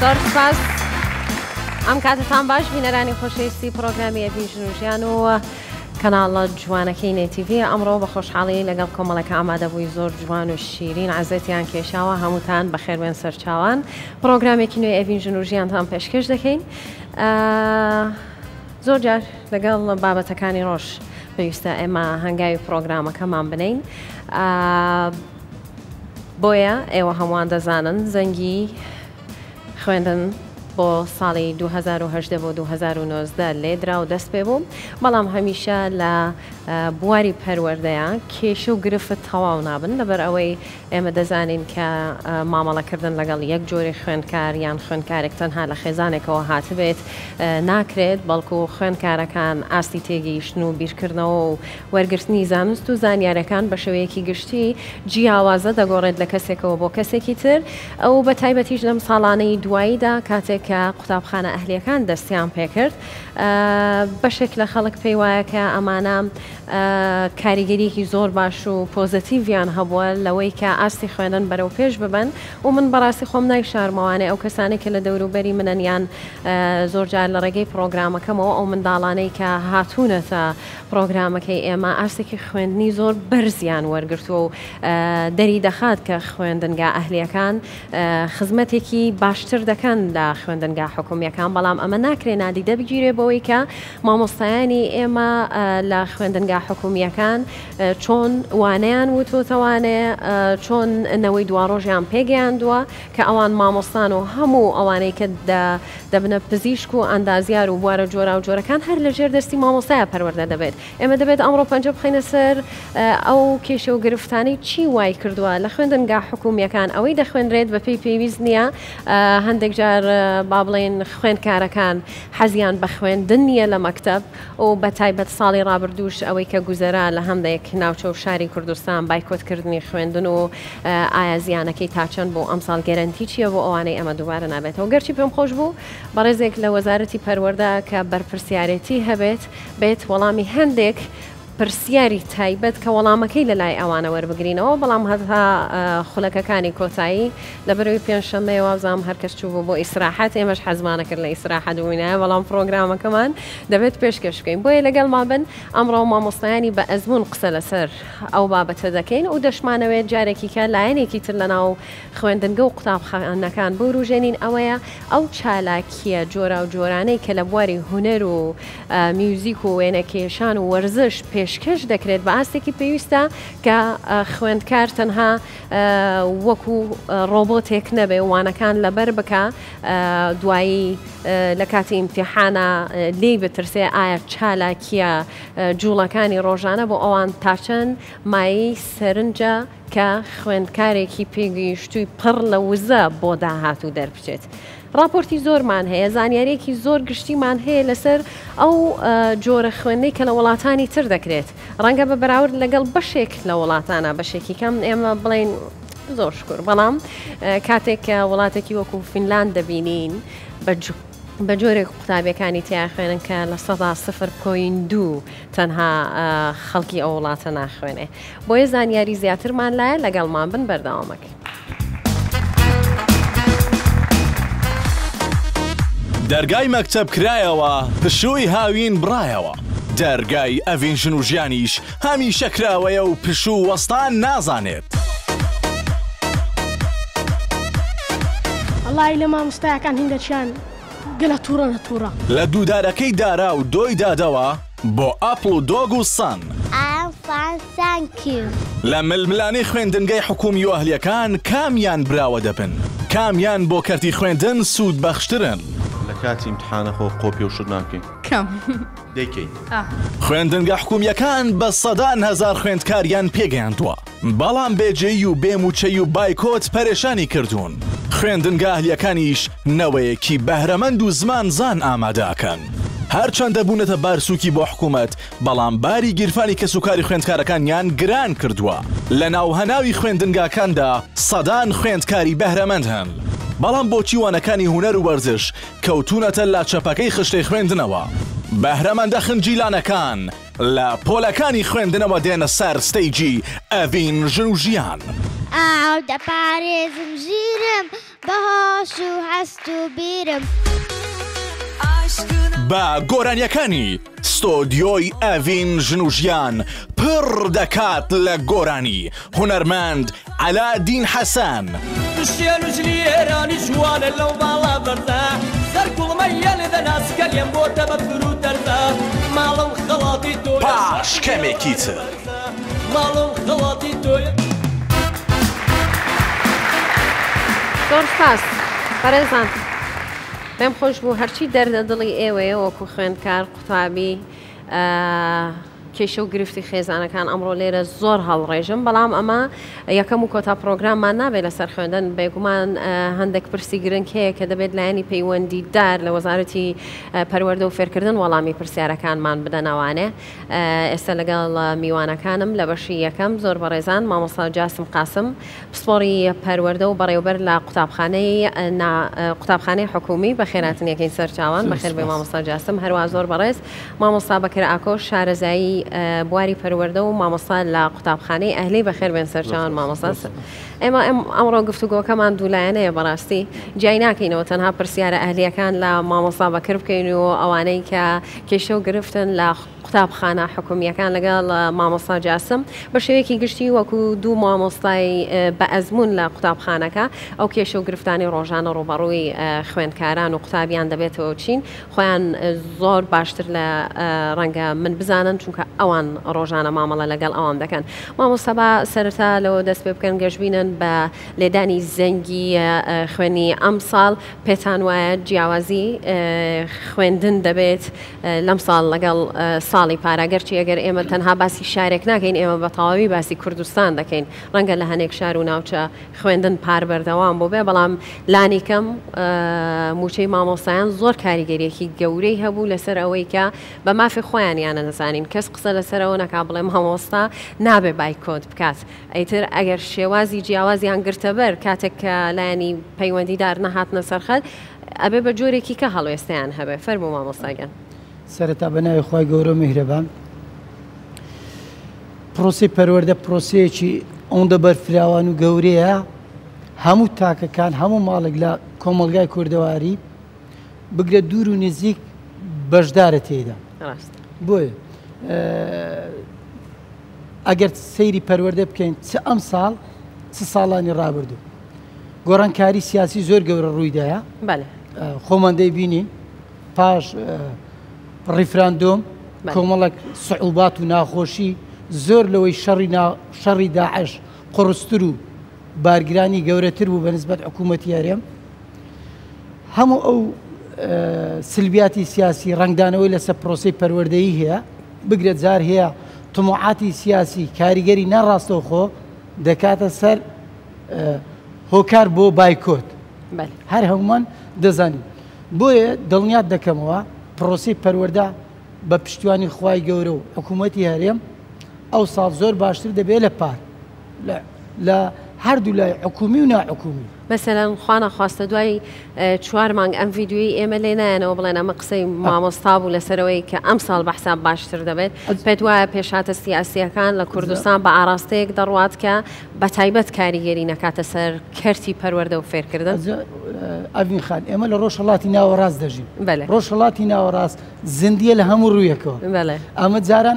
زۆر سپاس. ئەم کاتتان باش بینەرانی خۆشەویستی پرۆگرامی ئەڤین ژنوژیان و کەناڵە جوانەکەی نێتیڤی ئەمڕۆ بە خۆشحاڵی لەگەڵ کۆمەڵەکە ئامادەبووی زۆر جوان و شیرین عەزەتیان کێشاوە هەمووتان بەخێربێن سەرچاوان. پرۆگرامێکی نوێی ئەڤین ژنوژیانتان پێشکەش دەکەین. زۆر جار لەگەڵ بابەتەکانی ڕۆژ پێویستە ئێمە هەنگاوی پرۆگرامەکەمان بنین. بۆیە ئێوە هەمووان دەزانن زەنگی خوێندن بۆ ساڵی 2018 بۆ 2019 لێدرا و دەست پێ بوو، بەڵام هەمیشە لە بواری پەروەردەیان کێشە و گرفت تەواو نابن لەبەر ئەوەی ئێمە دەزانین کە مامەڵەکردن لەگەڵ یەک جۆری خوێندکار یان خوێندکارێک تەنها لە خێزانێکەوە هاتبێت ناکرێت، بەڵکو خوێندکارەکان ئاستی تێگەیشتن و بیرکردنەوە و وەرگرتنی زانست و زانیارەکان بە شێوەیەکی گشتی جیاوازە دەگۆڕێت لە کەسێکەوە بۆ کەسێکی تر. ئەو بە تایبەتیش لەم ساڵانەی دواییدا کاتێک کە قوتابخانە ئەهلیەکان دەستیان پێکرد بەشێک لە خەڵک پێی وایە کە ئەمانە کاریگەریەکی زۆر باش و پۆزتیڤیان هەبووە لەوەی کە ئاستی خوێنن بەرەو پێش ببن و من بەڕاستی خۆم نایشارمەوانێ ئەو کەسانی کە لە دەوروبەری منن یان زۆر جار لە ڕێگەی پرۆگرامەکەمەوە ئەو منداڵانەی کە هاتوونەتە پرۆگرامەکەی ئێمە ئاستێکی خوێندنی زۆر بەرزیان وەرگرتووە و دەری دەخات کە خوێندنگا ئەهلیەکان خزمەتێکی باشتر دەکەن لە خوێندنگا حکومیەکان، بەڵام ئەمە ناکرێ نادیدە بگیرێ بەوەی کە مامۆستایانی ئێمە لە خوێندنگا حکومیەکان چۆن وانەیان وتوتەوانێ چۆن نەوەی دواڕۆژیان پێگەیاندووە کە ئەوان مامۆستان و هەموو ئەوانەی کە دەبنە پزیشک و ئەندازیار و بوارە جۆرا و جۆرەکان هەر لە ژێر دەستی مامۆستایە پەروەردە دەبێت. ئێمە دەبێت ئەمڕۆ پەنجە بخەینە سەر ئەو کێشە و گرفتانەی چی وای کردووە لە خوێندنگا حکومیەکان ئەوەی دەخوێنرێت بە پێی پێویست نییە. هەندێک جار با بڵێن خوێندکارەکان حەزیان بە خوێندن نیە لە مەکتەب و بە تایبەت ساڵی ڕابردووش ئەوەی کە گوزەرا لە هەندێک ناوچە و شاری کوردستان بایکۆتکردنی خوێندن و ئایا زیانەکەی تاچەند بۆ ئەمساڵ گەرەنتی چییە بۆ ئەوانەی ئەمە دووبارە نابێتەوە. گەرچی پێم خۆش بوو بەڕێزێک لە وەزارەتی پەروەردە کە بەرپرسیارەتی هەبێت بێت وەڵامی هەندێک پرسیاری تایبەت کە وەڵامەکەی لە لای ئەوانە وەربگرینەوە، بەڵام هەتا خولەکەکانی کۆتایی لە بەرەوەی پێنجشەممەی وازام هەرکەس چوو بوو بۆ ئیسراحەت، ئێمەش حەزمانە کرد لە ئیسراحەت بووینایە، بەڵام پرۆگرامەکەمان دەبێت پێشکەش بکەین. بۆیە لەگەڵ بن ئەمڕۆ مامۆستایانی بە ئەزمون قسە لەسەر ئەو بابەتە دەکەین و دەشمانەوێت جارێکی کە لایەنێکی تر لە ناو خوێندنگە و قوتابخانەکان بروژێنین ئەوەیە ئەو چالاکیە جۆرا و جۆرانەی کە لە بواری هونەر و میوزیک و وێنەکێشان و وەرزش پێشکەش دەکرێت بە ئاستێکی پێویستە کە خوێندکار تەنها وەکو ڕۆبۆتێک نەبێ وانەکان لەبەر بکە دوایی لە کاتی ئیمتیحانە لێی بترسێ ئایا چالاکیە جوڵەکانی ڕۆژانە بۆ ئەوان تاچەند مایی سەرنجە کە خوێندکارێکی پێگەیشتووی پڕ لە وزە بۆ داهاتوو دەربچێت. راپۆرتی زۆرمان هەیە، زانیارێکی زۆر گشتیمان هەیە لەسەر ئەو جۆرە خوێندەی کە لە وڵاتانی تر دەکرێت، ڕەنگە بە بەراورد لەگەڵ بەشێک لە وڵاتانە بەشێکی کەم ئێمە بڵێن زۆر شکر، بەڵام کاتێک کە وڵاتێکی وەکو فینلاند دەبینین بە جۆرێک قوتابیەکانی تیا خوێنن کە لە 0.2 تەنها خەڵکی ئەو وڵاتە ناخوێنێ. بۆیە زانیاری زیاترمان لایە لەگەڵمان بن بەردەوامەکە. دەرگای مەکتەب کرایەوە پشووی هاوین بڕایەوە، دەرگای ئەڤین ژنوژیانیش هەمیشە کراوەیە و پشوو وەستان نازانێت. وەڵی لە مامۆستایەکان هیندەچیان گەلە تووڕە نەتووڕە لە دوودارەکەی دارا و دۆی دادەوە بۆ ئەپڵ و دۆگ و سەن. لە ململانەی خوێندنگەی حکومی و ئەهلیەکان کامیان براوە دەبن، کامیان بۆ کەرتی خوێندن سوود بەخشترن. لە کاتی ئیمتحانە خۆ کۆپی و شت ناکەین کەم دەیکەین. خوێندنگە حکومیەکان بە سەدان هەزار خوێندکاریان پێگەیاندووە، بەڵام بێجێی و بێموچەی و بایکۆت پەرێشانی کردوون. خوێندنگە ئەهلیەکانیش نەوەیەکی بەهرەمەند و زمان زان ئامادەکەن. هەرچەندە بوونەتە بارسووکی بۆ حکوومەت، بەڵام باری گیرفانی کەسوکاری خوێندکارەکانیان گران کردووە. لە ناو هەناوی خوێندنگاکاندا سەدان خوێندکاری بەهرەمەند هەن، بەڵام بۆچی وانەکانی هونەر و وەرزش کەوتونەتە لا چەپەکەی خشتەی خوێندنەوە. بەهرەمەندە خنجیلانەکان لە پۆلەکانی خوێندنەوە دێنە سەر ستەیجی ئەڤین ژنوژیان. ئاو دەپارێزم ژیرم بەهۆش و هەست و بیرم بە گۆرانیەکانی ستۆدیۆی ئەڤین ژنوژیان پڕ دەکات لە گۆرانی هونەرمەند عەلادین حەسەن شێن و ژلێرانی جوانە لەو باڵا بەردا سەرکوڵمە لێدە ناسکە لێم بۆتە بە فرو دەردا ماڵە و خەڵاتی تۆ پاش کەمێکی تر ماڵە و خەڵاتی تۆیە زۆر سپاس بەڕێزان پێم خۆش بوو هەرچی دەردە دڵی ئێوەیە وەکو خوێندکار قوتابی کێشە و گرفتی خێزانەکان ئەمڕۆ لێرە زۆر هەڵڕێژم بەڵام ئەمە یەکەم و کۆتا پرۆگراممان نابێت لەسەر خوێندن بێگومان هەندێک پرسی گرنگ هەیە کە دەبێت لایەنی پەیوەندی دار لە وەزارەتی پەروەردە و فێرکردن وەڵامی پرسیارەکانمان بدەنەوانێ ئێستا لەگەڵ میوانەکانم لە بەشی یەکەم زۆر بەڕێزان مامۆستا جاسم قاسم پسپۆڕی پەروەردە و بەڕێوەبەر لە قوتابخانەی حکومی بە خێراتن یەکەین سەرچاوان بەخێر بێ مامۆستا جاسم هەروە زۆر بەڕێز مامۆستا بەکر ئاکۆش شارەزایی بواری پەروەردە و مامۆستا لە قوتابخانەی ئەهلی بەخێر بێن سەرچاوان مامۆستا ئێمە ئەمڕۆ گفتوگۆکەمان دوولایەنەیە بەڕاستی جای ناکەینەوە تەنها پرسیارە ئەهلیەکان لە مامۆستا بەکر بکەین و ئەوانەی کە کێشە و گرفتن لە قوتابخانە حکومیەکان لەگەڵ مامۆستا جاسم بە شێوەیەکی گشتی وەکو دوو مامۆستای بە ئەزمون لە قوتابخانەکە ئەو کێشە و گرفتانی ڕۆژانە ڕوبەڕووی خوێندکاران و قوتابیان دەبێتەوە چین خۆیان زۆر باشتر لە ڕەنگە من بزانن چونکە ئەوان ڕۆژانە مامەڵە لەگەڵ ئەوان دەکەن مامۆستا بە سەرەتا لەوە دەست پێ بکەن گەشتبینن بە لێدانی زەنگی خوێنی ئەم ساڵ پێتان وایە جیاوازی خوێندن دەبێت لەم ساڵ لەگەڵ ساڵی پاراگەرچی ئەگەر ئێمە تەنها باسی شارێک ناکەین ئێمە بە تەواوی باسی کوردستان دەکەین ڕەنگە لە هەنێک شار و ناوچە خوێندن پار بەردەوام بۆ بێ بەڵام لانی کەم موچەی مامۆستایان زۆر کاریگەریەکی گەورەی هەبوو لەسەر ئەوەی کە بە مافی خۆیان یانە نەزانین کەس قسە لەسەرەوە نەکا بڵێ مامۆستا نابێ بایکۆت بکات ئەیتر ئەگەر شێوازی جیاوازیان گرتە بەر کاتێک کە لایەنی پەیوەندیدار نەهاتنە سەرخەت ئەبێ بە جۆرێکی کە هەڵوێستیان هەبێ فەرموو مامۆستاگەن سەرەتا بەناوی خۆی گەورە میهرەبان پرۆسی پەروەردە پرۆسەیەکی ئەوەندە بەرفراوان و گەورەیە هەموو تاکەکان هەموو ماڵێک لە کۆمەلگای کوردەواری بگرە دوور و نزیک بەشدارە تێیدا بۆیە ئەگەر سەیری پەروەردە بکەین چ ئەم ساڵ چ ساڵانی ڕابردوو گۆڕانکاری سیاسی زۆر گەورە ڕوویدایە خۆمان دەیبینین پاش ڕیفراندۆم کۆمەڵک سعوبات و ناخۆشی زۆر لەوەی شەڕی داعش قڕستر و بارگرانی گەورەتر بوو بە نسبەت حکوومەتی هەرێم هەموو ئەو سلبیاتی سیاسی ڕنگدانەوەی لەسەر پرۆسەی پەروەردەیی هەیە بگرێت جار هەیە تموعاتی سیاسی کاریگەری ناڕاستەوە خۆ دەکاتە سەر هۆکار بۆ بایکۆت هەر هەمومان دەزانین بۆیە دڵنیات دەکەمەوە پرۆسی پەروەردە بە پشتیوانی خوای گەورە و حکوومەتی هەرێم ئەو ساڵ زۆر باشتر دەبێت لە پار لە هەردوو لای حکومی و ناحکومی مەسەلەن خوا نەخواستە دوای 4 مانگ ئەم ڤیدیۆی ئێمە لێ نایەنەوە بڵێن ئەمە قسەی مامۆستا بوو لەسەرەوەی کە ئەم ساڵ بەحساب باشتر دەبێت پێت وایە پێشاتە سیاسیەکان لە کوردستان بە ئاراستەیەک دەڕوات کە بە تایبەت کاریگەری نەکاتە سەر کەرتی پەروەردە و فێرکردن ئەڤین خان ئێمە لە ڕۆژهەڵاتی ناوەڕاست دەژین ڕۆژهەڵاتی ناوەڕاست زیندیە لە هەموو ڕوویەکەوە ئەمە جاران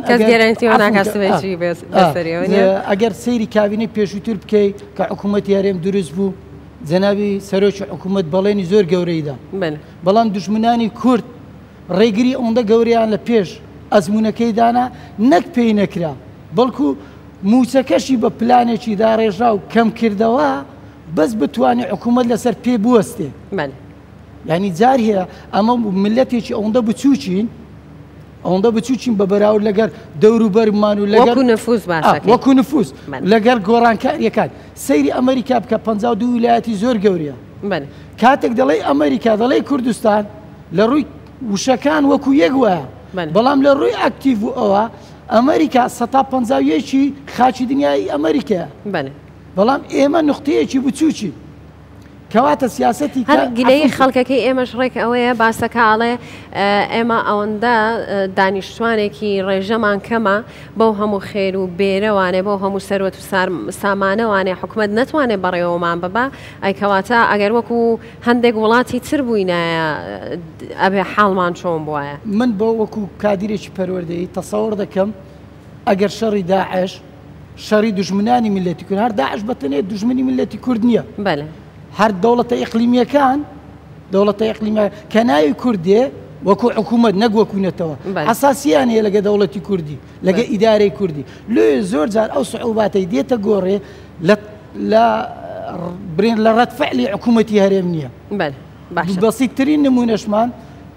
ئەگەر سەیری کابینەی پێشووتر بکەیت کە حکوومەتی هەرێم دروست بوو جەنابی سەرۆکی حکوومەت بەڵێنی زۆر گەورەیدا بەڵام دوژمنانی کورد ڕێگری ئەوەندە گەورەیان لە پێش ئەزمونونەکەی دانا نەک پێی نەکرا بەڵکو موچەکەشی بە پلانێکی داڕێژا و کەم کردەوە بەس بتوانێت حکوومەت لەسەر پێ بوەستێ ینی جار هەیە ئەمە ملەتێکی ئەوەندە بچووچین ئەوەندە بچووچین بە بەراورد لەگەر دەوروبەرمان و لەگەر وەکو نفوس لەگەر گۆڕانکاریەکان سەیری ئەمریکا بکە 52 ویلایەتی زۆر گەورەیە کاتێک دەڵێ ئەمریکا دەڵێ کوردستان لە ڕووی وشەکان وەکو یەک وایە بەڵام لە ڕووی ئەکتیڤ و ئەوە ئەمریکا 150 خاچی دنیای ئەمریکایە بەڵام ئێمە نقطەیەکی بچووچی کەواتە سیاسەتی هەر گلەی خەڵکەکەی ئێمەش ڕێک ئەوەیە باسەکاڵێ ئێمە ئەوەندە دانیشتوانێکی ڕێژەمان کەمە بەو هەموو خێر و بێرەوانێ بۆ هەموو سەروەت و سامانەوانێ حکومت نەتوانێت بەڕێوەمان ببا ئەیکەواتە ئەگەر وەکو هەندێک وڵاتی تر بووینایە ئەبێ حاڵمان چۆن بواە من بۆ وەکو کادیرێکی پەروەردەیی تەسەوڕ دەکەم ئەگەر شەڕی داعش شەڕی دژمنانی میلەتی کورد هەر داعش بەتەنێت دژمنی میلەتی کورد نییە بەڵێ هەر دەوڵەتە ئیقلیمیەکان دەوڵەتە ئیقلیمیە کە ناوی کوردێ وەکو حکوومەت نەک وەکوونەتەوە ئەساسیان هەیە لەگە دەوڵەتی کوردی لەگە ئیدارەی کوردی لێ زۆر جار ئەو سعوباتەی دێتە گۆڕێ لە برێن لە ڕەتفعلی حکوومەتی هەرێم نییە بەسیتترین نمونەشمان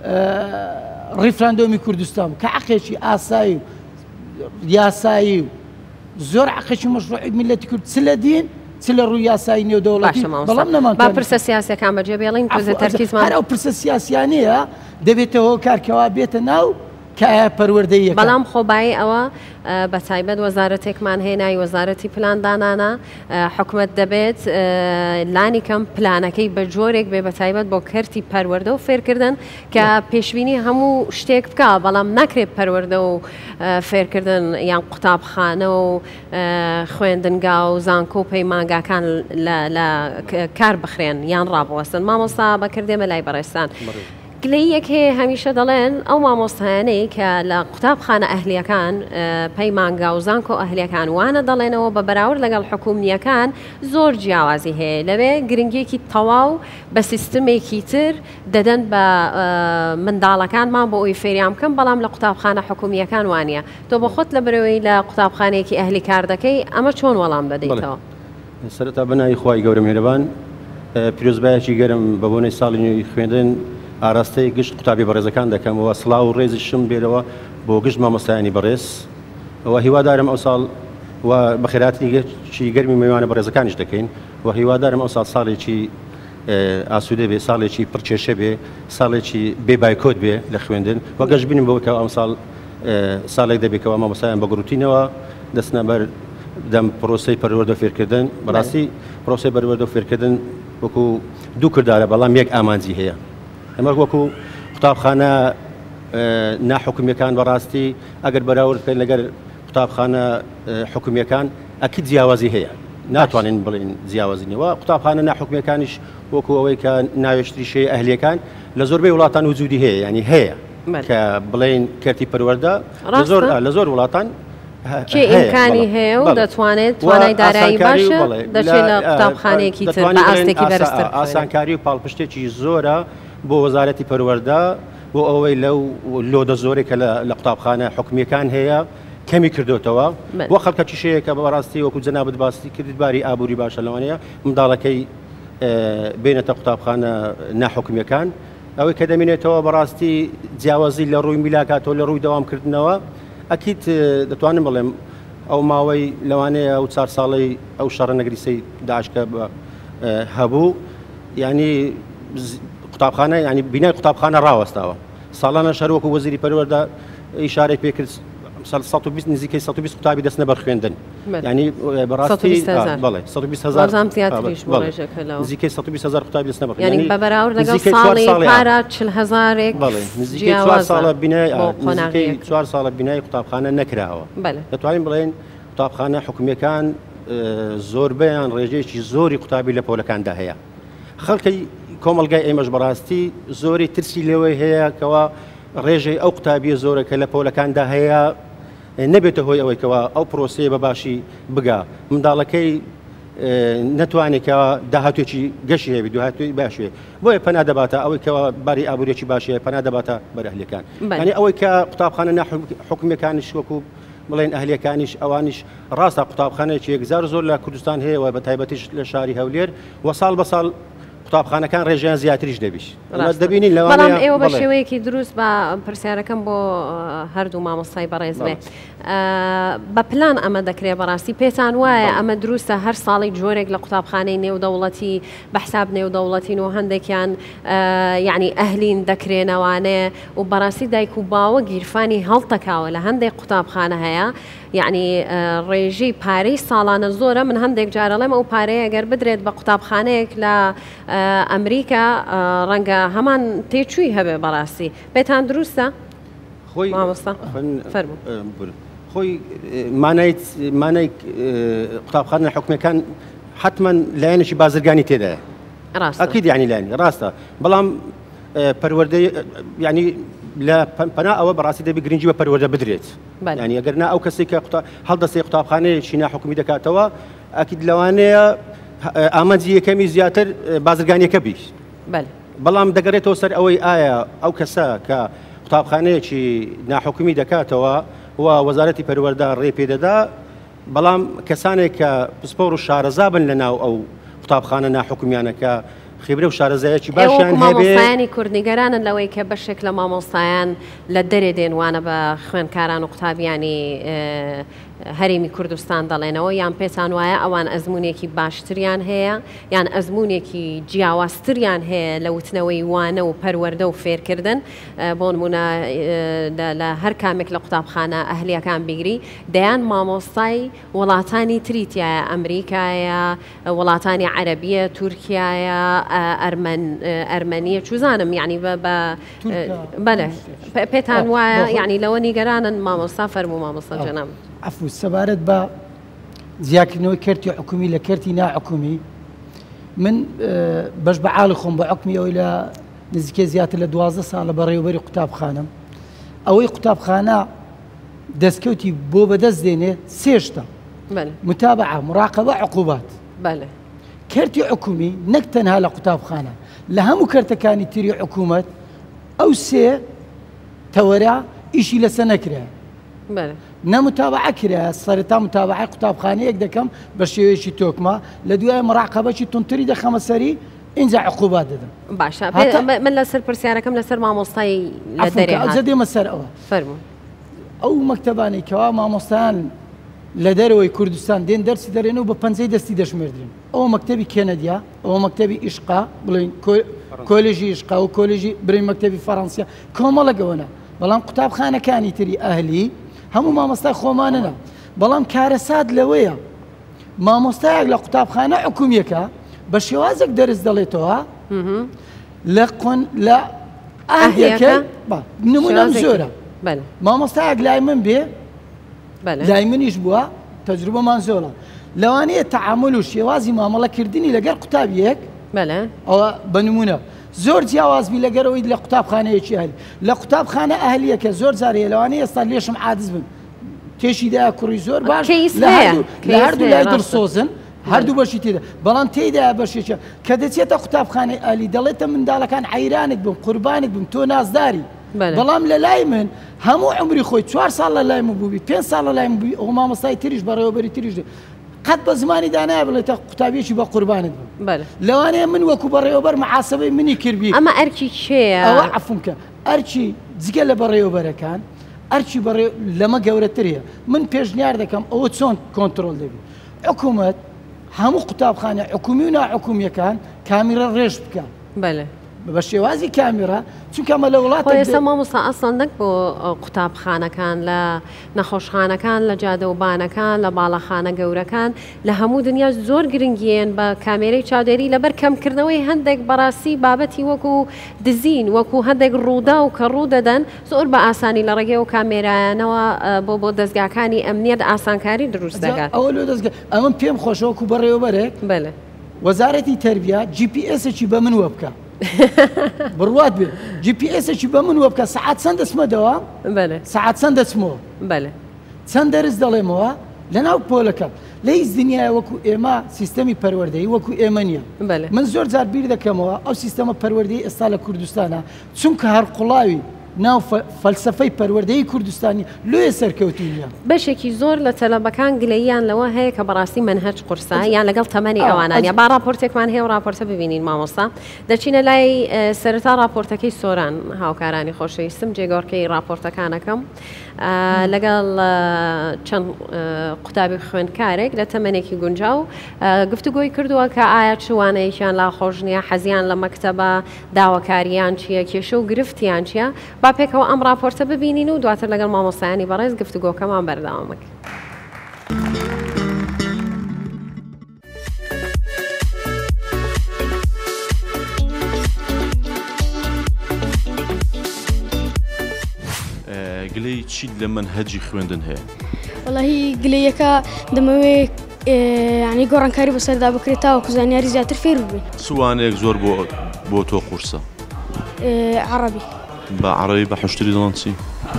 ڕیفراندۆمی کوردستان کە عەقێکی ئاسایی و یاسایی و زۆر عەقێکی مەشروعی میلەتی کورد چ لە دین چ لە ڕووی یاسایی نێودەوڵەتی بەڵام نەمان با پرسە سیاسەکان بەجێ بێڵین تۆزە تەرکیزمان هەر ئەو پرسە سیاسیانەیە دەبێتەوە کارکەوا بێتە ناو کە پەروەردەیە بەڵام خۆبایی ئەوە بە تایبەت وەزارەتێکمان هێنای وەزارەتی پلاندانانە حکومت دەبێت لانی کەم پلانەکەی بە جۆرێک بێ بە تایبەت بۆ کەرتی پەروەردە و فێرکردن کە پێشبینی هەموو شتێک بکە بەڵام ناکرێت پەروەردە و فێرکردن یان قوتابخانە و خوێندنگا و زانکۆ و پەیمانگاکان لە کار بخرێن یان ڕابوەستن مامۆستا بەکردێمە لای بەڕێستان. گلەیەک هەیە هەمیشە دەڵێن ئەو مامۆستایانەی کە لە قوتابخانە ئەهلیەکان پەیمانگا و زانکۆ ئەهلیەکان وانە دەڵێنەوە بە بەراورد لەگەڵ حکوومنیەکان زۆر جیاوازی هەیە لەوێ گرنگێکی تەواو بە سیستمێکی تر دەدەن بە منداڵەکانمان بۆ ئەوی فێریان بکەن بەڵام لە قوتابخانە حکوومیەکان وانە تۆ بە خۆت لە برەوەی لە قوتابخانەیەکی ئەهلی کار دەکەی ئەمە چۆن وەڵام دەدەیتەوە؟ سەرەتا بەناوی خوای گەورە میهرەبان پیرۆزبایەکی گەرم بە بۆنەی ساڵی نوێی خوێندن ئاراستەی گشت قوتابی بەڕێزەکان دەکەمەوە سڵاو و ڕێزی شم بێرەوە بۆ گشت مامۆستایانی بەڕێز ئەوە هیوادارم ئەو ساڵ و بەخێراتی گەرمی میوانە بەڕێزەکانیش دەکەین و هیوادارم ئەو ساڵ ساڵێکی ئاسوودە بێ ساڵێکی پڕکێشە بێ ساڵێکی بێ بایکۆت بێ لە خوێندن و گەشت بینیم بۆکە ئەم ساڵ ساڵێک دەبێتەوە مامۆستایان بە گروتینەوە دەستنە بەر دەم پرۆسی پەروەردە فێرکردن بەڕاستی پرۆسی پەروەردە فێرکردن وەکو دوو کردارە بەڵام یەک ئامانجی هەیە ئەمە وەکو قوتابخانە ناحکومیەکان بەڕاستی ئەگەر بەراورد بکەین لەگەر قوتابخانە حکومیەکان ئەکید جیاوازی هەیە ناتوانین بڵین جیاوازینەوە قوتابخانە ناحکومیەکانیش وەکو ئەوەی کە ناوێشتری شێ ئەهلیەکان لە زۆربەی وڵاتان وجودی هەیە ینی هەیە کە بڵین کەرتی پەروەردە لە زۆر وڵاتان کێ ئیمکانی هەیە و دەتوانێت توانای دارایی باشە دەچێت لە قوتابخانەیەکی تر بە ئاستێکی بەرزتر ئاسانکاری و پاڵپشتێکی زۆرە بۆ وەزارەتی پەروەردە بۆ ئەوەی لەو لۆدە زۆرێکە لە قوتابخانە حکومیەکان هەیە کەمی کردوتەوە بۆ خەڵکەکی شەیە کە بەڕاستی وەکو جەنابەت باسی کردباری ئابووری باشە لەوانەیە منداڵەکەی بێنێتە قوتابخانە ناحکومیەکان ئەوەی کە دەمێنێتەوە بەڕاستی جیاوازی لە ڕووی میلاکاتەوە لە ڕووی دەوامکردنەوە ئەکیت دەتوانم بڵێم ئەو ماوەی لەوانەیە ئەو 4 ساڵەی ئەو شەڕە نەگریسەی داعشکە هەبوو ینی قوتابخانە ینی بینای قوتابخانە ڕاوەستاوە ساڵانە شەروەکو وەزیری پەروەردە ئیشارەی پێکرد 120 نزیکەی 120 قوتابی دەستنە بەرخوێندن ینی بەڕاستی بەڵێ 120,000 نزیکەی 120,000 قوتابی دەستنە بەرخوێندن ینی بەبەراورد لەگەڵ ساڵی پارە 40,000 نزیکەی 4 ساڵە بینای 4 ساڵە بینای قوتابخانە نەکراوە دەتوانین بڵێن قوتابخانە حکومیەکان زۆربیان ڕێژەیەکی زۆری قوتابی لە پۆلەکاندا هەیە خەڵکی کۆمەلگای ئێمەش بەڕاستی زۆری ترسی لەوەی هەیە کەوا ڕێژەی ئەو قوتابیە زۆرە کە لە پۆلەکاندا هەیە نەبێتە هۆی ئەوەی کەوا ئەو پرۆسەیە بە باشی بگا منداڵەکەی نەتوانێتەوە داهاتوێکی گەشی هەبی دوهاتوی باشێ بۆیە پەنا دەباتە ئەوەی کەوا باری ئابوورێکی باشەیە پەنا دەباتە بەرەهلیەکان ینی ئەوەی کە قوتابخانە حکومیەکانیش وەکو بڵێن ئەهلیەکانیش ئەوانیش ڕاستە قوتابخانەیەکی یەکجار زۆر لە کوردستان هەیەەوە بە تایبەتیش لە شاری هەولێر و ساڵ بە ساڵ قوتابخانەکان ڕێژیان زیاتریش دەبیش دەبینین لەوانەیە ئێوە بە شێوەیەکی دروست بە پرسیارەکەم بۆ هەردوو مامۆستای بەڕێز بێ بە پلان ئەمە دەکرێت بەڕاستی پێتان وایە ئەمە دروستە هەر ساڵی جۆرێک لە قوتابخانەی نێودەوڵەتی بە حساب نێودەوڵەتین و هەندێکیان یعنی ئەهلین دەکرێنەوانێ و بەڕاستی دایک و باوە گیرفانی هەڵتەکاوە لە هەندێک قوتابخانە هەیە یعنی ڕێژەی پارەی ساڵانە زۆرە من هەندێک جارەڵێم ئەو پارەیە ئەگەر بدرێت بە قوتابخانەیەک لە ئەمریکا ڕەنگە هەمان تێچووی هەبێ بەڕاستی پێتان دروستە؟ خۆی خۆی مانای قوتابخانە حکومەکان حتمما لایەنێکی بازرگانی تێدایە ئەکید یعنی لایەنی ڕاستە بەڵام پەروەردەی یعنی لە پەنا ئەوە بەڕاستی دەبی گرنگی بە پەروەردە بدرێت ینی ئەگەر نا ئەو کەسێک کە هەڵدەسێ قوتابخانەیەکی ناحکومی دەکاتەوە ئەکید لەوانەیە ئامانجی یەکەمی زیاتر بازرگانیەکە بیت بەڵام دەگەڕێتەوە سەر ئەوەی ئایا ئەو کەسە کە قوتابخانەیەکی ناحکومی دەکاتەوە و وەزارەتی پەروەردە ڕێ پێدەدا بەڵام کەسانێک کە پسپۆڕ و شارەزا بن لەناو ئەو قوتابخانە ناحکومیانەکە خێبرە و شارەزایەکی باشیان هەبێ مامۆستایانی کوردنیگەرانن لەوەی کە بەشێک لە مامۆستایان لە دەرێ دێنوانە بە خوێندکاران و قوتابیانی هەرێمی کوردستان دەڵێنەوە یان پێتان وایە ئەوان ئەزمونێکی باشتریان هەیە یان ئەزمونێکی جیاوازتریان هەیە لە وتنەوەی وانە و پەروەردە و فێرکردن بۆ نمونە لە هەر کامێک لە قوتابخانە ئەهلیەکان بیگری دەیان مامۆستای وڵاتانی تریتیایە ئەمریکایە وڵاتانی عەرەبیە تورکیایە ئەرمەنیە چوزانم یعنی بەڵێ پێتان وایە یعنی لەوە نیگەرانن مامۆستا فەرموو مامۆستا جەناب عفو سەبارەت بە زیاکردنەوەی کەرتی حکومی لە کەرتی ناحکومی من بەش بەعاڵی خۆم بە حکمی ئەوەی لە نزیکێ زیاتر لە 12 ساڵە بەڕێوەبەری قوتابخانەم ئەوەی قوتابخانە دەستکەوتی بۆ بەدەست دێنێ سێشتە متابعە مراقبە عقوبات کەرتی حکومی نەک تەنها لە قوتابخانە لە هەموو کەرتەکانی تری حکوومەت ئەو سێ تەوەرە ئیشی لەسەر نەکرێ نەمتابعە کرایە سەرەتا متابعەی قوتابخانەیەک دەکەم بە شێوەیەکی تۆکمە لە دوای مراقبەی تونتری دەخەمە سەری اینجا عقوبات دەدەم باشە من لەسەر پرسیارەکەم لەسەر مامۆستای لە دەرێ دێمە سەر ئەوە فەرموو ئەو مەکتەبانەی کەوا مامۆستایان لە دەرەوەی کوردستان دێن دەرسی دەرێنەوە بە پەنجەی دەستی دەشمێردرێن ئەوە مەکتەبی کێنەدیا ئەوە مەکتەبی ئیشقا بڵین کۆلێژی ئیشقا و کۆلێژی برین مەکتەبی فەڕەنسیا کۆمەڵەگەوەنە بەڵام قوتابخانەکانی تری ئەهلی هەموو مامۆستای خۆمانەنە بەڵام کارەسات لەوەیە مامۆستایەک لە قوتابخانە حکومیەکە بە شێوازێک دەرس دەڵێتەوە لە ئاهلەکە نمونەم زۆرە مامۆستایەک لای من بێ لای منیش بووە تەجروبەمان زۆرە لەوانەیە تەعامل و شێوازی مامەڵەکردنی لەگەر قوتابیەک ئەوە بە نمونە زۆر جیاوازبی لەگەرەوەی لە قوتابخانەیەکی هەلی لە قوتابخانە ئەهلیەکە زۆر جارەیە لەوانەیە ئێستا لێشم عادز بن تێشی دایە کوڕی زۆر باش لە هەردوو لای دڵسۆزن هەردوو بەشی تێدا بەڵام تێیدایە بەشێکە کە دەچێتە قوتابخانەی ئەهلی دەڵێتە منداڵەکان عەیرانت بم قوربانت بم تۆ نازداری بەڵام لە لای من هەموو عمری خۆی 4 ساڵ لە لای من بووبی 5 ساڵ لە لای من بووی ئەو مامۆستای تریش بەڕێوەبەری تریش قەت بە زمانی دانایە بڵێتە قوتابیەکی بە قوربانت بم لەوانەیە من وەکو بەڕێوەبەر مەحاسەبەی منی کردبی ئەمە ئەرکی کێیە ئەوە عەفومکە ئەرکی جگە لە بەڕێوەبەرەکان ئەرکی لەمە گەورەترە من پێشنیار دەکەم ئەوە چۆن کۆنتترۆل دەبی حکوومەت هەموو قوتابخانە حکومی و ناحکومیەکان کامیرە ڕێژ بکە بە شێوازی کامیرا چونکە ئەمە لە وڵات ئێستا مامۆستا ئەسڵ نەک بۆ قوتابخانەکان لە نەخۆشخانەکان لە جادەوبانەکان لە باڵەخانە گەورەکان لە هەموو دنیا زۆر گرنگیان بە کامێرەی چاودێری لەبەر کەمکردنەوەی هەندێک بەڕاستی بابەتی وەکو دزین وەکو هەندێک ڕوودا و کە ڕوو دەدەن زۆر بە ئاسانی لە ڕێگەی و کامێرایانەوە بۆ دەستگاکانی ئەمنیەت ئاسانکاری دروست دەکات ئەوە لە دەستگا ئەمە پێم خۆشەوەکو بەڕێوەبەرێک وەزارەتی تەربیە GPS-ێکی بە من وە بکە بڕوات بێ GPS-ێکی بە من وە بکە سەعات چەند دەچمەدەوە سەعات چەند دەچمەوە چەند دەرس دەڵێمەوە لەناو پۆلەکە لە هیچ دنیای وەکو ئێمە سیستەمی پەروەردەیی وەکو ئێمە نییە من زۆر جار بیر دەکەمەوە ئەو سیستەمە پەروەردەیی ئێستا لە کوردستانە چونکە هەر قوڵاوی ناو فەلسەفەی پەروەردەی کوردستانی لێ سەرکەوتویە بەشێکی زۆر لە تەلەبەکان گلەییان لەوە هەیە کە بەڕاستی منهەج قورسە یان لەگەڵ تەمەنی ئەوانانە با راپۆرتێکمان هەیە و راپۆرتە ببینین مامۆستا دەچینە لای سەرەتا راپۆرتەکەی سۆران هاوکارانی خۆشەویستم جێگۆڕکەی راپۆرتەکانەکەم لەگەڵ چەند قوتابی خوێندکارێک لە تەمەنێکی گونجاو گفتوگۆی کردووە کە ئایا چوانەیەکیان لا خۆش نییە حەزیان لە مەکتەبە داواکاریان چییە کێشە و گرفتیان چییە با پێکەوە ئەم راپۆرتە ببینین و دواتر لەگەڵ مامۆستایانی بەڕێز گفتوگۆکەمان بەردەوامک. گلەی چیت لە منهەجی خوێندن هەیە؟ وەڵاهی گلەیەکە دەمەوێت ینی گۆڕانکاری بەسەردا بکرێتەوە کە زانیاری زیاتر فێر ببین. سوانەیەک زۆر بۆ تۆ قورسە؟ عەرەبی. بە عەرەبی بە حوشتری دەڵێن چی؟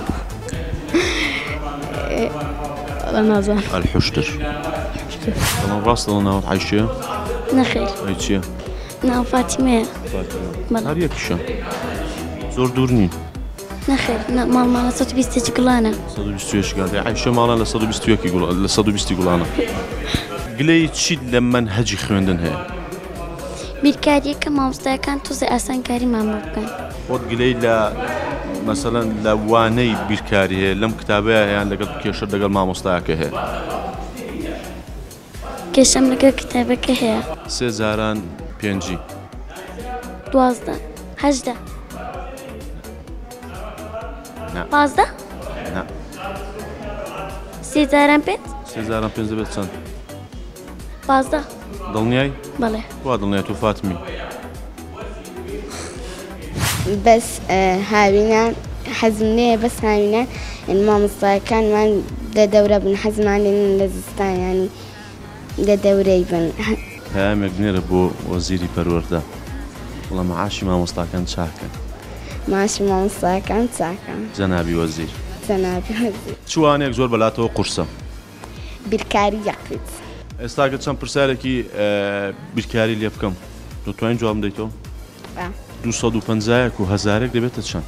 نازانم. الحوشتر. دەڵێن ڕاست دەڵێن ناوت عایشەیە؟ نەخێر. ئەی چییە؟ ناو فاتیمەیە. هەر یەکیشە. زۆر دوور نین. نەخێر ماڵمانە 120 گوڵانە. 120 گڵانە. عایشە ماڵان لە 120 گوڵانە. گلەی چیت لە منهەجی خوێندن هەیە؟ بیرکاریەکە مامۆستایەکان تۆزە ئاسانکاریمان بۆ بکەن. خۆت گلەی لە مەسەلەن لە وانەی بیرکاری هەیە لەم کتابەیە یان لەگەڵ کێشە لەگەڵ مامۆستایەکە هەیە؟ کێشەم لەگەڵ کتابەکە هەیە. 3 جاران 5. 12 18 15 نا 3 جاران 5 3 جاران 5 دەبێت چەند؟ 15 دڵنیای؟ بەڵێ. وا دڵنیای تۆ فاتمی؟ بەس هاوینان حەزم نەیە بەس هاوینان مامۆستایەکانمان لە دەورە بن حەزمان لێن لە زستانیانی لە دەورەی بن. پەیامێک نێرە بۆ وەزیری پەروەردە وڵا مەعاشی مامۆستاکان چاکە. ماشی مامۆستایەکان چاکە. جەنابی وەزیر. جەنابی وەزیر. چوانێک زۆر بەلاتەوە قورسە؟ بیرکاری یەکریت. ئێستاکە چەند پرسیارێکی بیرکاری لێ بکەم دەتوانین جواب بدەیتەوە؟ 250 و هەزارێک دەبێتە چەند؟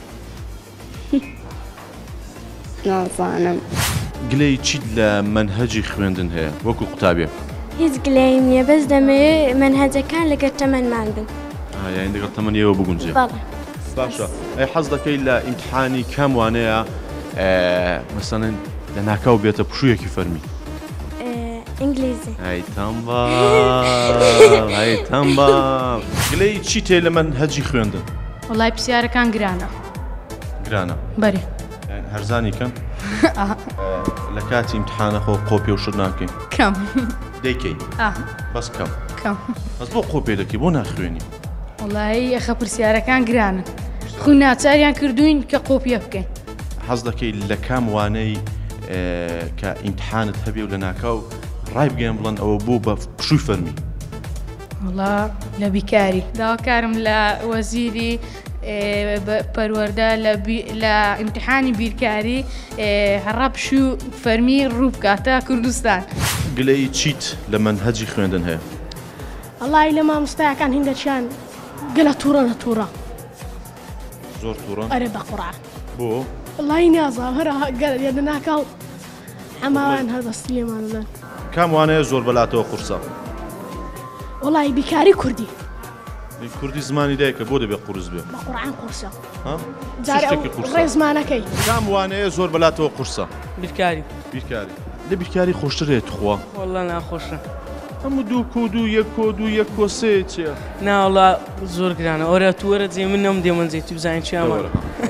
نازانم. گلەی چیت لە منهەجی خوێندن هەیە وەکو قوتابێک؟ هیچ گلەیم نییە بەس دەمەوێت منهەجەکان لەگەڵ تەمەنمان بن. یان لەگەڵ تەمەنیەوە بگونجێ. بەڵێ. باشە. ئەی حەز دەکەی لە ئیمتحانی کام وانەیە مەسەڵەن لە ناکاو بێتە پشوویەکی فەرمی؟ ئینگلیزی. ئەی تەمباڵ ئەی تەمباڵ. گلەی چیت هەیە لە منهەجی خوێندن؟ وەڵای پرسیارەکان گرانە. گرانە؟ بەرێ. هەرزانی کەم؟ لە کاتی ئیمتحانە خۆ قۆپێ و شت ناکەین؟ کەم. دەیکەی؟ بەس کەم. کەم. بەس بۆ قۆپێ دەکەی بۆ ناخوێنی؟ وەڵای ئەخە پرسیارەکان گرانن. خوێن ناچاریان کردوین کە قۆپیە بکەین. حەز دەکەی لە کام وانەی کە ئیمتحانت هەبێ و لە ناکاو ڕای بگەیان بڵێن ئەوە بوو بە پشووی فەرمی؟ وەڵا لە بیکاری داواکارم لە وەزیری پەروەردە لە ئیمتحانی بیرکاری هەڕا پشوو فەرمی ڕوو بکاتە کوردستان. گلەی چیت لە منهەجی خوێندن هەیە؟ وەڵای لە مامۆستایەکان هیندەچیان گەلە تووڕە. زۆر تووڕە؟ ئەرێ بە قوڕان. بۆ؟ وەڵای نازانم هەرا گەلە لە ناکاو ئەماوان هەردەستی لێمان بدەن. کام وانەیە زۆر بەلاتەوە قورسە؟ وەڵای بیکاری کوردی. کوردی زمانی دایکە بۆ دەبێت قورس بێ؟ بە قورعان قورسە. شتێکی قورسە. ڕێزمانەکەی. کام وانەیە زۆر بەلاتەوە قورسە؟ بیرکاری. بیرکاری. لە بیرکاری خۆشترێت خوا؟ وەڵا ناخۆشە. هەموو 2 کۆد و 1 کۆد و 1 کۆسێ چییە؟ ناوەڵا زۆر گرانە ئۆرە تووەرە جێ من نەم دێمەنجێت تو بزانین چیامان.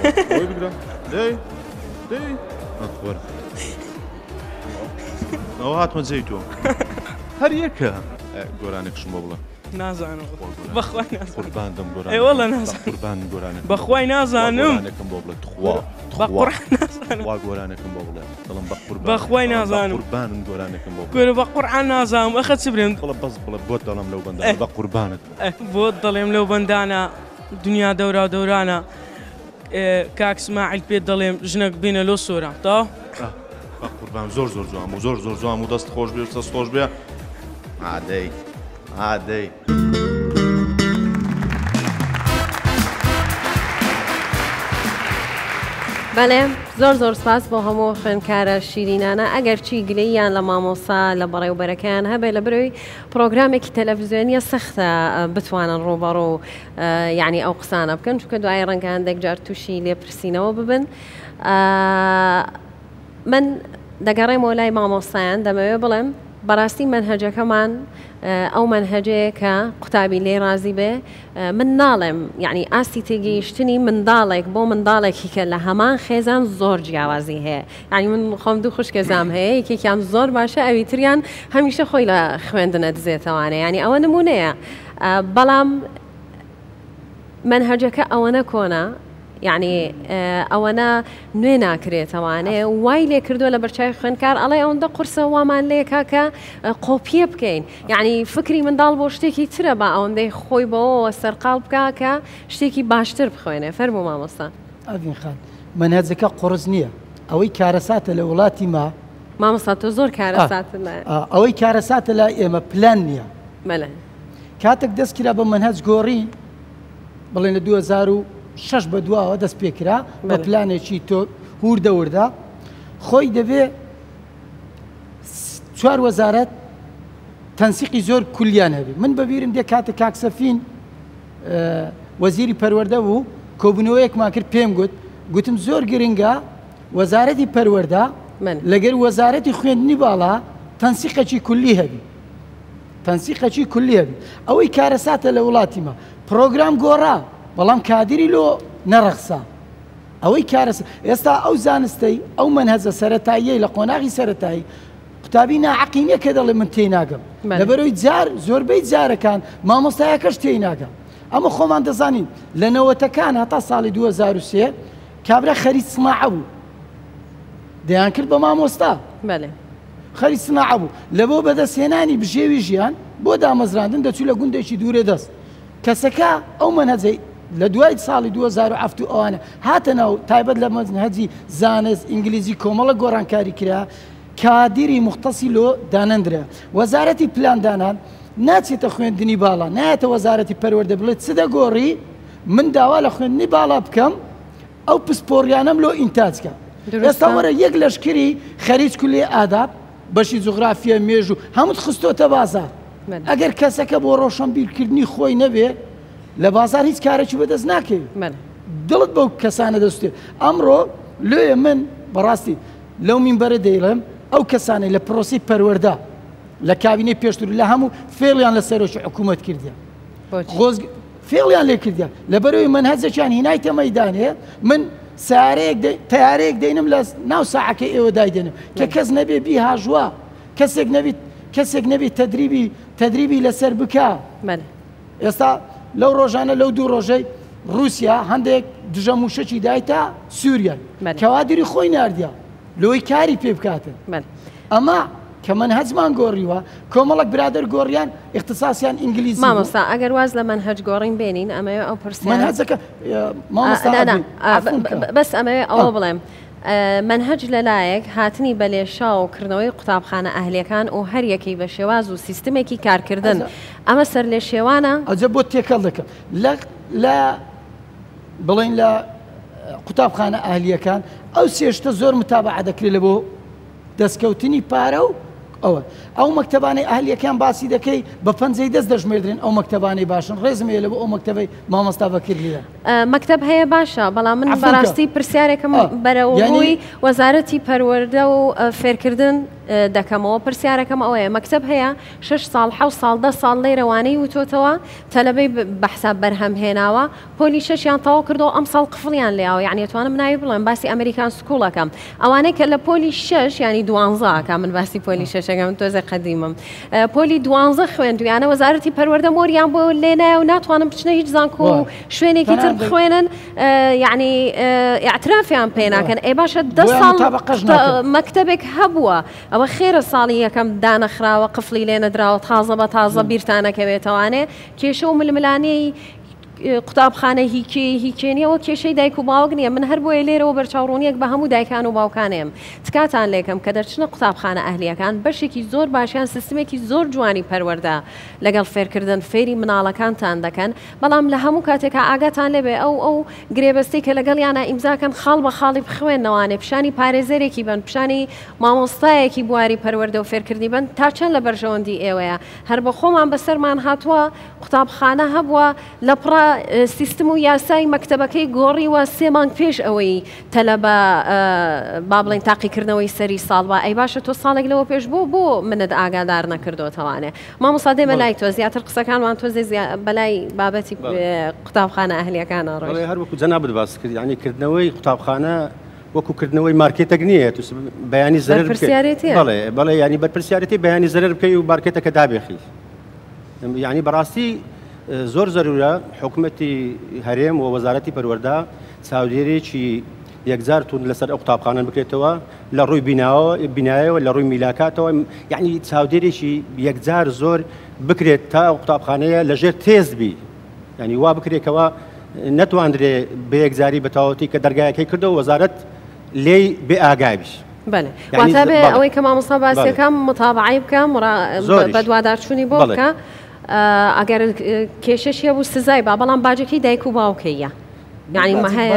ئەوە هاتمە جێی تۆ هەر یەکە گۆرانێکشم بۆ بڵێ. نازانم بەخوای نازانم. قوربان دەم گۆران. وەڵا نازانم. قوربان گۆرانێک. بەخوای نازانم. گۆرانێکم بۆ بڵێ تخوا. بە قورعان نازانم. وا گۆرانێکم بۆ بڵێ. دڵم بە قوربان. بەخوای نازانم. قوربانم گۆرانێکم بۆ بڵێ. گۆرە بە قورعان نازانم ئەخە چ برێن؟ بڵێ بەس بڵێ بۆت دەڵێم لەو بەندانە بە قوربانت. بۆت دەڵێم لەو بەندانە دنیا دەورا و دەورانە کاک اسماعیل پێت دەڵێم ژنێک بینە لۆ سۆرە تا؟ قوربان زۆر جوان و زۆر جوان و دەست خۆش بێ دەست خۆش بێ. عادەی. بەڵێ زۆر سپاس بۆ هەموو خوێندکارە شیرینانە ئەگەر چی گلەییان لە مامۆستا لە بەڕێوبەرەکان هەبێ لە بروی پرۆگرامێکی تەلەڤیزیۆنیە سەختە بتوانن ڕوبەڕوو یعنی ئەو قسانە بکەن چونکە دوای ڕەنگە هەندێک جار تووشی لێپرسینەوە ببن. من دەگەڕێمەوە لای مامۆستایان دەمەوێت بڵێم بەڕاستی منهەجەکەمان ئەو منهەجەیە کە قوتابی لێ رازی بێ من ناڵێم یعنی ئاستی تێگەیشتنی منداڵێک بۆ منداڵێکی کە لە هەمان خێزان زۆر جیاوازی هەیە یعنی من خۆم دوو خوشکێزام هەیە یەکێکیان زۆر باشە ئەوی تریان هەمیشە خۆی لە خوێندنە دزێتەوانێ ینی ئەوە نمونەیە بەڵام منهەجەکە ئەوەنە کۆنا یعنی ئەوەنە نوێ ناکرێتەوانێ وای لێ کردووە لە بەرچای خوێندکار ئەڵێ ئەوەندە قورسە وامان لێکا کە قۆپیە بکەین یعنی فکری منداڵ بۆ شتێکی ترە بە ئەوەندەی خۆی بەوە سەرقاڵ بکە کە شتێکی باشتر بخوێنێ فەرموو مامۆستا. ئەڤین خان منهەجەکە قورس نییە ئەوەی کارەساتە لە وڵاتی مامۆستا تۆ زۆر کارەساتە ئەوەی کارەساتە لای ئێمە پلان نییە بەڵێ کاتێک دەستکرا بە منهەج گۆڕی بڵێن لە 2006 بە دواوە دەست پێکرا بە پلانێکی تۆ هوردەوردا خۆی دەبێ 4 وەزارەت تەنسیقی زۆر کولیان هەبێ من بەبیرم دێ کاتە کاکسەفین وەزیری پەروەردە بوو کۆبوونەوەیەکمان کرد پێم گوتم زۆر گرنگە وەزارەتی پەروەردە لەگەر وەزارەتی خوێندنی باڵا تەنسیقەکی کولی هەبی تەنسیقەکی کولی هەبی ئەوەی کارەساتە لە وڵاتیمە پرۆگرام گۆڕا بەڵام کادری لۆ نەڕەخسا ئەوەی کارەسە ئێستا ئەو زانستەی ئەو منهەجە سەرەتاییەی لە قۆناغی سەرەتایی قوتابی ناعەقینیە کە دەڵێ من تێی ناگەم لەبەرەوەی زۆربەی جارەکان مامۆستایەکەش تێی ناگەم ئەمە خۆمان دەزانین لە نەوەتەکان هەتا ساڵی 2003 کابرا خەریج سناعە بوو دەیان کرد بە مامۆستا خەریج سناعە بوو لەبۆ بەدەستهێنانی بژێوی ژیان بۆ دامەزراندن دەچوو لە گوندێکی دوورێ دەست کەسەکە ئەو منهەجەی لە دوای ساڵی 2007 ئەوانە هاتە ناو تایبەت لە منهەجی زانست ئینگلیزی کۆمەڵە گۆڕانکاری کرا کادری مختصی لۆ دانەندرا وەزارەتی پلاندانان ناچێتە خوێندنی باڵا نایەتە وەزارەتی پەروەردە بڵێت چ دەگۆڕی من داوا لە خوێندنی باڵا بکەم ئەو پسپۆڕیانەم لۆ ئینتاجکە ئێستا وەرە یەک لەشکری خەریج کولی ئاداب بەشی جوغرافیە مێژ و هەمووت خستۆتە بازار ئەگەر کەسەکە بۆ ڕۆشنبیرکردنی خۆی نەبێ لە بازار هیچ کارێکی بەدەست ناکەوێت دڵت بەو کەسانە دەستێت ئەمڕۆ لێە من بەڕاستی لەو مینبەرە دەیڵێم ئەو کەسانەی لە پرۆسی پەروەردە لە کابینەی پێشتر لە هەموو فێڵیان لە سەرۆکی حکوومەت کردیان فێڵیان لێ کردیان لەبەرەوەی منهەجەکیان هینایتە مەیدانەیە من تیارەیەک دەینم لە ناو ساعەکەی ئێوە دایدێنم کە کەس نەبێ بیهاژوە کەسێک نەبێت تەدریبی لەسەر بکە ئێستا لەو ڕۆژانە لەو دوو ڕۆژەی رووسیا هەندێک دژە موشەکی دایتە سووریان کەوادری خۆی ناردیا لەوەی کاری پێ بکاتن ئەمە کە منهەجمان گۆڕیوە کۆمەڵک برادر گۆڕیان اختصاسیان ئینگلیزی مامۆستا ئەگەر واز لە منهەج گۆڕین بێنین ئەمەوێ ئەو منهەجەکە بەس ئەمەوێ ئەوە بڵێم منهەج لەلایەک هاتنی بە لێشاوکردنەوەی قوتابخانە ئەهلیەکان و هەر یەکەی بە شێواز و سیستمێکی کارکردن ئەمە سەر لێ شێوانە ئەجە بۆ تێکەڵ دەکەم لە بڵین لە قوتابخانە ئەهلیەکان ئەو سێشتە زۆر متابعە دەکرێت لە بۆ دەستکەوتنی پارە و ئەو مەکتەبانەی ئەهلیەکان باسی دەکەی بە پەنجەی دەست دەژمێردرێن ئەو مەکتەبانەی باشن ڕێزمەیە لە بۆ ئەو مەکتەبەی مامۆستا بەکردلیە مەکتەب هەیە باشە بەڵام من بەڕاستی پرسیارێکم بەرەوەبووی وەزارەتی پەروەردە و فێرکردن دەکەمەوە پرسیارەکەم ئەوەیە مەکتەب هەیە 6 ساڵ 7 ساڵ 10 ساڵ لێرەوانەی وتۆتەوە تەلەبەی بەحساب بەرهەم هێناوە پۆلی 6یان تەواو کردەوە ئەم ساڵ قفڵیان لێاوە یعنی توانم ناوی بڵێم باسی ئەمریکان سکوڵەکەم ئەوانەی کە لە پۆلی 6 ینی 12 من باسی پۆلی 6ەکەم تۆزە قەدیمم پۆلی 12 خوێندویانە وەزارەتی پەروەردە مۆریان بۆ لێنایە و ناتوانم بچنە هیچ زانکۆ و شوێنێکی تر بخوێنن یعنی ئاعترافیان پێ ناکەن ئەی باشە 10 ساڵ مەکتەبێک هەبووە ئەوە خێرە ساڵی یەکەم دانەخراوە قفڵی لێ نەدراوە تازە بە تازە بیرتانەکەوێتەوانێ کێشە و ململانەی قوتابخانە هیچێنیەوە کێشەی دایک و باوک نییە من هەر بۆیە لێرەوە بەرچاوڕوونیەک بە هەموو دایکان و باوکانێم تکاتان لێکم کە دەرچنە قوتابخانە ئەهلیەکان بەشێکی زۆر باشیان سیستمێکی زۆر جوانی پەروەردە لەگەڵ فێرکردن فێری مناڵەکانتان دەکەن بەڵام لە هەموو کاتێکە ئاگاتان لێبێ ئەو گرێبەستی کە لەگەڵ یانە ئیمزاکەن خاڵ بە خاڵی بخوێنەوانێ پیشانی پارێزەرێکی بن پیشانی مامۆستایەکی بواری پەروەردە و فێرکردی بن تا چەند لە بەرژەوەندی ئێوەیە هەر بە خۆمان بەسەرمان هاتووە قوتابخانە هەبووە لە پڕە سیستم و یاسای مەکتەبەکەی گۆڕیوە 3 مانگ پێش ئەوەی تەلەبە با بڵێن تاقیکردنەوەی سەری ساڵ بە ئەی باشە تۆ ساڵێک لەوە پێش بۆ منت ئاگادار نەکردوتەوانێ مامۆستا دێمە لای تۆ زیاتر قسەکانوان تۆ بەلای بابەتی قوتابخانە ئەهلیەکانە ڕۆژ هەر وەکو جەنابەت باس کرد یعنی کردنەوەی قوتابخانە وەکوکردنەوەی مارکێتەک نییە تو بەیانی زەرر بەڵێ ینی بەرپرسیارەتی بەیانی زەرر بکەی و مارکێتەکە دابێخی یعنی بەڕاستی زۆر زەرورە حکوومەتی هەرێم و وەزارەتی پەروەردە چاودێرێکی یەکجار تون لەسەر ئەو قوتابخانە بکرێتەوە لە ڕووی بینایەوە لە ڕووی میلاکاتەوە یعنی چاودێرێکی یەکجار زۆر بکرێت تا ئەو قوتابخانەیە لەژێر تێزبی ینی وا بکرێتەوە نەتواندرێ بە یەکجاری بەتاوەتی کە دەرگایەکەی کردەوە وەزارەت لێی بێ ئاگابیش بەێ واتە بێ ئەوەی کە مامۆستا باسیەکەم متابعی بکەم بە دووادارچوونی بۆ بکە ئەگەر کێشەشیە بوو سزای با بەڵام باجەکەی دایک و باوکەیە یعنی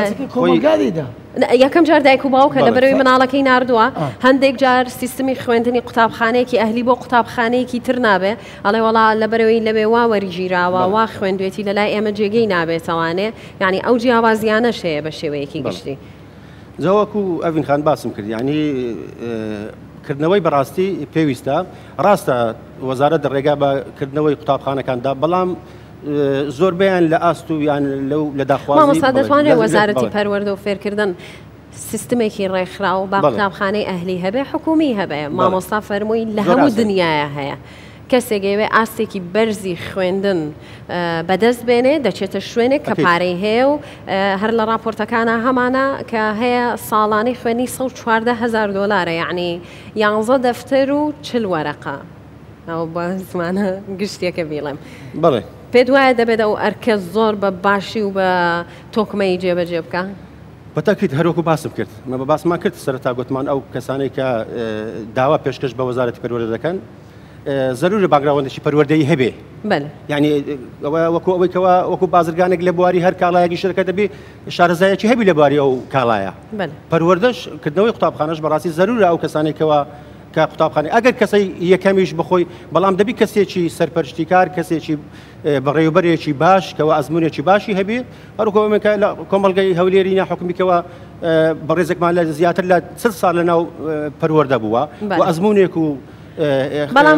یەکەم جار دایک و باوکە لە بەرەوەی مناڵەکەی نردووە هەندێک جار سیستمی خوێندنی قوتابخانەیەکی ئەهلی بۆ قوتابخانەیەکی تر نابێ ئەڵێ وڵا لە بەرەوەی لەبێ وا وەریژیراوە وا خوێندوێتی لەلای ئێمە جێگەی نابێتەوانێ یعنی ئەو جیاوازیانەش هەیە بە شێوەیەکی گشتی زەوەکو ئەڤین خان باسم کرد یعنی کردنەوەی بەڕاستی پێویستە ڕاستە وەزارەت دەڕێگا بەکردنەوەی قوتابخانەکاندا بەڵام زۆربیان لە ئاست و یان لە داخوازی مامۆستا دەتوانێت وەزارەتی پەروەردە و فێرکردن سیستمێکی ڕێکخراو با قوتابخانەی ئەهلی هەبێ حکومی هەبێ مامۆستا فەرمووی لە هەموو دنیاە هەیە کەسێکەوێ ئاستێکی بەرزی خوێندن بەدەست بێنێ دەچێتە شوێنێک کە پارەی هەیە و هەر لە راپۆرتەکانە هەمانە کە هەیە ساڵانەی خوێنی $114,000 یعنی 11 دەفتەر و 40 وەرەقە ئەو بە زمانە گشتێکە بیڵێم بەڵێ پێت وایە دەبێت ئەو ئەرکە زۆر بە باشی و بە تۆکمەی جێبەجێ بکە بەتاکیت هەروەکو باسم کرد مە بە باسمان کرد سەرەتا گوتمان ئەو کەسانەی کە داوا پێشکەش بە وەزارەتی پەروەردە دەکەن زەرورە باگراوەندێکی پەروەردەیی هەبێ یعنی وەکو ئەوەی کەەوە وەکو بازرگانێک لە بواری هەر کاڵایەکی شەرکە دەبێ شارەزایەکی هەبی لە بواری ئەو کاڵایە پەروەردەش کردنەوەی قوتابخانەش بەڕاستی زەرورە ئەو کەسانێکەوە کە قوتابخانە ئەگەر کەسەی یەکەمیش بخۆی بەڵام دەبی کەسێکی سەرپەرشتیکار کەسێکی بەڕێوەبەرێکی باش کەەوە ئەزمونێکی باشی هەبێ هەروکەوەمەکە لە کۆمەڵگەی هەولێری ناحکومیکەوە بەڕێزێکمان لە زیاتر لە 30 ساڵ لەناو پەروەردە بووە و ئەزمونێک و بەڵام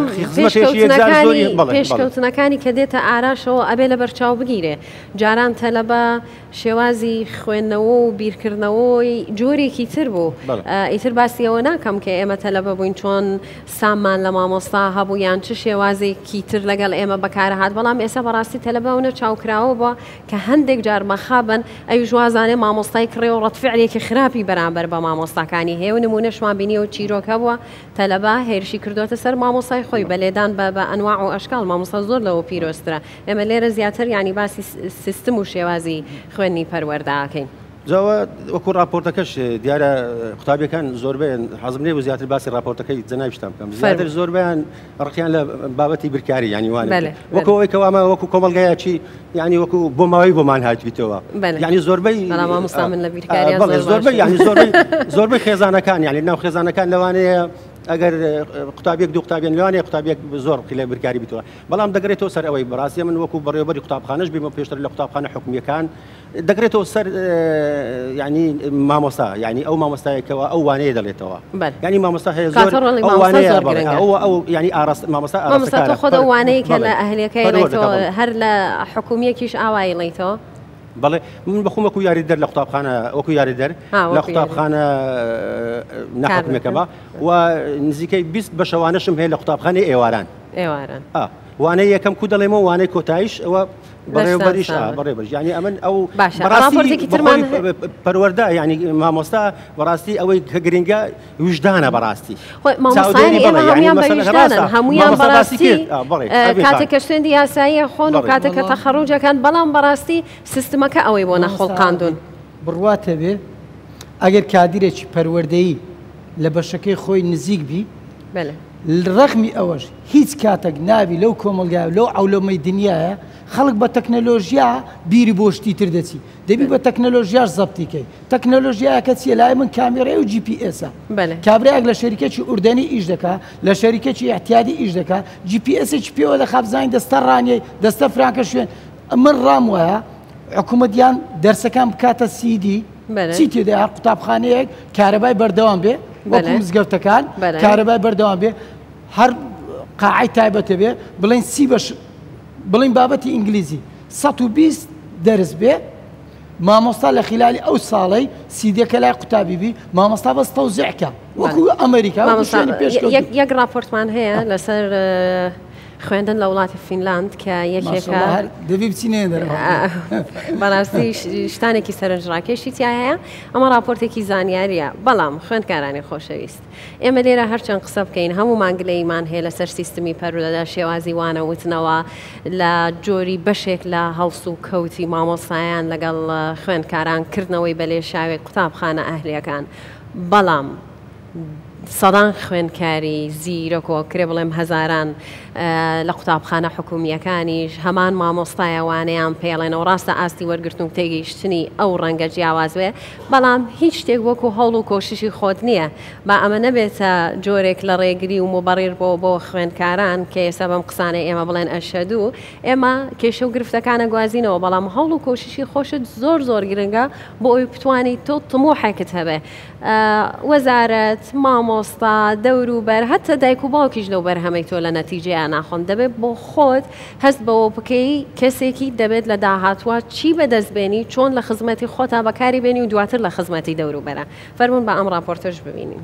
پێشکەوتنەکانی کە دێتە ئاراشەوە ئەبێ لە بەرچاو بگیرێ جاران تەلەبە شێوازی خوێندنەوە و بیرکردنەوەی جۆرێکی تر بوو ئیتر باسیەوە ناکەم کە ئێمە تەلەبە بووین چۆن سامان لە مامۆستا هەبوو یان چ شێوازێکی تر لەگەڵ ئێمە بەکارهات بەڵام ئێستا بەڕاستی تەلەبەونە چاوکراوە بووە کە هەندێک جار مەخابن ئەوی ژوازانێ مامۆستای کڕێ و ڕەتفعلێکی خراپی بەرامبەر بە مامۆستاکانی هەیە و نمونەشمان بینیەوە چیرۆکە بووە تەلەبە هێرشی کردوتە سەر مامۆستای خۆی بەلێدان بە ئەنواع و ئەشکال مامۆستا زۆر لەوە پیرۆسترە ئێمە لێرە زیاتر ینی باسی سیستم و شێوازی خوێنی پەروەردەکەین جاوە وەکو راپۆرتەکەش دیارە قوتابیەکان زۆربیان حەزم لێ و زیاتر باسی راپۆرتەکەی جەنابشتان بکەم زیاتر زۆربیان ڕقیان لە بابەتی برکاری ینی وانە وەکو ئەوەی کەوامە وەکو کۆمەڵگایەکی ینی وەکو بۆ ماوەی بۆمان هاتویتەوە ینی زۆربەی زۆربەی خێزانەکان ینی ناو خێزانەکان لەوانەیە ئەگەر قوتابیەک دوو قوتابیان لەوانەیە قوتابیەک زۆر لە برکاری بیتەوە بەڵام دەگرێتەوە سەر ئەوەی بەڕاستی من وەکو بەڕێوەبەری قوتابخانەش بێمە پێشتر لە قوتابخانە حکومیەکان دەگرێتەوە سەر ینی مامۆستا ینی ئەو مامۆستایەکەوە ئەو وانەیە دەڵێتەوە ینی مامۆستا هەیە زۆر ئەو ینی مامۆستا ئاراستا خۆ ئەوانەیە کە لە ئەهلیەکەی هەر لە حکومیەکیش ئاوایی لەیتەوە بەڵێ من بەخۆم وەکو یاریدەر لە قوتابخانە وەکو یاریدەر لە قوتابخانە نەحکومیەکەمە و نزیکەی 20 بەشەوانەشم هەیە لە قوتابخانەی ئێواران وانەی یەکەم کو دەڵێمەوە وانەی کۆتایش ئەوە بەڕێوەبەریش بەڕێبەر ینی ئەمن ئەو راپۆرتێکی ترمان پەروەردە ینی مامۆستا بەڕاستی ئەوەی کە گرنگە وجدانە بەڕاستی مامۆستایانی ئێمە هەمویان بە وجدانن هەمویان بەڕاستی کاتێک کە شوێندی یاساییە خۆن و کاتێک کە تەخەڕوجەکان بەڵام بەڕاستی سیستمەکە ئەوەی بۆ نەخۆڵقاندون بڕواتە بێ ئەگەر کادیرێکی پەروەردەیی لە بەشەکەی خۆی نزیک بی ڕەخمی ئەوەش هیچ کاتێک ناوی لەو کۆمەلگا لەو ئەولۆمەی دنیاە خەڵک بە تەکنەلۆژیا بیری بۆ شتی تر دەچی دەبی بە تەکنەلۆژیاش زەبتیکەی تەکنەلۆژیایەکە چیە لای من کامێرەیە و GPS-ە کابراەک لە شەریکەکی ئوردەنی ئیش دەکا لە شەریکەکی احتیادی ئیش دەکا GPS-ێکی پێوە لە خەبزانین دەستە ڕانیەی دەستە فرانکە شوێن من ڕام وایە حکوومەتیان دەرسەکان بکاتە CD چی تێدا هەر قوتابخانەیەک کارەبای بەردەوام بێ وەکو مزگەوتەکان کارەبای بەردەوام بێ هەر قاعەی تایبەتە بێ بڵێن سی بەش بڵین بابەتی ئینگلیزی 120 دەرس بێ مامۆستا لە خلالی ئەو ساڵەی سیدەکە لای قوتابی بی مامۆستا بەس تەوزیعکە وەکو ئەمریکا یەک راپۆرتمان هەیە لەسەر خوێندن لە وڵاتی فینلاند کە یەکێکە دەبی بچینێ بەڕاستی شتانێکی سەرنجڕاکێشی تیا هەیە ئەمە راپۆرتێکی زانیاریە بەڵام خوێندکارانی خۆشەویست ئێمە لێرە هەرچەند قسە بکەین هەموو مانگلەیمان هەیە لەسەر سیستمی پەروەردە شێوازی وانە وتنەوە لە جۆری بەشێک لە هەڵس و کەوتی مامۆسایان لەگەڵ خوێندکاران کردنەوەی بەلێ شاوێک قوتابخانە ئەهلیەکان بەڵام سەدان خوێندکاری زیرەکۆ کرێ بڵێم هەزاران لە قوتابخانە حکومیەکانیش هەمان مامۆستایەوانەیان پێڵێنەوە ڕاستە ئاستی وەرگرتن و تێگەیشتنی ئەو ڕەنگە جیاوازوێ بەڵام هیچ شتێک وەکو هەوڵ و کۆششی خۆت نییە با ئەمە نەبێتە جۆرێک لە ڕێگری و مبەڕیر بۆ خوێندکاران کە ئێستا بەم قسانەی ئێمە بڵێن ئەشەدوو ئێمە کێشە و گرفتەکانە گوازینەوە بەڵام هەوڵ و کۆششی خۆشت زۆر گرنگە بۆ ئەوی بتوانیت تۆ تموحێکت هەبێ وەزارەت مامۆستا دەوروبەر هەتە دایک و باوکیش لەو بەرهەمەی تۆ لە نەتیجەیان ناخۆن دەبێت بۆ خۆت هەست بەوە بکەی کەسێکی دەبێت لە داهاتوە چی بەدەستبێنی چۆن لە خزمەتی خۆتا بەکاری بێنی و دواتر لە خزمەتی دەوروبەرە فەرمون بە ئەم راپۆرتەش ببینیم.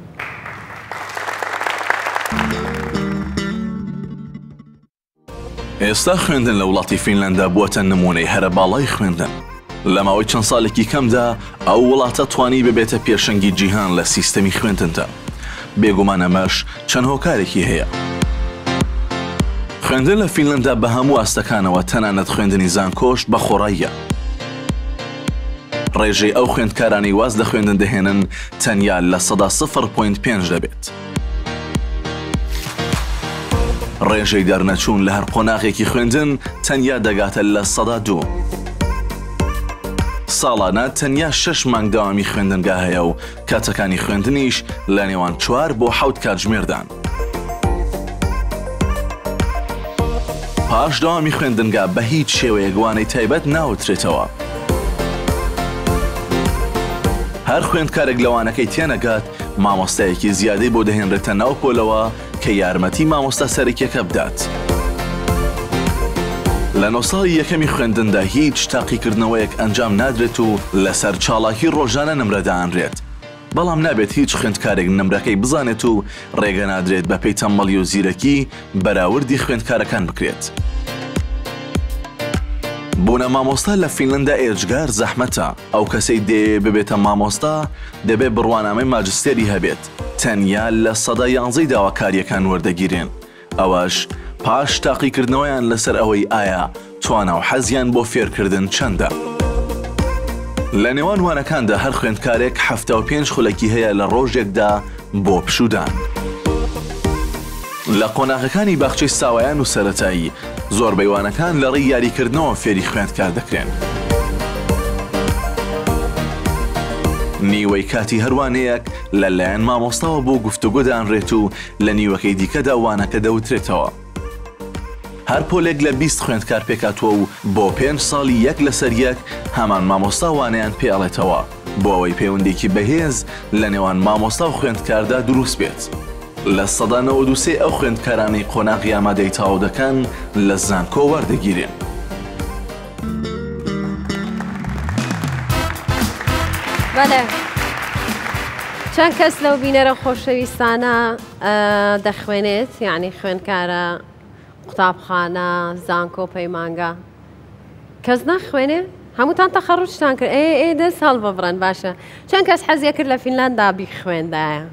ئێستا خوێندن لە وڵاتی فینلەندا بووەتە نمونەی هەرە باڵای خوێندن. لە ماوەی چەند ساڵێکی کەمدا ئەو وڵاتە توانی ببێتە پێشەنگی جیهان لە سیستەمی خوێندندا. بێگومان ئەمەش چەند هۆکارێکی هەیە. خوێندن لە فینلەندا بە هەموو ئاستەکانەوە تەنانەت خوێندنی زانکۆش بە خۆڕاییە. ڕێژەی ئەو خوێندکارانی واز لە خوێندن دەهێنن تەنیا لە 0.5 دەبێت. ڕێژەی دەرنەچوون لە هەر قۆناغێکی خوێندن تەنیا دەگاتە لە 2. ساڵانە تەنیا 6 مانگ داوامی خوێندنگا هەیە و کاتەکانی خوێندنیش لە نێوان 4 بۆ 7 کاتژمێردان. پاش داوامی خوێندنگا بە هیچ شێوەیەک وانەی تایبەت ناوترێتەوە. هەر خوێندکارێک لەوانەکەی تێنەگات مامۆستایەکی زیادەی بۆ دەهێنرێتە ناو پۆلەوە کە یارمەتی مامۆستا سەرەکیەکە بدات. لە 9 ساڵی یەکەمی خوێندندا هیچ تاقیکردنەوەیەک ئەنجام نادرێت و لەسەر چاڵاکی ڕۆژانە نمرەدانرێت. بەڵام نابێت هیچ خوێندکارێک نمرەکەی بزانێت و ڕێگە نادرێت بە پێی تەمەڵی و زیرەکی بەراوردی خوێندکارەکان بکرێت. بوونە مامۆستا لە فینلەندا ئێجگار زەحمەتە. ئەو کەسەی دەیەوێ ببێتە مامۆستا دەبێت بڕوانامەی ماجستێری هەبێت. تەنیا لە 11 داواکاریەکان وەردەگیرێن. ئەوەش پاش تاقیکردنەوەیان لەسەر ئەوەی ئایا توانە و حەزیان بۆ فێرکردن چەندە. لە نێوان وانەکاندا هەر خوێندکارێک 75 خولەکی هەیە لە ڕۆژێکدا بۆ پشودان. لە قۆناغەکانی باخچەی ساوایان و سەرەتایی زۆربەی وانەکان لە ڕێی یاریکردنەوە فێری خوێندکار دەکرێن. نیوەی کاتی هەروانەیەک لەلایەن مامۆستاوە بۆ گفتوگۆ دانرێت و لە نیوەکەی دیکەدا وانەکە دەوترێتەوە. هەر پۆلێک لە 20 خوێندکار پێکاتوە و بۆ 5 ساڵی یەک لەسەر یەک هەمان مامۆستا وانەیان پێڵێتەوە بۆ ئەوەی پەیوەندێکی بەهێز لە نێوان مامۆستا و خوێندکاردا دروست بێت. لە 93 ئەو خوێندکارانی قۆناغی ئامادەی تاو دەکەن لە زانکۆ وەردەگیرێن. بەڵێ چەند کەس لەو بینەرە خۆشەویستانە دەخوێنێت یعنی خوێندکارە قوتابخانە زانکۆ پەیمانگا کەس ناخوێنێ هەمووتان تەخەڕوجتان کرد دەست هەڵ ببڕن باشە چەند کەس حەزیە کرد لە فینلاندا بیخوێندایە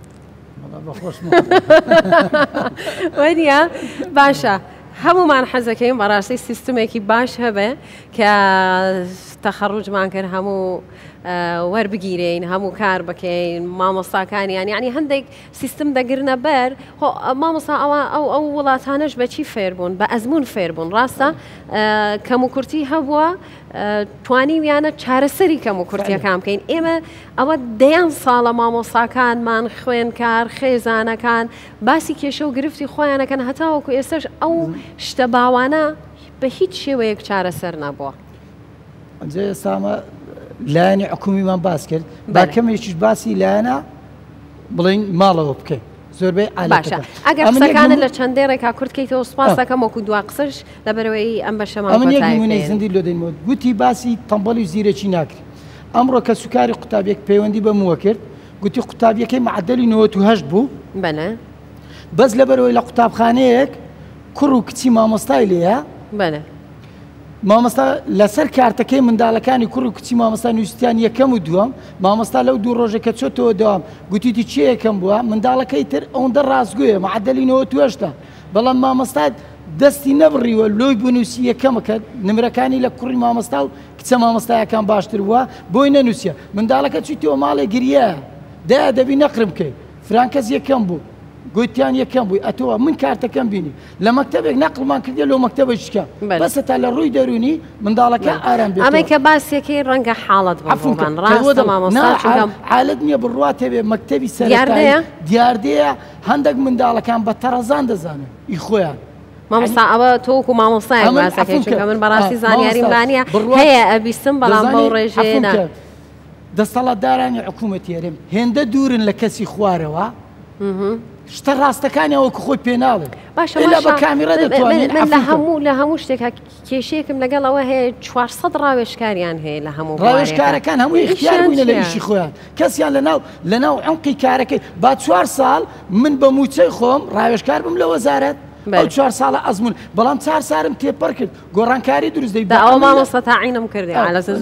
وەریە باشە هەمومان حەزەکەین بەڕاستی سیستمێکی باش هەبێ کە تەخەڕوجمان کرد هەموو وەربگیرین هەموو کار بکەین مامۆستاکانیان یعنی هەندێک سیستم دەگرنە بەر مامۆستا ئەو وڵاتانش بەچی فێربوون بە ئەزمون فێربوون ڕاستە کەم و کورتی هەبووە توانیویانە چارەسەری کەم و کورتیەکان بکەین ئێمە ئەوە دەیان ساڵە مامۆستاکانمان خوێنکار خێزانەکان باسی کێشە و گرفتی خۆیانەکەن هەتاوەکو ئێستش ئەو شتە باوانە بە هیچ شێوەیەک چارەسەر نەبووە ئێستامە لایەنی حکومیمان باس کرد با کەمێکیش باسی لایەنە بڵین ماڵەوە بکەین زۆربەی باشە ئەگەر قسەکانە لە چەندێڕێکا کورتکەیتەوە سوپاس دەکەم وەکو دوا قسەش لەبەرەوەی ئەم بەشەمان ئەمنێ زندی لۆ دەینەوە گوتی باسی تەمبەڵی و زیرەکی ناکرد ئەمڕۆ کە سوکاری قوتابیەک پەیوەندی بەمووە کرد گوتی قوتابیەکەی معدەلی 98 بوو بەنە بەس لەبەرەوەی لە قوتابخانەیەک کوڕ و کچی مامۆستای لێیە بەنە مامۆستا لەسەر کارتەکەی منداڵەکانی کوڕ و کچی مامۆستا نووسیان یەکەم و دووەم مامۆستا لەو دوو ڕۆژێکە چۆتەوە دەوام گوتیتی چی یەکەم بووە منداڵەکەی تر ئەوەندە ڕاستگوێ معدەلی 98 بەڵام مامۆستا دەستی نەبڕیوە لۆی بنووسی یەکەمەکە نمرەکانی لە کوڕی مامۆستا و کچە مامۆستایەکان باشتر بووە بۆی نەنووسە منداڵەکە چیتەوە ماڵێ گریە دایە دەبی نەقرم بکەی فرانکەس یەکەم بوو گوتیان یەکەم بووی ئەتەوە من کارتەکەم بینی لە مەکتەبێک نەقڵمان کردێ لەو مەکتەبە شکە بەسە تا لە ڕووی دەرونی منداڵەکە ئارام بێت ئەمەی کە باسیەکەی ڕەنگە حاڵەت بڵمان ڕاستە مامۆستا حالت نییە بڕوات هەبێ مەکتەبی سەرەتایی دیاردەیە هەندێک منداڵەکان بە تەڕەزان دەزانن ئی خۆیان مامۆستا ئەوە تۆکو مامۆستایە باسەکەی چونکە من بەڕاستی زانیاری وانە هەیە ئەبیستم بەڵام بەو ڕێژێنە دەسەڵاتدارانی حکوومەتی هەرێم هێندە دوورن لە کەسی خوارەوە شتە ڕاستەکانی ئەوکە خۆی پێناڵێت بە کامیرە دەتوانێت لە هەموو شتێک کێشەیەکم لەگەڵ ئەوە هەیە 400 ڕاوێژکاریان هەیە لە هەموو ڕاوێژکارەکان هەموو اختیار بووینە لە ئیشی خۆیان کەسیان لەناو عەمقی کارەکەی با 4 ساڵ من بە موچەی خۆم ڕاوێژکار بم لە وەزارەت ئەو 4 ساڵە ئەزمون بەڵام 4 سارم تێپەر کرد گۆڕانکاری دروست دەی ئەو مامۆستا تاعینم کردی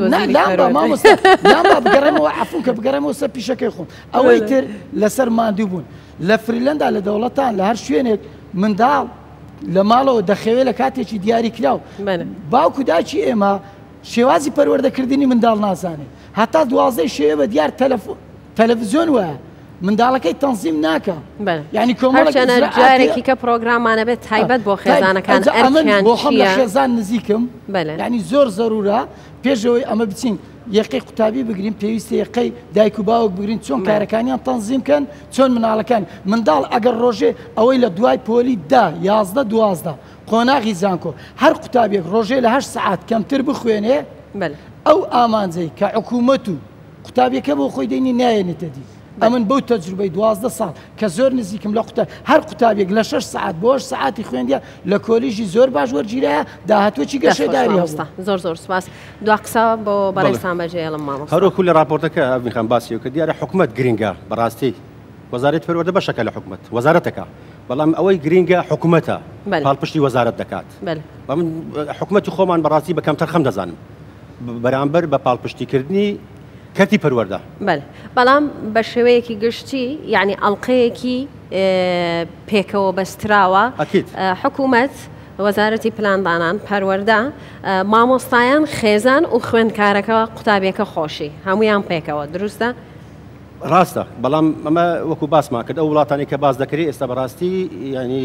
بگەڕێمەوە عەفوون کە بگەڕێمەوە سەر پیشەکەی خۆم ئەوەی تر لەسەر ماندوو بوون لە فریلەندا لە دەوڵەتان لە هەر شوێنێک منداڵ لە ماڵەوە دەخەوێت لە کاتێکی دیاری کراو باوکو داچی ئێمە شێوازی پەروەردەکردنی منداڵ نازانێت هەتا 12 شێوە بە دیار تەلەڤیزیۆن وایە منداڵەکەی تەنزیم ناکە ینی کۆمەڵێکی کە پرۆگرامانە بێت تایبەت بۆ خێزانەکان بۆ خەم لە خێزان نزیکم ینی زۆر زەرورە پێشەوەی ئەمە بچین یەقی قوتابی بگرین پێویستە یەقەی دایک و باوک بگرین چۆن کارەکانیان تەنزیم کەن چۆن مناڵەکان منداڵ ئەگەر ڕۆژێ ئەوەی لە دوای پۆلی 11 قۆناغی زانکۆ هەر قوتابێک ڕۆژێ لە 8 سعات کەمتر بخوێنێ ئەو ئامانجەی کە حکوومەت و قوتابیەکە بۆ خۆی دەینی نایێنێتە دی ئەمن بەو تەجروبەی 12 ساڵ کە زۆر نزیکم لە قوتە هەر قوتابێک لە 6 سعات بۆ 8 سعاتی خوێندە لە کۆلیژی زۆر باش وەرگیرایە داهاتوەکی گەشەداری هەستا زۆر سوپاس دو قسە بۆ بەڕێستان بەجێڵم ماڵ هەروەکو لە راپۆرتەکە میخوام باسیەوە کە دیارە حکوومەت گرینگە بەڕاستی وەزارەت فەروەردە بەشەکە لە حکوومەت وەزارەتەکە بەڵام ئەوەی گرینگە حکوومەتە پاڵپشتی وەزارەت دەکات من حکوومەتی خۆمان بەڕاستی بە کەمتر خەم دەزانم بەرامبەر بە پاڵپشتیکردنی کەتی پەروەردە بەڵام بە شێوەیەکی گشتی یعنی ئەڵلقەیەکی پێکەوە بەستراوە حکوومەت وەزارەتی پلاندانان پەروەردە مامۆستایان خێزان و خوێندکارەکە قوتابیەکە خۆشی هەمویان پێکەوە دروستە؟ ڕاستە بەڵام ئەمە وەکو باسمان کرد ئەو وڵاتانی کە باز دەکرێت ئێستا بەڕاستی ینی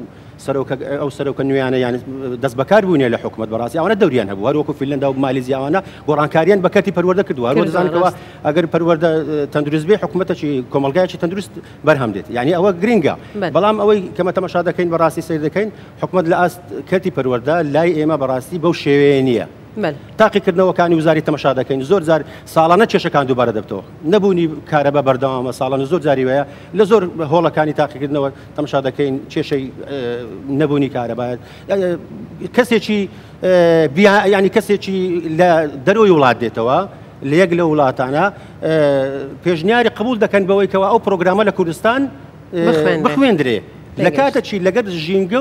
ئەو سەرۆکە نوێیانە یانی دەست بەکار بوونێ لە حکوومەت بەڕاستی ئەوانە دەوریان هەبوو هەروەکو فینلەندا و مالیزیاوانە گۆڕانکاریان بە کەتی پەروەردە کردووە هەروە دەزانکەوە ئەگەر پەروەردە تەندروست بێ حکوومەتێکی کۆمەلگایەکی تەندروست بەرهەم دێت یعنی ئەوە گرینگە بەڵام ئەوەی کەمە تەماشا دەکەین بەڕاستی سیر دەکەین حکوومەت لە ئاست کەتی پەروەردە لای ئێمە بەڕاستی بەو شێوەیە نییە تاقیکردنەوەکانی وزاری تەماشا دەکەین زۆر جار ساڵانە کێشەکان دووبارە دەبتەوە نەبوونی کارە بە بەردەوامە ساڵانە زۆر جاری وەیە لە زۆر هۆڵەکانی تاقیکردنەوە تەماشا دەکەین کێشەی نەبوونی کارەبایەت کەسێکی ینی کەسێکی لە دەرەوەی وڵات دێتەوە لە یەک لە وڵاتانە پێشنیاری قبول دەکەن بەوەی کەەوە ئەو پرۆگرامە لە کوردستان بخوێندرێ لە کاتەچی لەگەر ژینگە و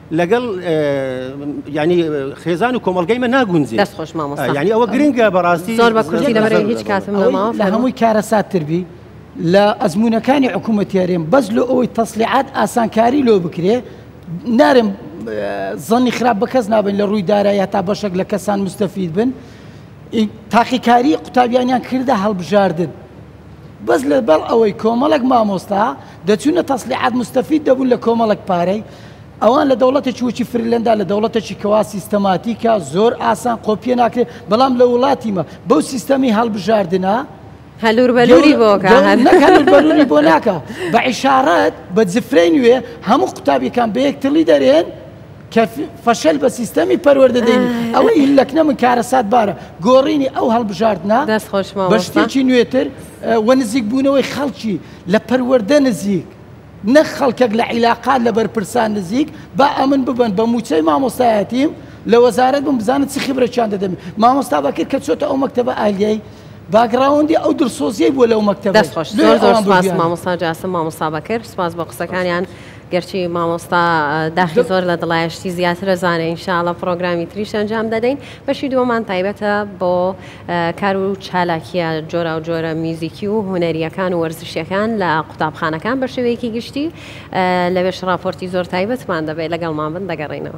لەگەڵ ینی خێزان و کۆمەڵگەیمە ناگونجێت دەست خۆش مامۆستا ینی ئەوە گرنگە بەڕاستی زۆر بە کورتی لەبەرەوەی هیچ کاتم نەماوە لە هەمووی کارەساتتربی لە ئەزمونونەکانی حکوومەتی هەرێم بەس لە ئەوەی تەسلیعات ئاسانکاری لۆ بکرێ نارم زەنی خراپ بە کەس نابن لە ڕووی دارایی تا بەشێک لە کەسان مستەفید بن تاقیکاری قوتابیانیان کردە هەڵبژاردن بەس لەبەر ئەوەی کۆمەڵک مامۆستا دەچوونە تەسلیعات مستەفید دەبوون لە کۆمەڵک پارەی ئەوان لە دەوڵەتێکی وەکی فریلەندا لە دەوڵەتێکی کەوا سیستەماتیکە زۆر ئاسان قۆپیە ناکرێت بەڵام لە وڵاتیمە بەو سیستەمی هەڵبژاردنە هەلووربەلووری بۆکەلووربەلووری بۆ ناکە بە عیشارەت بە جفرەی نوێ هەموو قوتابیەکان بە یەکتڵی دەرێن کە فەشەل بە سیستەمی پەروەردەدەین ئەوە ئیلەکنە من کارەسات بارە گۆڕینی ئەو هەڵبژاردنە بە شتێکی نوێتر وە نزیک بوونەوەی خەڵکی لە پەروەردە نزیک نەک خەڵکێک لە عیلاقات لە بەرپرسان نزیک با ئەمن ببن بە موچەی مامۆستایەتیم لە وەزارەت بم بزانن چی خبرەکیان دەدەمێت مامۆستا بەکرد کە چۆتە ئەو مەکتەبە ئالیایی باگراوندی ئەو درسۆزیەی بووە لەو مەکتەبە دەست خۆش زۆر زۆر سپاس مامۆستا جاسم مامۆستا بەکرد سپاس بە قسەکانیان گەرچی مامۆستا داخی زۆر لە دڵایشتی زیاترە زانێ ئینشاءڵڵا پرۆگرامی تریش ئەنجام دەدەین بەشی دووەمان تایبەتە بۆ کار و چالاکیە جۆرە و جۆرە میوزیکی و هونەریەکان و وەرزشیەکان لە قوتابخانەکان بە شێوەیەکی گشتی لەوێش راپۆرتی زۆر تایبەتمان دەبێت لەگەڵمان بن دەگەڕێنەوە.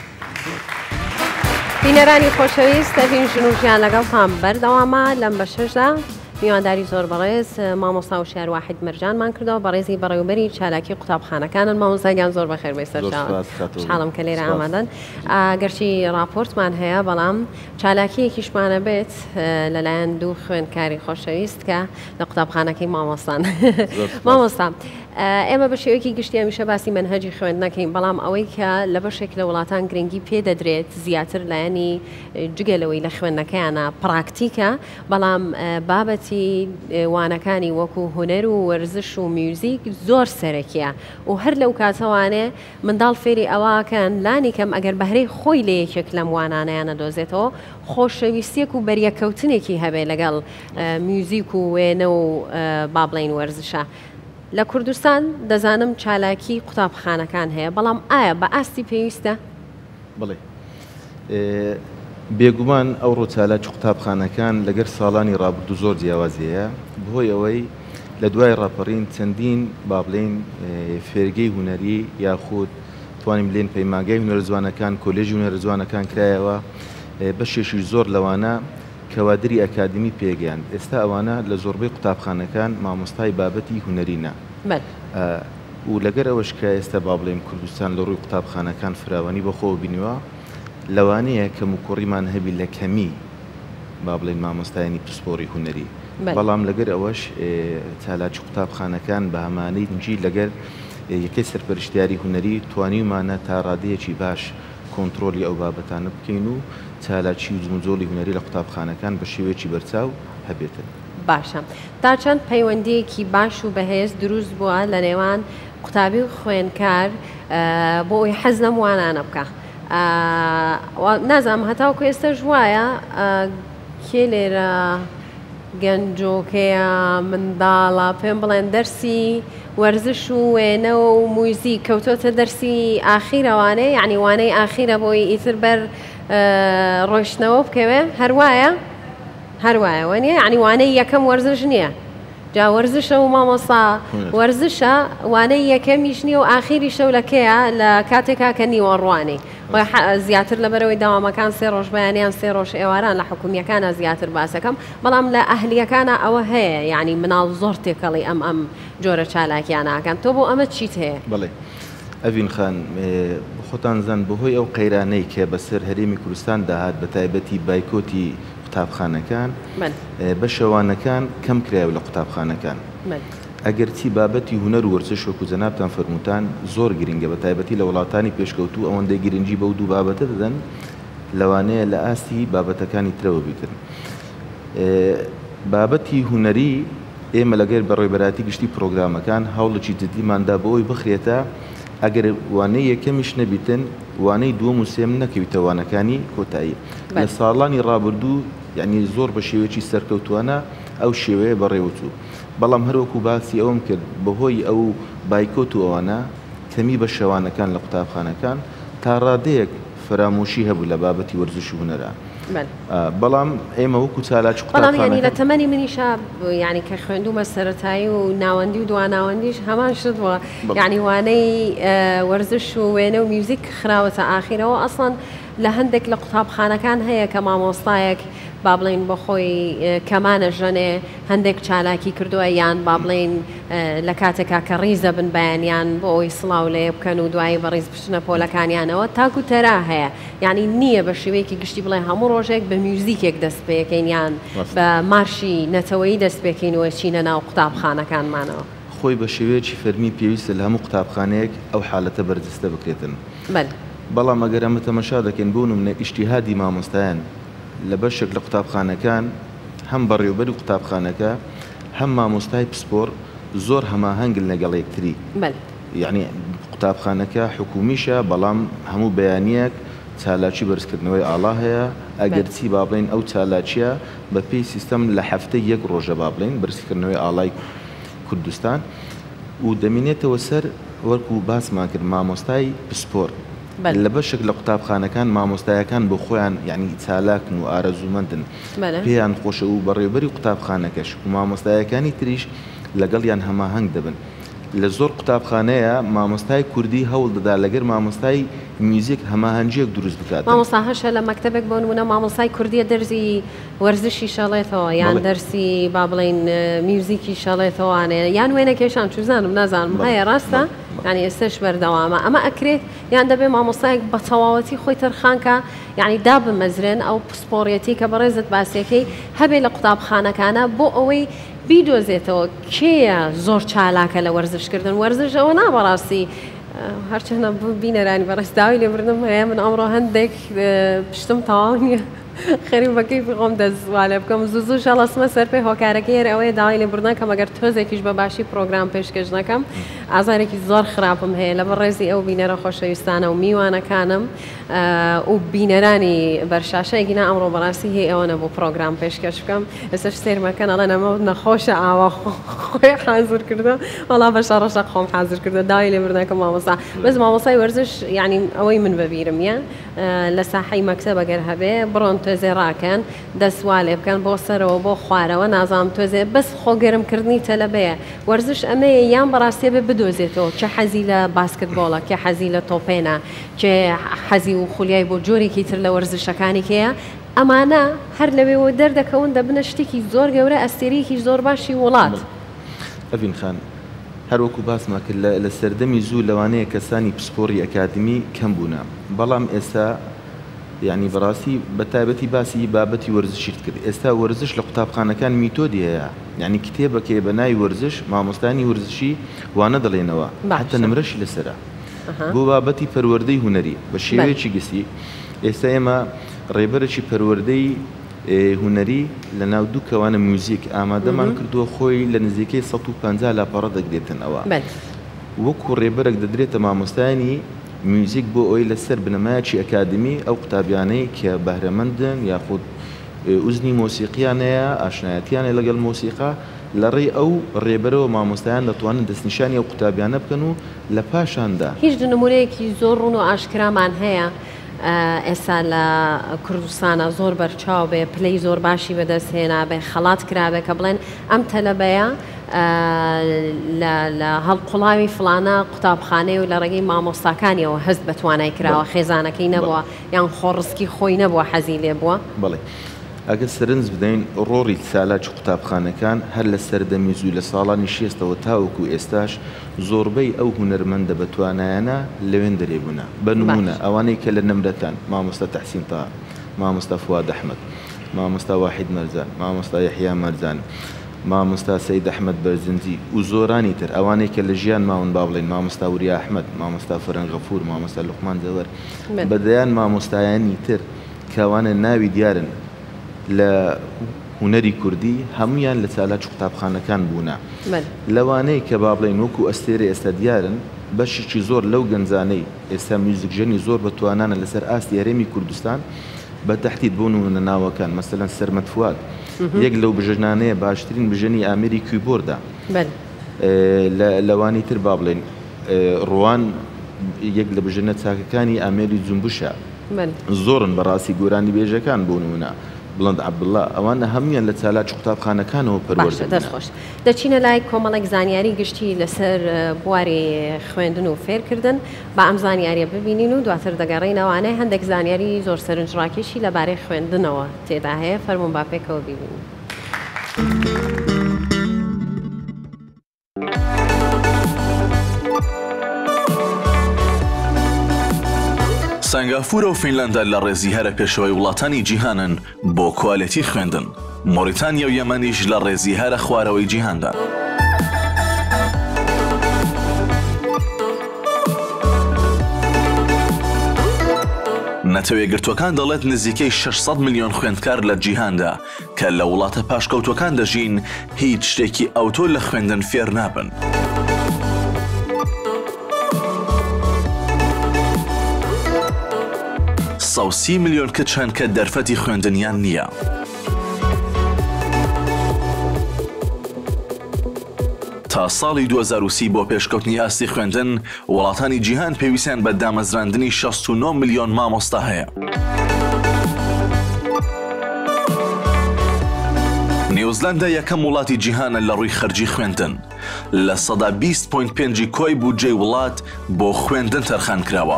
بینەرانی خۆشەویست دەبین ژن و ژیان لەگەڵتان بەردەوامە لەم بەشەشدا میوانداری زۆر بەڕێز مامۆستا و شێر واحید مرجانمان کردەوە بەڕێزی بەڕێوەبەری چالاکی قوتابخانەکانن مامۆستاگیان زۆر بەخێر بێ سەرشاڵم کە لێرە ئامادەن گەرچی راپۆرتمان هەیە بەڵام چالاکیەکیشمانە بێت لەلایەن دوو خوێندکاری خۆشەویست کە لە قوتابخانەکەی مامۆستان مامۆستا ئێمە بە شێوەیەکی گشتی هەمیشە باسی منهەجی خوێندنەکەین بەڵام ئەوەی کە لە بەشێک لە وڵاتان گرنگی پێ دەدرێت زیاتر لایەنی جگەلەوەی لە خوێندنەکەیانە پراکتیکە بەڵام بابەتی وانەکانی وەکو هونەر و وەرزش و میوزیک زۆر سەرەکیە و هەر لەو کاتەوانێ منداڵ فێری ئەواکەن لانی کەم ئەگەر بەهرەی خۆی لە یەکێک لەم وانانەیانە دۆزێتەوە خۆشەویستیەک و بەریەکەوتنێکی هەبێ لەگەڵ میوزیک و وێنە و با بڵین وەرزشە. لە کوردستان دەزانم چالاکی قوتابخانەکان هەیە بەڵام ئایا بە ئاستی پێویستە؟ بڵێ بێگومان ئەوڕۆ چالاکی قوتابخانەکان لەگەر ساڵانی ڕابردوو زۆر جیاوازیەیە بۆی ئەوەی لە دوای ڕاپەڕین چەندین با بڵێن فێرگەی هونەری یاخود توانیم بڵێن پەیمانگای هونەرە جوانەکان کۆلێژی هونەرە جوانەکان کرایەوە بەشێکی زۆر لەوانە کەوادری ئەکادمی پێگەیان ئێستا ئەوانە لە زۆربەی قوتابخانەکان مامۆستای بابەتی هونەرینە و لەگەر ئەوەش کە ئێستا با بڵێم کوردستان لە ڕووی قوتابخانەکان فراوانی بەخۆ بینیوە لەوانەیە کەم و کوڕیمان هەبی لە کەمی با بڵێن مامۆستایانی پسپۆری هونەری بەڵام لەگەر ئەوەش چالاکی قوتابخانەکان بە هەمانەی نجی لەگەر یەکەی سەرپەرشتیاری هونەری توانیمانە تا ڕادەیەکی باش کۆنتترۆلی ئەو بابەتانە بکەین و چالاکی و جمجۆڵی هونەری لە قوتابخانەکان بە شێوەیەکی بەرچاو هەبێتن. باشە تا چەند پەیوەندیەکی باش و بەهێز دروست بووە لە نێوان قوتابی و خوێندکار بۆ ئەوی حەز لەم وانانە بکە. نازانم هەتاوکو ئێستاش وایە کێ لێرە گەنجۆکەیە منداڵە پێم بڵێن دەرسی وەرزش و وێنە و موزیک کەوتۆتە دەرسی ئاخیرەوانەیە یعنی وانەی ئاخیرە بۆی ئیتر بەر ڕۆیشتنەوە بکەوێ هەروایە هەروایەوە نیە یعنی وانەی یەکەم وەرزش نییە جا وەرزشە و مامۆستا وەرزشە وانەی یەکەمیش نییە و ئاخیری شەو لەکەیە لە کاتێکا کە نیوەڕوانەی زیاتر لەبەرەوەی داوامەکان سێ ڕۆژ بەیانیان سێ ڕۆژ ئێواران لە حکومیەکانە زیاتر باسەکەم بەڵام لە ئەهلیەکانە ئەوە هەیە یعنی مناڵ زۆر تێکەڵی ئەم جۆرە چالاکیانەکەن تۆ بۆ ئەمە چیت هەیە؟ بڵێ ئەڤین خان خۆتان زان بەهۆی ئەو قەیرانەی کە بەسەر هەرێمی کوردستان داهات بە تایبەتی بایکۆتی قوتابخانەکان بە شەوانەکان کەم کرایەوە لە قوتابخانەکان ئەگەرچی بابەتی هونەر و وەرزش وەکو جەنابتان فەرمووتان زۆر گرنگە بە تایبەتی لە وڵاتانی پێشکەوتوو ئەوەندەی گرنگی بەو دوو بابەتە دەدەن لەوانەیە لە ئاستی بابەتەکانی ترەوە بیتن. بابەتی هونەری ئێمە لەگەر بەڕێوەبەراتی گشتی پرۆگرامەکان هەوڵێکی جدیماندا بەوەی بخرێتە ئەگەر وانەی یەکەمیش نەبیتن وانەی دووەم و سێم نەکەویتە وانەکانی کۆتایی لە ساڵانی ڕابردوو یعنی زۆر بە شێوەیەکی سەرکەوتوانە ئەو شێوەیە بەڕێوەچوو بەڵام هەروەکو باسی ئەوم کرد بەهۆی ئەو بایکۆت و ئەوانە کەمی بە شەوانەکان لە قوتابخانەکان تا ڕادەیەک فرامۆشی هەبوو لە بابەتی وەرزش و هونەرە بەڵام ئێمە وەکو چالاک بەڵام ینی لە تەمەنی منیشە ینی کە خوێندومە سەرەتایی و ناوەندی و دواناوەندیش هەمان شتوە یعنی وانەی وەرزش و وێنە و میوزیک خراوەتە ئاخیرەوە ئەسڵەن لە هەندێک لە قوتابخانەکان هەیە کە مامۆستایەک با بڵین بۆ خۆی کەمانە ژەنێ هەندێک چالاکی کردووە یان با بڵین لە کاتێکا کە ڕیزە بن بەیانیان بۆ ئەوی سڵاو لێ بکەن و دوایی بەڕیز بچنە پۆلەکانیانەوە تاکو تەرا هەیە یعنی نییە بە شێوەیەکی گشتی بڵێ هەموو ڕۆژێک بە میوزیکێک دەست پێەکەین یان بە مارشی نەتەوەیی دەست پێکەینەوە چینە ناو قوتابخانەکانمانەوە خۆی بە شێوەیەکی فەرمی پێویستە لە هەموو قوتابخانەیەک ئەو حالەتە بەردەستە بکرێتن بەڵام ئەگەر ئەمە تەمەشا دەکەین بۆ نمونە ئیجتیهادی مامۆستایان لە بەشێک لە قوتابخانەکان هەم بەڕێوەبەری قوتابخانەکە هەم مامۆستای پسپۆر زۆر هەماهەنگن لەگەڵ یەکتری یعنی قوتابخانەکە حکومیشە بەڵام هەموو بەیانیەک چالاکی بەرزکردنەوەی ئاڵا هەیە ئەگەر چی با بڵێن ئەو چالاکیە بە پێی سیستەم لە هەفتەی یەک ڕۆژە با بڵێن بەرزکردنەوەی ئاڵای کوردستان و دەمێنێتەوە سەر وەرکو باسمان کرد مامۆستای پسپۆر لە بەشێک لە قوتابخانەکان مامۆستایەکان بۆ خۆیان یعنی چالاکن و ئارەزوومەندن پێیان خۆشە و بەڕێوەبەری قوتابخانەکەش و مامۆستایەکانی تریش لەگەڵیان هەماهەنگ دەبن لە زۆر قوتابخانەیە مامۆستای کوردی هەوڵ دەدا لەگەر مامۆستای میوزیک هەماهەنگیەک دروست بکات مامۆستا هەشە لە مەکتەبێک بۆ نمونە مامۆستای کوردیە دەرزی وەرزشی شەڵێتەوە یان دەرسی با بڵین میوزیکی شەڵێتەوەوانێ یان وێنە کێشان چوزانم نازانم هەیە ڕاستە ینی ئێستش بەردەوامە ئەمە ئەکرێت یان دەبێ مامۆستایەک بە تەواوەتی خۆی تەرخانکە یعنی دا بمەزرێن ئەو پسپۆڕیەتی کە بەڕێزت باسیەکەی هەبێ لە قوتابخانەکانە بۆ ئەوەی بیدۆزێتەوە کێیە زۆر چالاکە لە وەرزشکردن وەرزش ئەوە نابەڕاستی هەرچەنە بینەرانی بەڕێستداوی لێبردم هەیە من ئەمڕۆ هەندێک پشتم تەواو نییە خەریبەکەی بخۆم دەستوالێ بکەم زوو شەڵەسمە سەر پێی هۆکارەکەی ئەوەیە داوای لێبردن کە مەگەر تۆزێکیش بە باشی پرۆگرام پێشکەش نەکەم ئازارێکی زۆر خراپم هەیە لە بەڕێزی ئەو بینەرە خۆشەویستانە و میوانەکانم و بینەرانی بەرشاشەیەکینا ئەمڕۆ بەڕاستی هەیە ئەوە نەبوو پرۆگرام پێشکەش بکەم ئێستش سێرمەکەن ئەڵێن ئەمە نەخۆشە ئاوا خۆی حازر کردە وەڵا بە شەڕەشە خۆم حازر کردە داوای لێبردنەکەم مامۆستا بەس مامۆستای وەرزش یعنی ئەوەی من بەبیرم یان لە ساحەی مەکتەب ئەگەر هەبێ بڕۆن تۆزێ ڕاکەن دەستوالێ بکەن بۆ سەرەوە بۆ خوارەوە نازام تۆزێ بەس خۆگەرمکردنی تەلەبەیە وەرزش ئەمەیە یان بەڕاستیە بێ بدۆزێتەوە کە حەزی لە باسکتبۆڵە کە حەزی لە تۆپێنە کێ حەزی و خولیای بۆ جۆرێکی تر لە وەرزشەکانی کەیە ئەمانە هەر لەوێەوە دەردەکەون دەبنە شتێکی زۆر گەورە ئەستێرەیەکی زۆر باشی وڵات ئەڤین خان هەروەکو باسما کرد لە سەردەمی زوو لەوانەیە کەسانی پسپۆڕی ئەکادمی کەم بوونە بەڵام ئێستا یعنی بەڕاستی بە تایبەتی باسی بابەتی وەرزشیت کرد ئێستا وەرزش لە قوتابخانەکان میتۆدی هەیە یعنی کتێبەکێ بە ناوی وەرزش مامۆستانی وەرزشی وانە دەڵێنەوە حتى نمرەشی لەسرە بۆ بابەتی پەروەردەی هونەری بە شێوەیەکی گستی ئێستا ئێمە ڕێبەرێکی پەروەردەی هونەری لە ناو دوو کەوانە میوزیک ئامادەمان کردووە خۆی لە نزیکەی 150 لاپەڕە دەگرێتنەوە وەکو ڕێبەرێک دەدرێتە مامۆستایانی میوزیک بۆ ئەوی لەسەر بنەمایەکی ئەکادمی ئەو قوتابیانەی کە بەهرەمەندن یاخود ئوزنی مۆسیقییانەیە ئاشنایەتیانە لەگەڵ مۆسیقا لە ڕێی ئەو ڕێبەرەوە مامۆستایان دەتوانن دەستنیشانی ئەو قوتابیانە بکەن و لە پاشاندا هیچ نمونەیەکی زۆر ڕوون و ئاشکرامان هەیە ئێستا لە کوردستانە زۆر بەرچاو بێ پلەی زۆر باشی بەدەستهێنا بێ خەڵات کرابێ کە بڵێن ئەم تەلەبەیە لە هەڵقوڵاوی فلانە قوتابخانەی و لە ڕێگەی مامۆستاکانیەوە هەست بە توانای کراوە خێزانەکەی نەبووە یان خۆڕسکی خۆی نەبووە حەزی لێ بووە بڵێ ئەگەر سەرنج بدەین ڕۆڕی سالاکی قوتابخانەکان هەر لە سەردەمی زوو لە ساڵانی شێستەوە تاوەکو ئێستاش زۆربەی ئەو هونەرمەندە بە توانایانە لەوێن دەرێبوونە بە نمونە ئەوانەی کە لە نەمرەتان مامۆستا تەحسین تا مامۆستا فواد ئەحمەد مامۆستا واحید مەرزان مامۆستا یەحیا مەرزان مامۆستا سەید ئەحمەد بەرزنجی و زۆرانی تر ئەوانەی کە لە ژیان ماون با بڵێن مامۆستا وریا ئەحمەد مامۆستا فەرەنگ غەفور مامۆستا لوقمان جەوەر بەدەیان مامۆستایانی تر کەوانە ناوی دیارن لە هونەری کوردی هەمویان لە چالاک قوتابخانەکان بوونە لەوانەی کە با بڵێن وەکو ئەستێرە ئێستا دیارن بەشێکی زۆر لەو گەنجانەی ئێستا میوزیکژەنی زۆر بەتوانانە لەسەر ئاستی هەرێمی کوردستان بە تەحتیت بۆ نمونە ناوەکان مەسەلەن سەرمەد فواد یەک لەو بژەنانەیە باشترین بژەنی ئامێری کویبۆردا لەوانی تر با بڵێن ڕوان یەک لە بژنە چاکەکانی ئامێری جومبوشە زۆرن بەڕاستی گۆرانی بێژەکان بوونونە بڵند عەبدوڵڵا ئەوانە هەمویان لە چالاک قوتابخانەکانەوە پەروەردە دەستخۆش دەچینە لای کۆمەڵێک زانیاری گشتی لەسەر بواری خوێندن و فێرکردن با ئەم زانیاریە ببینین و دواتر دەگەڕێنەوانەیە هەندێک زانیاری زۆر سەرنجڕاکێشی لەبارەی خوێندنەوە تێدا هەیە فەرموون با پێکەوە ببینین. سنگافورە و فینلەندە لە ڕێزی هەرە پێشەوەی وڵاتانی جیهانن بۆ کوالەتی خوێندن. مۆریتانیا و یەمەنیش لە ڕێزی هەرە خوارەوەی جیهاندا. نەتەوەیە گرتوەکان دەڵێت نزیکەی 600 ملیۆن خوێندکار لە جیهاندا کە لە وڵاتە پاشکەوتوەکان دەژین هیچ شتێکی ئەوتۆ لە خوێندن فێر نابن. 130 ملیۆن کچ هەن کە دەرفەتی خوێندنیان نییە. تا ساڵی 2030 بۆ پێشکەوتنی ئاستی خوێندن وڵاتانی جیهان پێویستیان بە دامەزراندنی 69 ملیۆن مامۆستا هەیە. نیوزلەندە یەکەم وڵاتی جیهانە لە ڕووی خەرجی خوێندن. لە سەدا 20.5 کۆی بودجەی وڵات بۆ خوێندن تەرخان کراوە.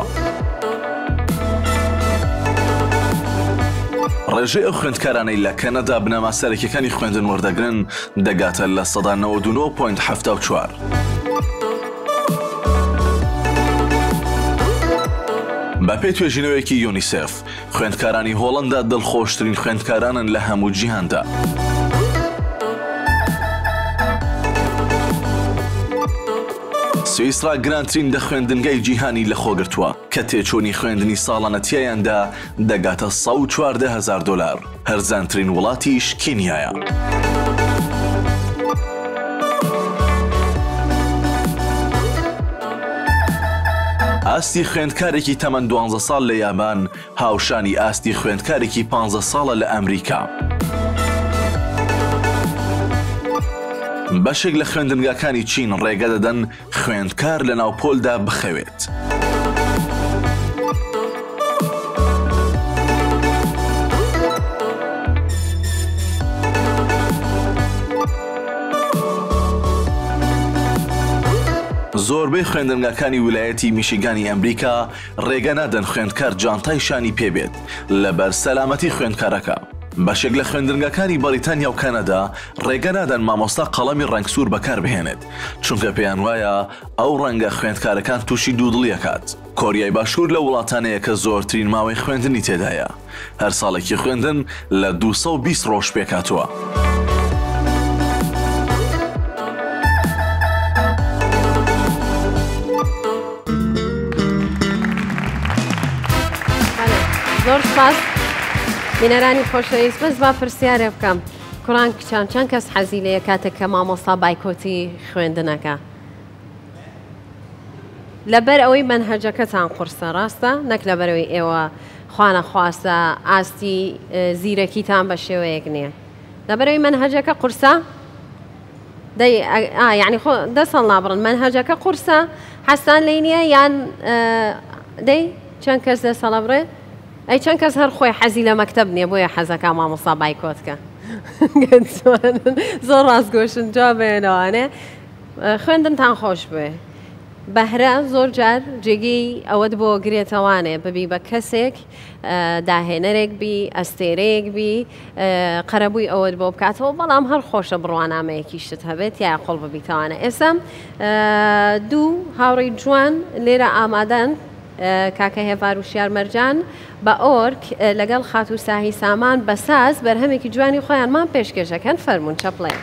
ڕێژەی ئەو خوێندکارانەی لە کەنەدا بنەما سەرەکیەکانی خوێندن وەردەگرن دەگاتە لە سەدا 99.74. بە پێی توێژینەوەیەکی یونیسف خوێندکارانی هۆڵەندا دڵخۆشترین خوێندکارانن لە هەموو جیهاندا. سوئیسرا گرانترین دە خوێندنگای جیهانی لە خۆگرتووە کە تێچوونی خوێندنی ساڵانەتیایاندا دەگاتە 114,000 دلار. هەرزانترین وڵاتیش کینیایە. ئاستی خوێندکارێکی تەمەن 12 ساڵ لە یابان هاوشانی ئاستی خوێندکارێکی 15 ساڵە لە ئەمریکا. بەشێک لە خوێندنگاکانی چین ڕێگە دەدەن خوێندکار لە ناوپۆلدا بخەوێت. زۆربەی خوێندنگاکانی ویلایەتی میشیگانی ئەمریکا ڕێگە نادەن خوێندکار جانتای شانی پێبێت لەبەر سەلامەتی خوێندکارەکە. بەشێک لە خوێندنگەکانی بەریتانیا و کەنەدا ڕێگە نادەن مامۆستا قەڵەمی ڕەنگسوور بەکار بهێنێت چونکە پێیان وایە ئەو ڕەنگە خوێندکارەکان تووشی دوودڵیەکات. کۆریای باشوور لە وڵاتانەیە کە زۆرترین ماوەی خوێندنی تێدایە. هەر ساڵێکی خوێندن لە 220 ڕۆژ پێکاتوە. زۆر سپاس بینەرانی خۆشەویست بەس با پرسیارێ بکەم کوڕان کچان چەند کەس حەزی لێیە کاتێک کە مامۆستا بایکۆتی خوێندنەکە لەبەر ئەوەی مەنهەجەکەتان قورسە ڕاستە نەک لەبەرەوەی ئێوە خوانە خواستە ئاستی زیرەکیتان بە شێوەیەک نییە لەبەرەوەی مەنهەجەکە قورسە یعنی خۆ دەسەڵ نابڕن مەنهەجەکە قورسە حەستان لێی نییە یان دەی چەند کەس دەسەڵە بڕێ ئەی چەند کەس هەر خۆی حەزی لە مەکتەب نییە بۆیە حەزەکە مامۆستا بایکۆتکە زۆر ڕاستگۆشن جوابێنەوانێ خوێندنتان خۆش بێ بەهرە زۆر جار جێگەی ئەوەت بۆ گرێتەوانێ ببی بە کەسێک داهێنەرێک بی ئەستێرەیەک بی قەرەبووی ئەوەت بۆ بکاتەوە بەڵام هەر خۆشە بڕوانامەیەکی شت هەبێت یا قۆڵ ببیتەوانە ئێستا دوو هاوڕێی جوان لێرە ئامادەن کاکە هێڤار و شیارمەرجان بە ئۆرک لەگەڵ خاتوو ساهی سامان بە ساز بەرهەمێکی جوانی خۆیانمان پێشکەشەکەن فەرموون چەپڵێ.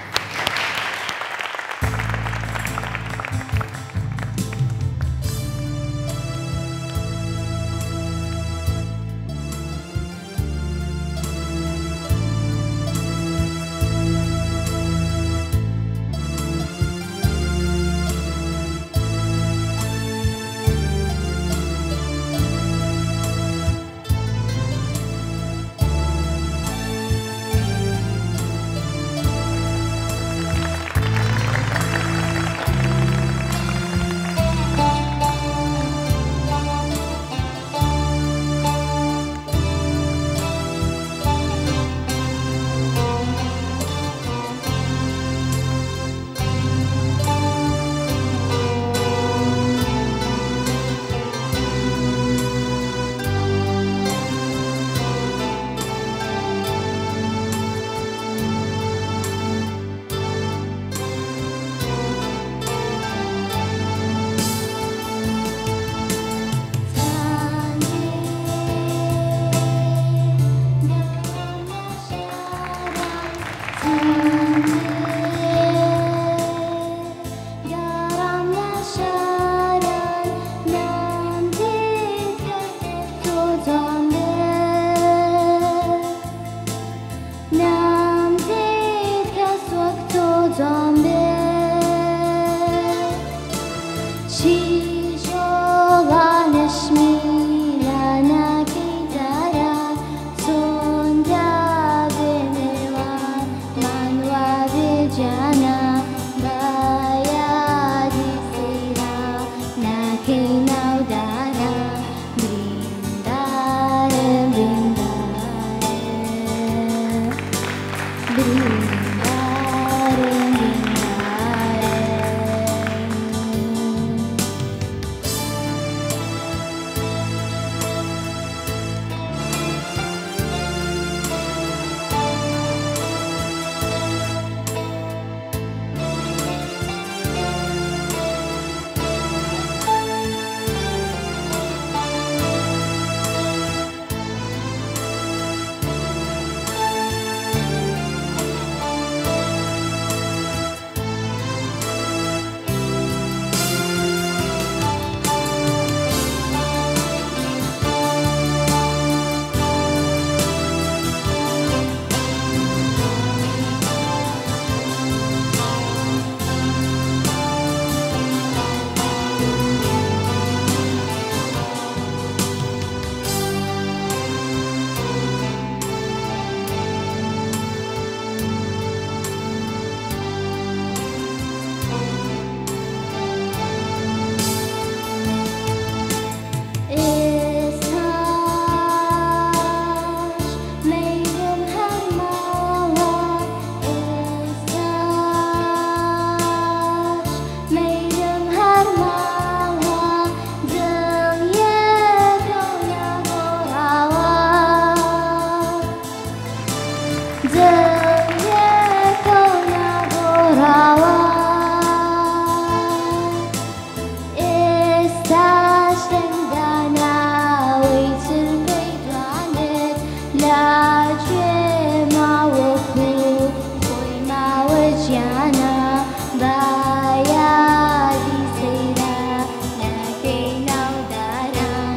لاجێ ماوەکو خۆی ماوە گیانە با یادی سەیرە نەکەی ناوداران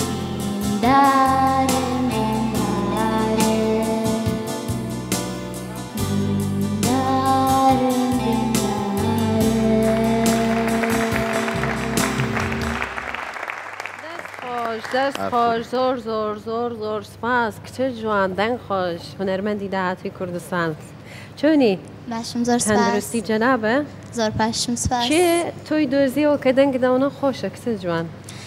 دیندارن دەست خۆش زۆر زۆر زۆر زۆر سپاس کچە جوان دەنگ خۆش هونەرمەندی داهاتووی کوردستان چۆنی؟ باشم زۆر تەندروستی جەنابە؟ زۆر باشم سپاس کێ تۆی دۆزیەوە کە دەنگداونە خۆشە کچە جوان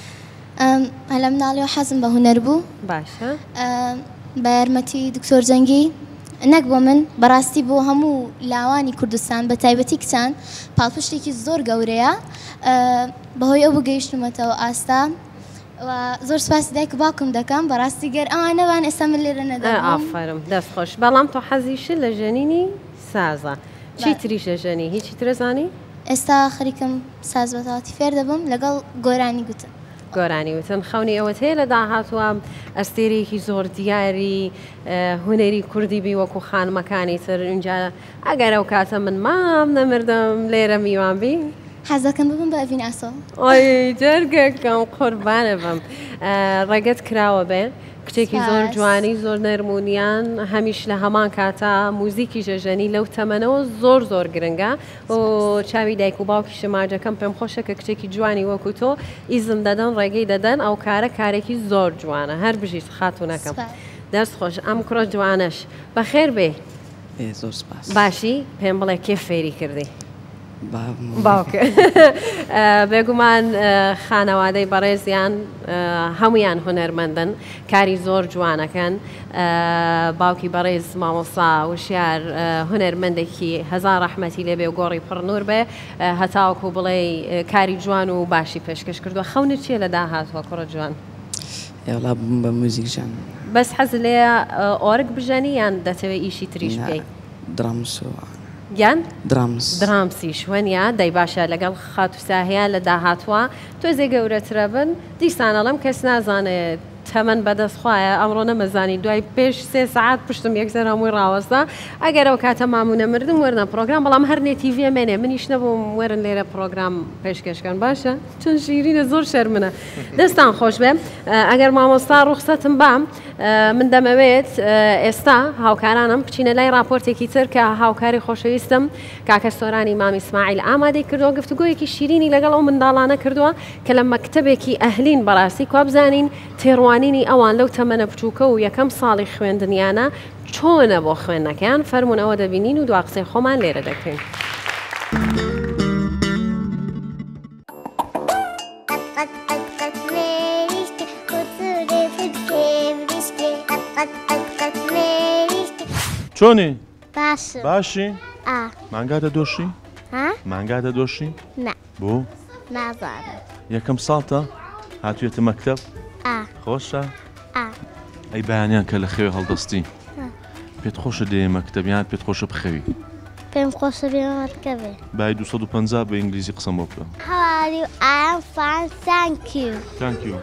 هەلە مناڵی و حەزم بە هونەر بوو باشە بە یارمەتی دکتۆر جەنگی نەک بۆ من بەڕاستی بۆ هەموو لاوانی کوردستان بە تایبەتی کچان پاڵپشتێکی زۆر گەورەیە بەهۆی ئەو بگەیشتمەتەوە ئاستا زۆر سپاسی دایک و باوکم دەکەم بەڕاستی گەر ئەوان نەبان ئێستا من لێرە نەدەبووم ئافەرم دەست خۆش بەڵام تۆ حەزیشت لە ژەنینی سازە چی تریش لە ژەنی هیچی ترەزانی؟ ئێستا خەریکم ساز بەتەواتی فێر دەبم لەگەڵ گۆرانی گوتن گۆرانی وتن خەونی ئەوەت هەیە لە داهاتوە ئەستێرێکی زۆر دیاری هونەری کوردی بی وەکو خانمەکانی تر اینجا ئەگەر ئەو کاتە من مام نەمردم لێرە میوان بی؟ حەزەکەم ببم بە ئەڤین ئاسۆ ئۆی جەرگەکەم قوربانە بم ڕێگەت کراوە بێ کچێکی زۆر جوانی زۆر نەرمونیان هەمیش لە هەمان کاتە موزیکی ژەژەنی لەو تەمەنەوە زۆر زۆر گرنگە و چاوی دایک و باوکی شماجەکەم پێم خۆشە کە کچێکی جوانی وەکو تۆ ئیزم دەدەن ڕێگەی دەدەن ئەو کارە کارێکی زۆر جوانە هەر بژیت خاتونەکەم دەست خۆش ئەم کوڕە جوانش بەخێر بێ زۆر سپاس باشی پێم بڵێ کێ فێری کردی باوکە بێگومان خانەوادەی بەڕێزیان هەمویان هونەرمەندن کاری زۆر جوانەکەن باوکی بەڕێز مامۆستا وشیار هونەرمەندێکی هەزار ڕەحمەتی لێبێ و گۆڕی پڕنور بێ هەتاوەکو بڵێ کاری جوان و باشی پێشکەش کردووە خەونت چیە لە داهاتوە کوڕە جوان ئێوڵا بم بە موزیکژان بەس حەز لێ ئۆرگ بژەنی یان دەتەوێت ئیشی تریش بکەی درامسەوە گیان درامسی شوێنە دەی باشە لەگەڵ خات و ساهەیە لە داهاتوە تۆزێ گەورەترە بن دیسانەڵم کەس نازانێت تەمەەن بەدەستخوایە ئەمڕۆ نەمەزانی دوای پێش 3 ساعت پشتم یەکسەر هەمووی ڕاوەستا ئەگەر ئەو کاتە مامونە مردم وەرنە پرۆگرام بەڵام هەر نێتیڤە منێ منیش نەبووم وەرن لێرە پرۆگرام پێشکەشکەن باشە چەند شیرینە زۆر شەرمنە دەستان خۆش بێ ئەگەر مامۆستا ڕوخسەتم بام من دەمەوێت ئێستا هاوکارانم بچینە لای راپۆرتێکی تر کە هاوکاری خۆشەویستم کاکە سۆرانی مامی ئیسماعیل ئامادەی کردەوە گفتوگۆیەکی شیرینی لەگەڵ ئەو منداڵانە کردووە کە لە مەکتەبێکی ئەهلین بەڕاستی کا بزانین تێڕوانینی ئەوان لەو تەمەنە بچووکە و یەکەم ساڵی خوێندنیانە چۆنە بۆ خوێندنەکەیان فەرمونەوە دەبینین و دوا قسەی خۆمان لێرە دەکەین. چۆنی؟ باشی؟ مانگاتە دۆشی؟ مانگاتە دۆشی؟ نە بۆ؟ نازانم یەکەم ساڵتە هاتوویەتە مەکتەب؟ خۆشە؟ ئەی بەیانیان کە لە خێوێ هەڵدەستی پێت خۆشە دێ مەکتەبیان پێت خۆشە بخەوی پێم خۆشە بێمەکەبێ بای 250 بە ئینگلیزی قسەم بۆ بکە. How are you? I am fine, thank you. Thank you.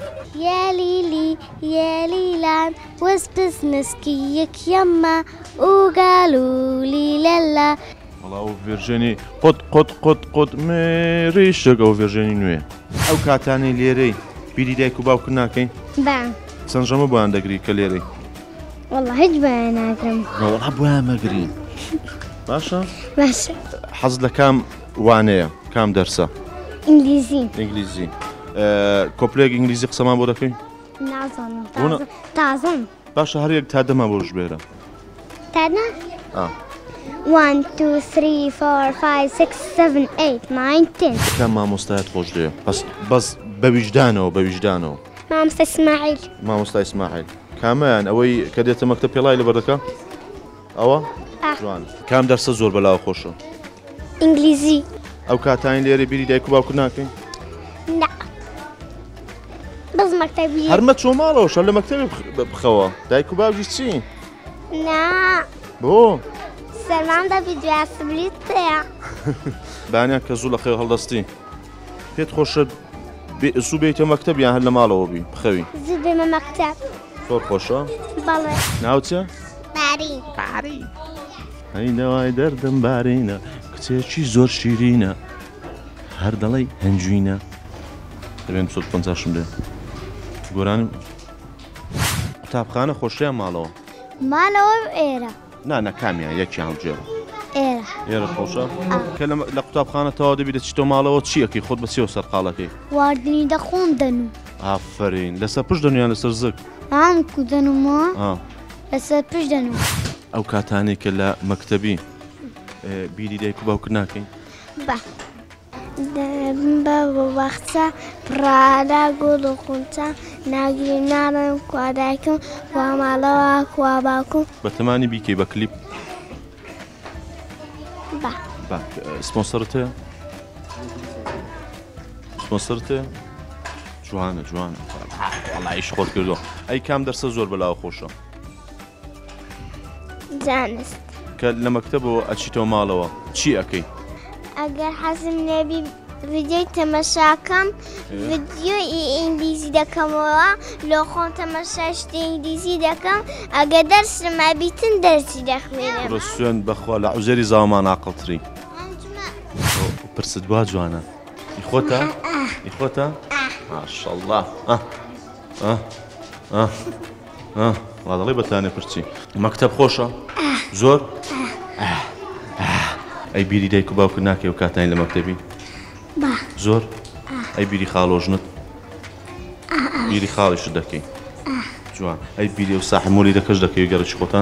يا ليلان وسبزنس كيك يما وقالوا لي لالا. والله ئەو ڤێرژێنی قوت مێریشک ئەو ڤێرژێنی نوێ. ئەو کاتانەی لێرەی بیری دایک و باوکن ناکەین؟ چەند ژەمە بۆیان دەگری کە لێرەی؟ والله هیچ بۆیان ناگرم. وەڵا بۆیان مەگرین. باشە؟ باشە. حەز لە کام وانەیە کام دەرسە؟ ئینگلیزی. کۆپلێک ئینگلیزی قسەمان بۆ دەکەین؟ نازانم تازم. باشە هەر یەک تا دەما بۆ ژبێرە. تانا؟ 1 2 3 4 5 6 7 8 9 10. کام مامۆستایەت خۆش دێ بەس بە ویژدانەوە بە ویژدانەوە. مامۆستا ئیسماعیل. مامۆستا ئیسماعیل. کامیان ئەوەی کە دێتە مەکتەب پێڵای لەبەردەکە؟ ئەوە؟ جوان. کام دەرسە زۆر بەلاوە خۆشە؟ ئینگلیزی. ئەو کاتانی لێرە بیری دایک و باوکن ناکەین؟ نا. بەس مەکتەبی. هەرمە چۆ ماڵەوە شەر لە مەکتەبی بخەوە دایک و باوکی چی؟ نا. بۆ؟ سەرمام دەبی دوای سبلیت پێە. بانیان کە زوو لە خێو هەڵدەستی پێت خۆشە زوو بێتە مەکتەب یان هەر لە ماڵەوە بی بخەوی؟ زوو بێمە مەکتەب. زۆر خۆشە؟ بەڵێ. ناوچە؟ باری. باری. ئەی نەوای دەردم بارینە، کچێکی زۆر شیرینە، هەر دەڵێی هەنجوینە. دەبێن 150 دێ. گۆرانم قوتابخانە خۆشیان ماڵەوە؟ ماڵەوە ئێرە. نا کامیان یەکی هەڵبژێرە. ئێرە خۆشە؟ کە لە قوتابخانە تەوا دەبی دەچیتەوە ماڵەوە چیەکەی خۆت بەچێوە سەرقاڵەکەی؟ واردنی دەخۆندن و. ئافرین لەسەر پشت دەنویان لەسەر زک؟ هەمکو دەنومەوە لەسەر پشت دەنوم. ئەو کاتانێک کە لە مەکتەبی بیری دایک و باوکرد ناکەین؟ بە بە وەختە پڕادا گۆڵ و خونچە ناگیری ناڵم کوادایکم وا ماڵەوە کوا باوکم. بە تەمانی بیکەی بە کلیپ؟ بە. سپۆنسەرت هەیە؟ سپۆنسەرت هەیە؟ جوانە وەڵای ئیش خۆت کردووە. ئەی کام دەرسە زۆر بەلاوە خۆشە؟ زانست. کە لە مەکتەبەوە ئەچیتەوە ماڵەوە چی ئەەکەی؟ ئەگەر حەزم نەبی ڤیدیۆی تەمەشاکەم ڤیدیۆی ئینگلیزی دەکەمەوە لۆ خۆم تەمەشای شتی ئینگلیزی دەکەم ئەگە دەرسم ئەبیتن دەرسی دەخوێنم. ڕستوێن بەخوا لە عوزێری زاڵمان عاقڵتری. پرست وا جوانە. ئیخۆتە؟ ئیخۆتە؟ ماشەڵڵا. وا دەڵێ بەتانێ پرچی. مەکتەب خۆشە؟ زۆر؟ ئەی بیری دایک و باوکرد ناکەی و کاتانی لە مەکتەبی؟ زۆر؟ ئەی بیری خاڵۆژنت؟ بیری خاڵیشت دەکەی؟ جوان. ئەی بیری و ساحمولی دەکەش دەکەی و گەڕێکی خۆتان؟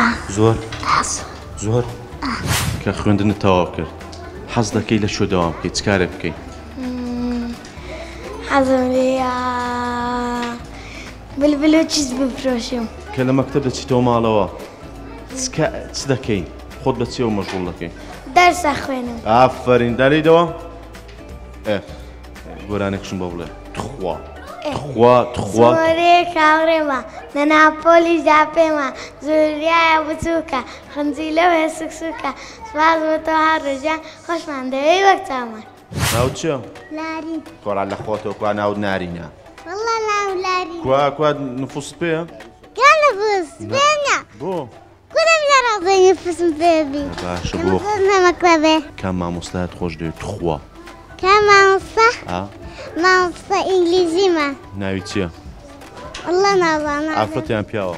زۆر؟ کە خوێندنت تەواو کرد حەز دەکەی لە شۆ دەوام بکەیت چ کارێک بکەیت؟ حەزم لێیە بلبل و چیز بفرۆشم. کە لە مەکتەب دەچیتەوە ماڵەوە چ دەکەی؟ خۆت بە چێوە مەشغوڵ دەکەی؟ دەرس دەخوێنم. ئافرین دەلیدەوە؟ گۆرانێکشم بۆ بڵێ تخوا. زۆرێ کاوڕێمە لە ناپۆلیشدا پێمە زۆریایە بچووکە خەنجی لەوێ سوکسوکە سوپاس بۆ تۆ هەر ڕۆژیان خۆشمان دەوێ وەک چامان. ناوت چییە؟ لارین. کۆڕان لە خۆتەوە کوا ناوت نارینە. وەڵڵا ناو لارین. کوا نفوست پێیە؟ کام نفوست پێنە. بۆ؟ کورم لەڕازەی نفوسم پێبی. باشە بۆ نەمەکڵەبێ. کام مامۆستایت خۆش دەوێت تخوا؟ کام مامۆستا؟ مامۆستا ئینگلیزیمە. ناوی چییە؟ وەڵڵا نازانم. ئافرەتیان پیاوە؟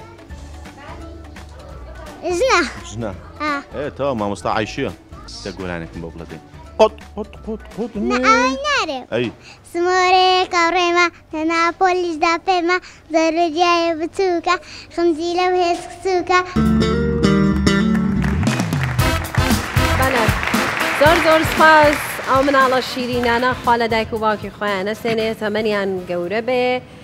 ژنە. تەوا مامۆستا عایشەیە؟ دە گۆرانێکم بۆ بڵێ دێ. قوت ئەوەی نارێ. ئەی سمۆرێ کاوڕێمە لە ناپۆلیشدا پێمە زۆرجیایە بچووکە خەنجی لەو هێز کچووکە. زۆر سپاس ئەو مناڵە شیرینانە خوا لە دایک و باوکی خۆیان نەسێنێت تەمەنیان گەورە بێ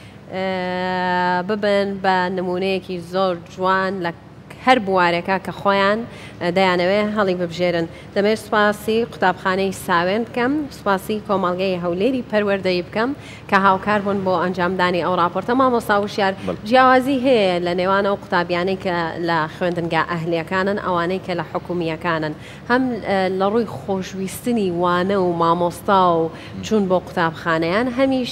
ببن بە نمونەیەکی زۆر جوان لە هەر بوارێکە کە خۆیان دەیانەوێ هەڵی ببژێرن. دەمێت سوپاسی قوتابخانەی ساوێن بکەم، سوپاسی کۆمەڵگەی هەولێری پەروەردەی بکەم کە هاوکار بوون بۆ ئەنجامدانی ئەو راپۆرتە. مامۆستا وشیار جیاوازی هەیە لە نێوان ئەو قوتابیانەی کە لە خوێندنگا ئەهلیەکانن ئەوانەی کە لە حکومیەکانن، هەم لە ڕووی خۆشویستنی وانە و مامۆستا و چوون بۆ قوتابخانەیان هەمیش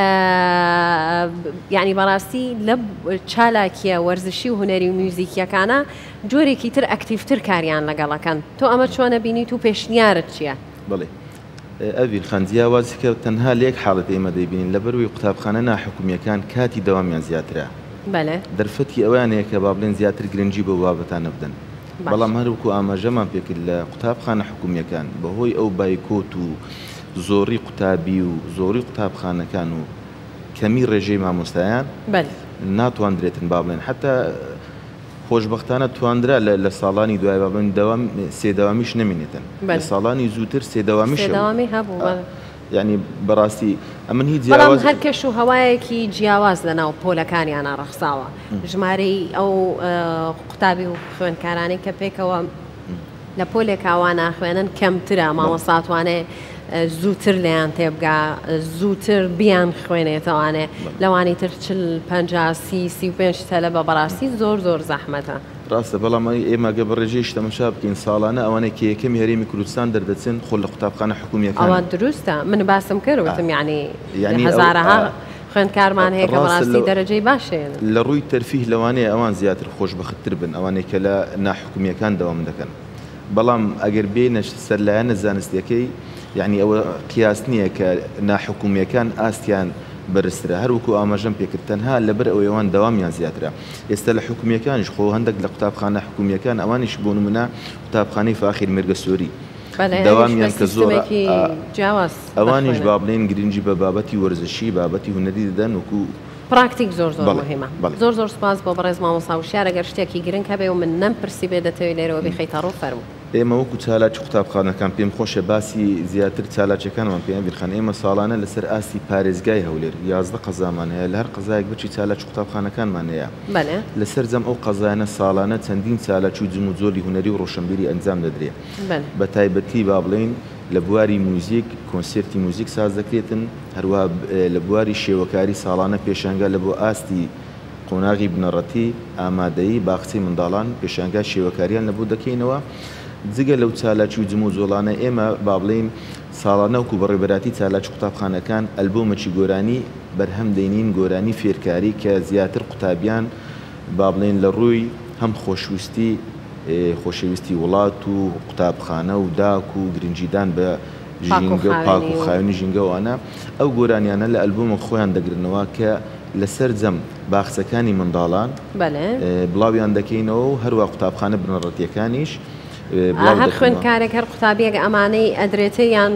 یعنی بەڕاستی لە چالاکیە وەرزشی و هونەری و میوزیکیەکانە جۆرێکی تر ئەکتیڤتر کاریان لەگەڵەکەن. تۆ ئەمە چۆنە بینیت و پێشنیارت چییە؟ بڵێ ئەویر خەنجیاوازی کە تەنها لێک حاڵەت ئێمە دەیبینین لە بەروی قوتابخانە ناحکومیەکان کاتی دەوامیان زیاترە. دەرفەتی ئەوانەیە کە با بڵێن زیاتر گرنگی بۆ بابەتانە بدەن. بەڵام هەروکو ئاماژەمان پێکرد لە قوتابخانە حکومیەکان بەهۆی ئەو بایکۆت و زۆری قوتابی و زۆری قوتابخانەکان و کەمی ڕێژەی مامۆستایان ناتوانرێتن با بڵێن حتا خۆشببختانە توانرا لە ساڵانی دوای بابن سێداوامیش نمینێتن لە ساڵانی زووتر سێداوامیش هەبوو. یعنی بەڕاستی ئەمن هیچ بەڵام هەر کەش و هەوایەکی جیاواز لەناو پۆلەکانیانە ڕەخساوە. ژمارەی ئەو قوتابی و خوێندکارانی کە پێکەوە لە پۆلێکاوانە خوێنن کەمترە. مامۆستاتوانێ زووتر لێیان تێبگا زووتر بیان خوێنێتەوانێ لەوانی تر 50-35 تەلە بە بەڕاستی زۆر زەحمەتە. ڕاستە بەڵام ئێمەگە بەڕێژەی تەماشا بکەین ساڵانە ئەوانە کە یەکەم هەرێمی کوردستان دەردەچن خۆ لە قوتابخانە حکومیەکان. ئەوە دروستە من باسم کردوتم یعنی هەزارەها خوێندکارمان هەیە کە بەڕاستی دەرەجەی باشێن لە ڕووی تەرفیه لەوانەیە ئەوان زیاتر خۆشبەختتر بن ئەوانەی کە لە ناحکومیەکان دەوام دەکەن بەڵام ئەگەر بێنە سەرلایەنە زانستیەکەی یعنی ئەوە قیاس نییە کە ناحکومیەکان ئاستیان بەرزترە هەروەکو ئاماژەم پێکرد تەنها لەبەر ئەوەوان داوامیان زیاترە ئێستا لە حکومیەکانیش خۆ هەندێک لە قوتابخانە حکومیەکان ئەوانیش بۆ نمونە قوتابخانەی فاخیر مێرگە سۆری داوامیان کە زۆر ئەوانیش با بڵێن گرنگی بە بابەتی وەرزشی بابەتی هونەری دەدەن وەکو پراکتیک زۆر مهمە زۆر سپاس بۆ بەڕێز مامۆستا وشیار ئەگەر شتێکی گرنگ هەبێ و من نەمپرسی بێ دەتەوێت لێرەوە بخەیتە ڕوو فەرموو ئێمە وەکو چالاکی قوتابخانەکان پێم خۆشە باسی زیاتر چالاکیەکانمان پێیان بیرخان ئێمە ساڵانە لەسەر ئاستی پارێزگای هەولێر 11 قەزامان هەیە لە هەر قەزایەک بچی چالاکی قوتابخانەکانمان هەیە لەسەر جەم ئەو قەزایانە ساڵانە چەندین چالاکی و جم و جۆری هونەری و ڕۆشنبیری ئەنجام دەدرێت بە تایبەتی با بڵێن لە بواری موزیک کۆنسرتی موزیک ساز دەکرێتن هەروە لە بواری شێوەکاری ساڵانە پێشانگا لە بۆ ئاستی قۆناغی بنەڕەتی ئامادەیی باخچەی منداڵان پێشانگا شێوەکاریان لەبوو دەکەینەوە جگە لەو چالاکی و جم و جۆڵانە ئێمە با بڵێن ساڵانە وکو بەڕێبەراتی چالاکی قوتابخانەکان ئەلبۆمەکی گۆرانی بەرهەم دەینین گۆرانی فێرکاری کە زیاتر قوتابیان با بڵێن لە ڕووی هەم خۆشەویستی وڵات و قوتابخانە و داک و گرنجیدان بە ژینگە و پاک و خاوێنی ژینگەوانە ئەو گۆرانیانە لە ئەلبۆمە خۆیان دەگرنەوە کە لەسەر جەم باخچەکانی منداڵان بڵاویان دەکەینەوە و هەروە قوتابخانە بنەڕەتیەکانیش هەر خوێندکارێک هەر قوتابیەک ئەمانەی ئەدرێتە یان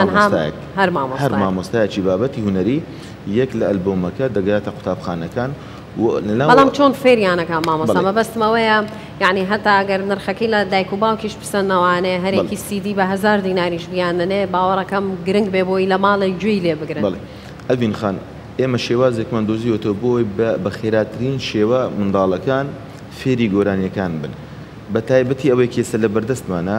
هەر مامۆستایەکی بابەتی هونەری یەک لە ئەلبۆمەکە دەگاتە قوتابخانەکان بەڵام چۆن فێریانەکە مامۆستا مەبەستمەوەیە یعنی هەتا ئەگەر نرخەکەی لە دایک و باوکیش پسەندنەوانێ هەرێکی سیدی بە 1000 دیناریش بیاننێ باوەڕەکەم گرنگ بێ بۆی لە ماڵی گوێی لێ بگرن ئەڤین خان ئێمە شێوازێکمان دۆزیوەتەوە بۆی بە خێراترین شێوە منداڵەکان فێری گۆرانیەکان بن بە تایبەتی ئەوەی کێسە لە بەردەستمانە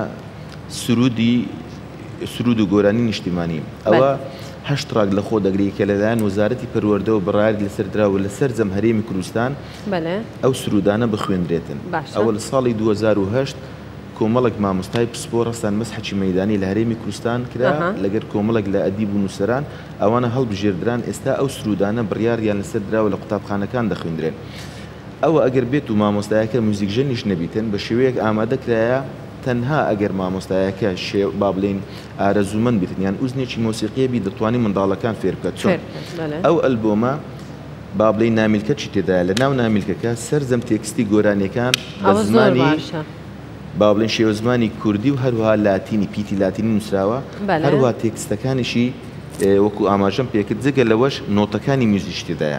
سرود و گۆرانی نیشتیمانی ئەوە هەشت ڕاگ لە خۆ دەگری کە لەلایەن وەزارەتی پەروەردە و بڕایەت لەسەر دراوە لەسەر جەم هەرێمی کوردستان ئەو سرودانە بخوێندرێتن ئەوە لە ساڵی 2008 کۆمەڵێک مامۆستای پسپۆ ڕستان مەسحەکی مەیدانی لە هەرێمی کوردستان کرا لەگەر کۆمەڵێک لە ئەدیب و نووسەران ئەوانە هەڵبژێردران ئێستا ئەو سرودانە بڕیاریان لەسەر دراوە لە قوتابخانەکان دەخوێندرێن ئەوە ئەگەر بێت و مامۆستایەکە موزیکژەنیش نەبیتن بە شێوەیەک ئامادەکرایە تەنها ئەگەر مامۆستایەکە با بڵێن ئارەزوومەند بیتن یان ئوزنێکی مۆسیقیەبی دەتوانانی منداڵەکان فێر بکات چۆن ئەو ئەلبۆمە با بڵێن نامیلکەچی تێدایە لە ناو نامیلکەکە سەرجەم تێکستی گۆرانیەکان بە زمانی با بڵێن شێوە زمانی کوردی و هەروەها لاتینی پیتی لاتینی نووسراوە هەروەها تێکستەکانیشی وەکو ئاماژەم پێکرد جگە لەوەش نۆتەکانی میوزیش تێدایە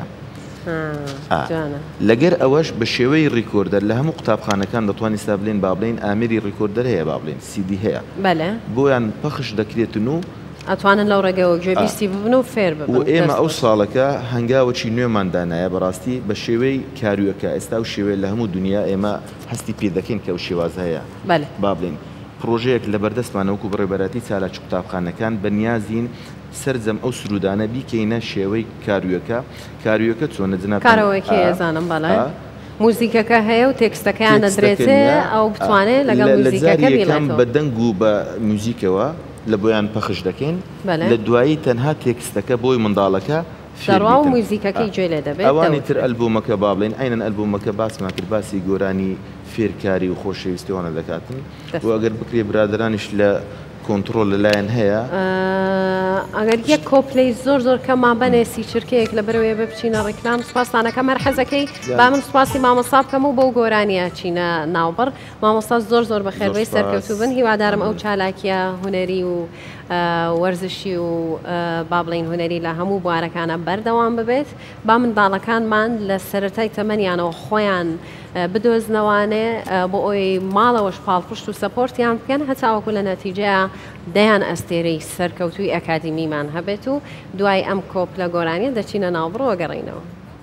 لەگەر ئەوەش بە شێوەی ڕیکۆردەر لە هەموو قوتابخانەکان دەتوانانی ستا بڵێن با بڵێن ئامێری ڕیکۆردەر هەیە با بڵێن سیدی هەیە بۆیان پەخش دەکرێتن و ئەتوانن لەو ڕێگەوە گوێبیستی ببن و فێر ببن و ئێمە ئەو ساڵەکە هەنگاوەکی نوێماندانایە بەڕاستی بە شێوەی کارویەکە ئێستا و شێوەیە لە هەموو دنیا ئێمە هەستی پێ دەکەین کە ئەو شێواز هەیە با بڵێن پرۆژەیەک لە بەردەستمانەوەکو بڕێبەراتی چالاکی قوتابخانەکان بەنیازین سەرجەم ئەو سرودانە بیکەینە شێوەی کارویەکە چۆنە جناب کارەوەیکی ئێزانم بەڵێ موزیکەکە هەیە و تێکستەکەیان دەدرێتێ ئەو بتوانێت لەگەڵ موزیکەکە بێڵێتەوە بە دەنگ و بە موزیکەوە لە بۆیان پەخش دەکەین لە دوایی تەنها تێکستەکە بۆی منداڵەکە دەڕوا و موزیکەکەی گوێ لێ دەبێت ئەوانی تر ئەلبۆمەکە با بڵێن ئەینەن ئەلبۆمەکە باسمان کرد باسی گۆرانی فێرکاری و خۆشەویستیوانە دەکاتن و ئەگەر بکرێ برادرانیش لە کۆنتڕۆل لەلایەن هەیە ئەگەر یەک کۆپلەی زۆر کەمان بەنێسی چرکەیەک لە بەرەوەی بچینە ڕێکلام سوپاسانەکە مەرحەزەکەی با من سوپاسی مامۆستا بکەم و بەو گۆرانیە چینە ناوبەر مامۆستا زۆر بەخێربەی سەرکەوتوو بن هیوادارم ئەو چالاکیە هونەری و وەرزشی و با بڵێن هونەری لە هەموو بوارەکانە بەردەوام ببێت با منداڵەکانمان لە سەرەتای تەمەنیانەوە خۆیان بدۆزنەوانێ بۆ ئەوی ماڵەوەش پاڵپشت و سەپۆرتیان بکەن هەتاوەکو لە نەتیجەیە دەیان ئەستێرەی سەرکەوتووی ئەکادیمیمان هەبێت و دوای ئەم کۆپلە گۆرانیە دەچینە ناوبڕۆ گەڕینەوە.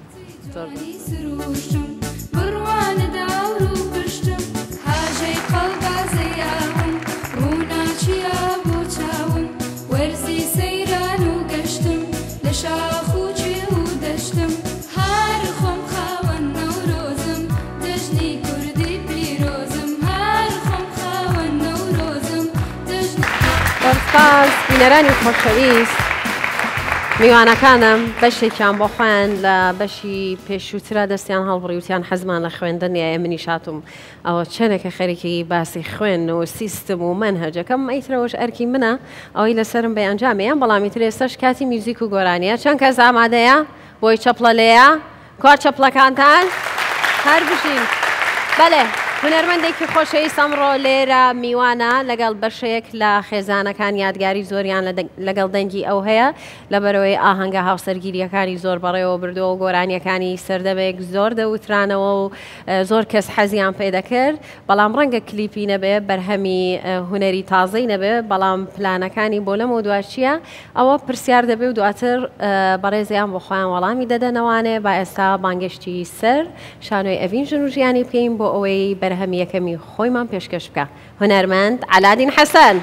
نەورۆزم. سپاس بینەرانی خۆشەویست میوانەکانم بەشێکیان بۆ خۆیان لە بەشی پێشووترا دەستیان هەڵبڕی وتیان حەزمان لە خوێندنیە منیش هاتووم ئەوە چەندێکە خەریکی باسی خوێن و سیستم و منهەجەکەم ئەیترەوەش ئەرکی منە ئەوەی لەسرم بە ئەنجامەیە بەڵامی تر ئێستاش کاتی میوزیک و گۆرانیە چەند کەس ئامادەیە بۆی چەپڵە لێیە کۆر چەپڵەکانتان هەر بژین بەڵێ هونەرمەندێکی خۆشەویست ئەمڕۆ لێرە میوانە لەگەڵ بەشەیەک لە خێزانەکان یادگاری زۆریان لەگەڵ دەنگی ئەو هەیە لەبەرەوەی ئاهەنگە هاوسەرگیریەکانی زۆر بەڕێوە بردووە و گۆرانیەکانی سەردەمێک زۆر دەوترانەوە و زۆر کەس حەزیان پێدەکرد بەڵام ڕەنگە کلیپی نەبێ بەرهەمی هونەری تازەی نەبێ بەڵام پلانەکانی بۆ لەم و دوچیە ئەوە پرسیار دەبێ و دواتر بەڕێزیان بۆ خۆیان وەڵامی دەدەنەوانێ با ئێستا بانگشتی سەر شانۆی ئەڤین ژن و ژیانی بکەین بۆ ئەوەی بەرهەمی یەکەمی خۆیمان پێشکەش بکە هونەرمەند علادین حەسەن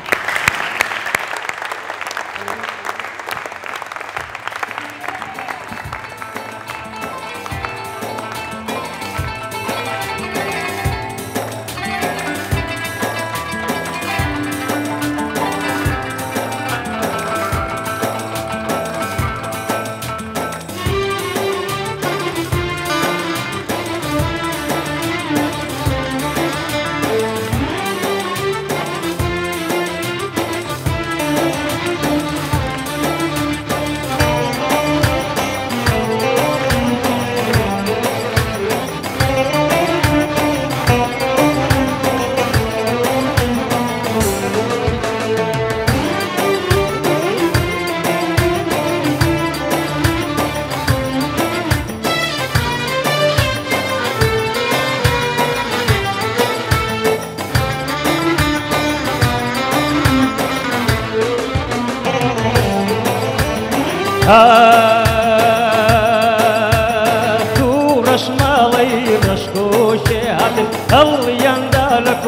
تو رشمالی رشکوشی هاتم هلیاندا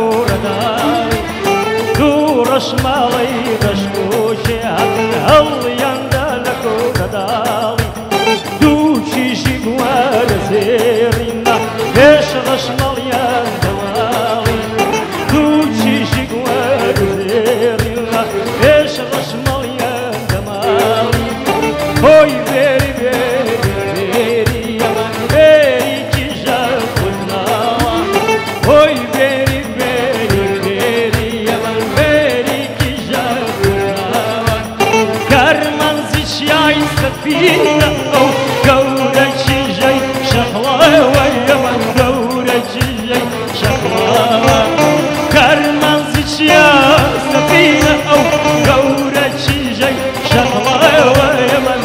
لکوردای تو رشمالی رشکوشی هاتم هلیاندا لکوردای دو چیشی گوار زیرینا پیش رشمالیان دوالی دو چیشی گوار زیرینا پیش رشمالیان دوالی Oy veri veri veri yaman veri kişer kullawa Oy veri veri veri yaman veri kişer kullawa Karman zişyay safina o gavra çijay şahlawa yaman gavra çijay şahlawa Karman zişyay safina o gavra çijay şahlawa yaman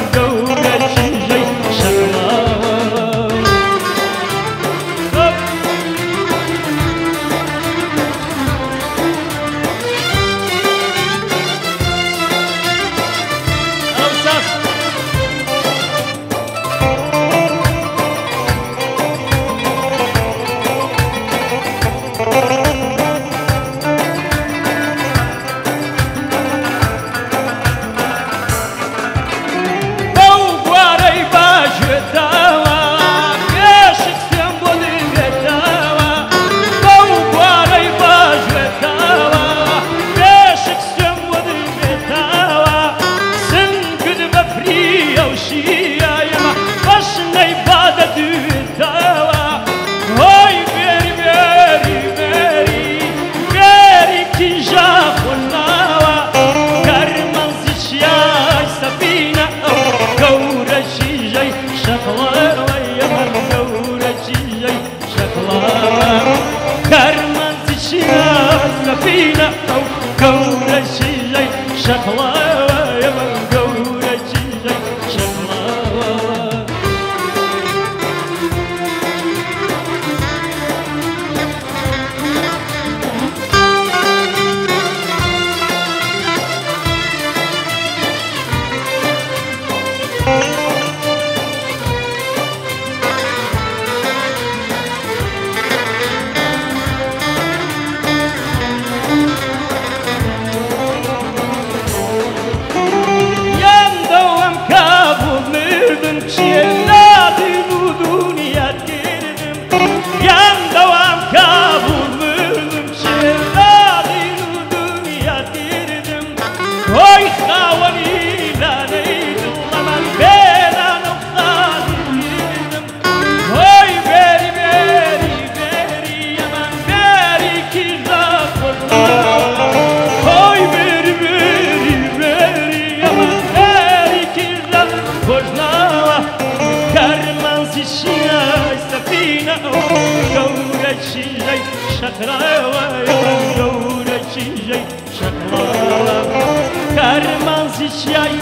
چیژەی شەقرایەوەی گەورە چیژەی شەقڵەوە کارمانزی چیای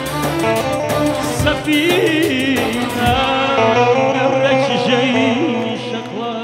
سەفینە گەورە چیژەی شەقڵە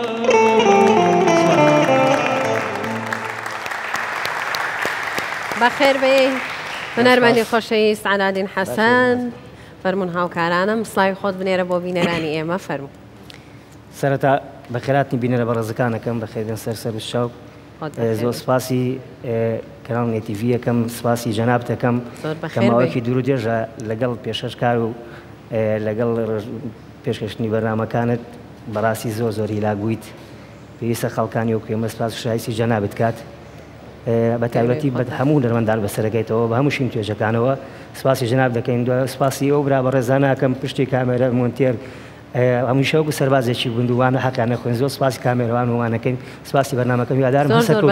بەخێر بێ هونەرمەندی خۆشەویست عەلادین حەسەن فەرموون هاوکارانم سڵاوی خۆت بنێرە بۆ بینەرانی ئێمە فەرموو سەرەتا بەخێراتنی بینەرە بەڕێزەکانەکەم بەخێرن سەر شاو زۆر سپاسی کەناڵ تیڤ یەکەم سپاسی جەنابتەکەم کەماوەکی دوور و درێژە لەگەڵ پێشەشکار و لەگەڵ پێشکەشتنی بەرنامەکانت بەڕاستی زۆر زۆری لاگویت پێویستە خەڵکانی و ئێمە سپاس شایستی جەنابت کات بە تایبەتی بە هەموو نەرمەندان بەسەرەکەیتەوە بە هەمووشین توێژەکانەوە سپاسی جەناب دەکەین دو سپاسی ئەو برا بە ڕێزاناکەم پشتی کامێرە مۆنتێر هەمووشەوەکو سەربازێکی گوندوانە حەقانە خوێن زۆر سپاسی کامێرەوان وانەکەین سپاسی بەرنامەکەم یادارم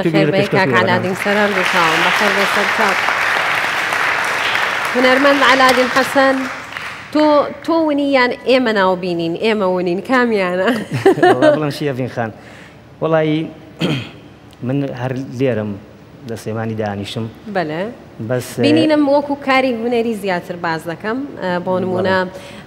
هونەرمەند عەلادین حەسەن تۆ ونی یان ئێمە ناوبینین ئێمە ونین کامیانە بڵم شیەڤین خان وەڵی من هەر لێرم لە سلێمانی دانیشم بەڵێ بینینم وەکو کاری هونەری زیاتر باز دەکەم بۆ نمونە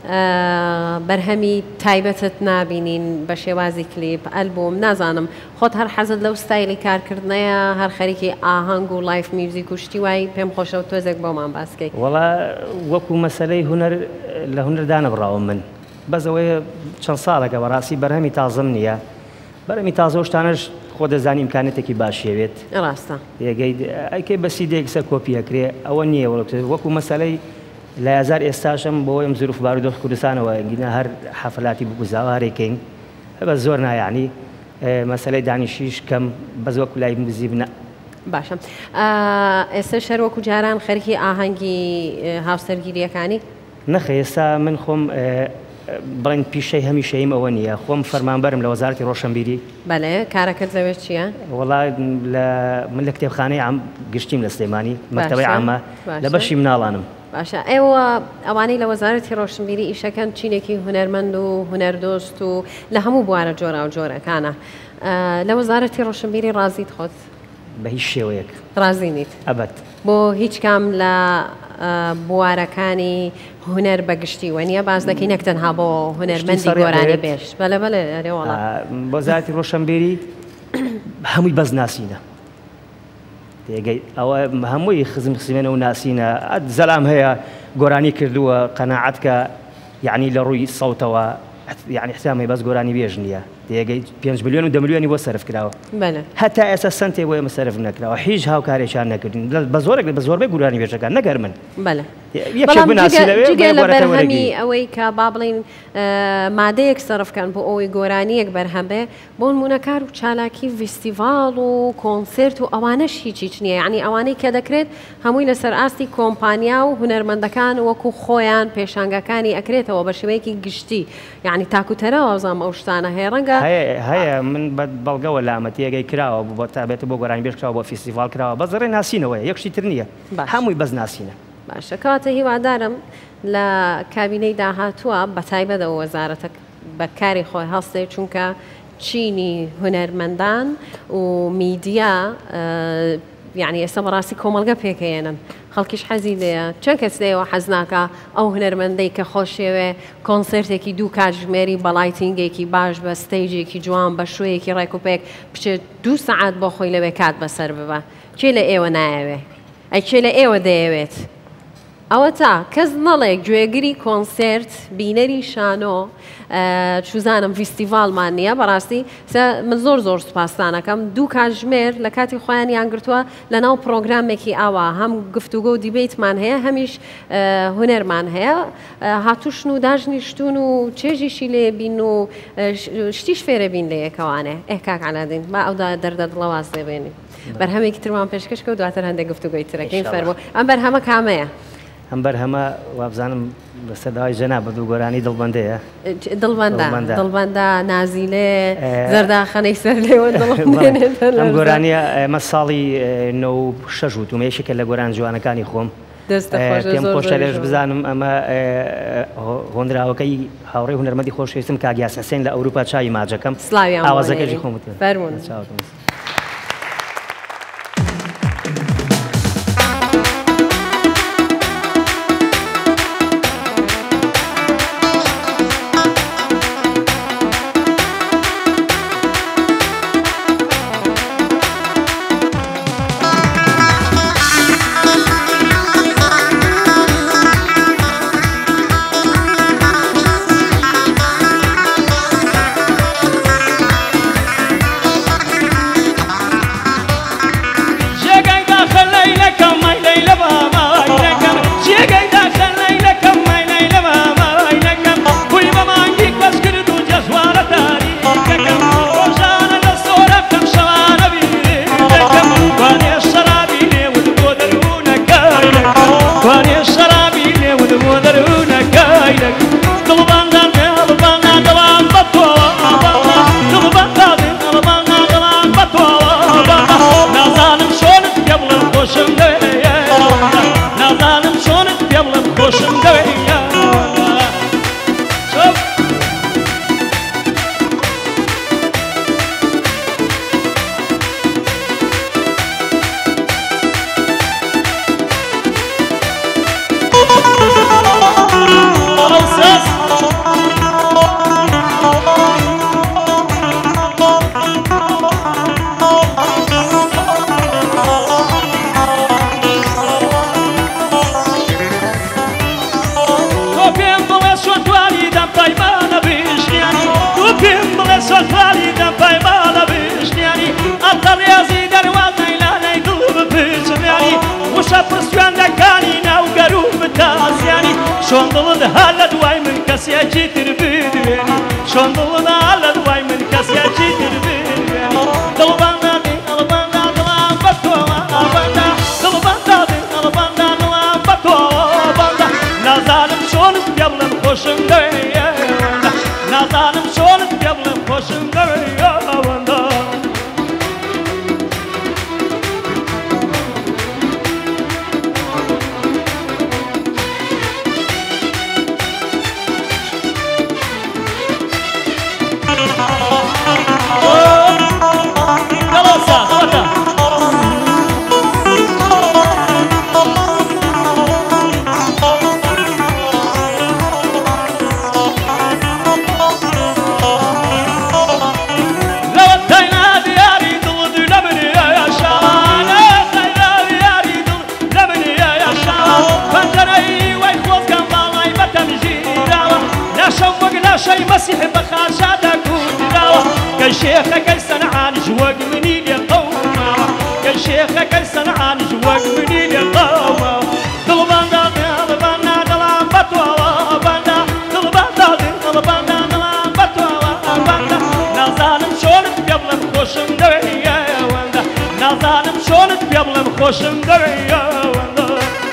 بەرهەمی تایبەتت نابینین بە شێوازی کلیپ ئەلبوم نازانم خۆت هەر حەزت لەو ستایلی کارکردنەیە هەر خەریکی ئاهەنگ و لایف میوزیک و شتی وای پێم خۆشە و تۆزێک بۆمان باسکەی وەڵا وەکو مەسەلەی هونەر لە هونەردانە بڕاوم من بەزەوەی چەند ساڵێکە بەڕاستی بەرهەمی تازم نییە بەرهەمی تازە شتانش خۆ دەزانی امکانێتێکی باشێوێت ڕاستە ئەیکەی بەسی دێکسە کۆپیەکرێ ئەوە نییە وەکو مەسەلەی لە یازار ئێستاشم بۆ ئەم زروف بارودۆخ کوردستانەوە گینە هەر حەفلاتی بگوزاوارێکین بە زۆر نایانی مەسەلەی دانیشیش کەم بەز وەکو لای موزی بنە باشە ئێستا شەر وەکو جاران خەرکی ئاهەنگی هاوسەرگیریەکانی نەخە ئێستا من خۆم بڵین پیشەی هەمیشەیم ئەوە نییە خۆم فەرمانبەرم لە وەزارەتی ڕۆشنبیری بەڵێ کارەکەت زەوێت چییە؟ وەڵای من لە کتێبخانەی گشتیم لە سلێمانی مەکتەبەی عامە لە بەشی مناڵانم باشە ئێوە ئەوانەی لە وەزارەتی ڕۆشنبیری ئیشەکەن چینێکی هونەرمەند و هونەردۆست و لە هەموو بوارە جۆرا و جۆرەکانە لە وەزارەتی ڕۆشنبیری ڕازیت خۆت؟ بە هیچ شێوەیەک ڕازی نیت ئەبەت بۆ هیچ کام لە بوارەکانی هونەر بەگشتی وەنیە باز دەکەی نەک تەنها بۆ هونەرمەندی گۆرانی بێش بەڵێ بەڵێ ئەرێوەڵا بۆ وەزارەتی ڕۆشنبیری هەمووی بەز ناسینە تێگەی ئەوە هەمووی خزمێنە و ناسینە زەلام هەیە گۆرانی کردووە قەناعەتکە یعنی لە ڕووی سەوتەوە یعنی حسامی بەس گۆرانی بێژ نییە دێگەی 5 ملیۆن و 10 ملیۆنی بۆ سەرف کراوە هەتا ئێستا سنتێ بۆ ئێمە سەرف نەکراوە هیچ هاوکارێکیان نەکردین بە زۆرێک بە زۆربەی گۆرانی بێژەکان نەگەر من جگە لە بەرهەمی ئەوەی کە با بڵین مادەیەک سەرفکەن بۆ ئەوەی گۆرانیەک بەرهەمبێ بۆ نمونەکار و چالاکی فیستیڤاڵ و کۆنسرت و ئەوانەش هیچ نییە یعنی ئەوانەی کە دەکرێت هەمووی لەسەر ئاستی کۆمپانیا و هونەرمەندەکان وەکو خۆیان پێشانگەکانی ئەکرێتەوە بە شێوەیەکی گشتی یعنی تاکوتەرەوە ئەوزام ئەو شتانە هەیە ڕەنگە هەیە من بەڵگەوە لامەتیەگەی کراوە بۆ تابێت بۆ گۆرانی بێژ کراوە بۆ فیستیڤال کراوە بە زەڕێ ناسینەوەی یەکشی تر نییە هەمووی بەز ناسینە باشە کەواتە هیوادارم لە کابینەی داهاتووە بەتایبەتەوە وەزارەتە بەکاری خۆی هەستێ چونکە چینی هونەرمەندان و میدیا یعنی ئێستا بەڕاستی کۆمەڵگە پێکەێنن خەڵکیش حەزی لێە چەند کەس لێەوە حەز ناکە ئەو هونەرمەندەی کە خۆشێوێ کۆنسرتێکی دوو کاتژمێری بەڵایتینگێکی باش بە ستەیجێکی جوان بە شوەیەکی ڕێکوپێک بچێت 2 سەعات بۆ خۆی لەوێ کات بەسەر ببە کێ لە ئێوە نایەوێ ئەی کێ لە ئێوە دەیەوێت ئەوە تا کەس نەڵێک گوێگری کۆنسرت بینەری شانۆ چوزانم فیستیڤالمان نییە بەڕاستی من زۆر سوپاسدانەکەم 2 کاتژمێر لە کاتی خۆیان یانگرتووە لە ناو پرۆگرامێکی ئاوا هەم گفتوگە و دیبیتمان هەیە هەمیش هونەرمان هەیە هاتوشن و داژنیشتون و چێژیشی لێ بین و شتیش فێرە بین لە یەکەوانێ کاک عەلادین با ئەودا دەردە دڵەواز دەبێنین بەرهەمێکی ترمان پێشکەش کە و دواتر هەندێک گفتوگۆی ترەکەین فەرموو ئەم بەرهەمە کامەیە ئەم بەرهەمە وابزانم بەسەرداوای جەناب بە دووگۆرانی دڵبەندەیە دڵبەندە نازیلێ زەرداخەنەی سەر لێوە ئەم گۆرانیە ئەمە ساڵی 96 و تومێشێکە لە گۆران جوانەکانی خۆم پێم خۆشە لێش بزانم ئەمە هۆنراوەکەی هاوڕێی هونەرمەندی خۆشویستم کاگیاس حسێن لە ئەوروپا چای ماجەکەم ئاوازەکەی خۆمتێن فەرموون. شۆن دڵت ها لە دوای من کەسێکی تر بدوێنی شۆن دڵت ها لە دوای من کەسێکی تر بدوێنی دڵباندا دڵباندا دڵام بە تۆوە ئابەندا دڵباندا دڵباندا دڵام بە تۆوە بەندا نازانم چۆنت پێ بڵێم خۆشم دەوێ نازانم چۆنت پێ بڵێم خۆشم دەوێ ئەوەندە شي مسيح بخاشادا كودراوة كالشيخة كالسنعان جواق مني لقوما كالشيخة كالسنعان جواق مني لقوما دلباندا دلباندا دلام بطوة باندا دلباندا دلباندا دلام بطوة باندا نازانم شونت بيبلم خوشم دوية واندا نازانم شونت بيبلم خوشم دوية واندا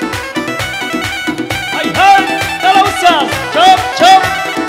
هاي هاي هلا وسام شوف شوف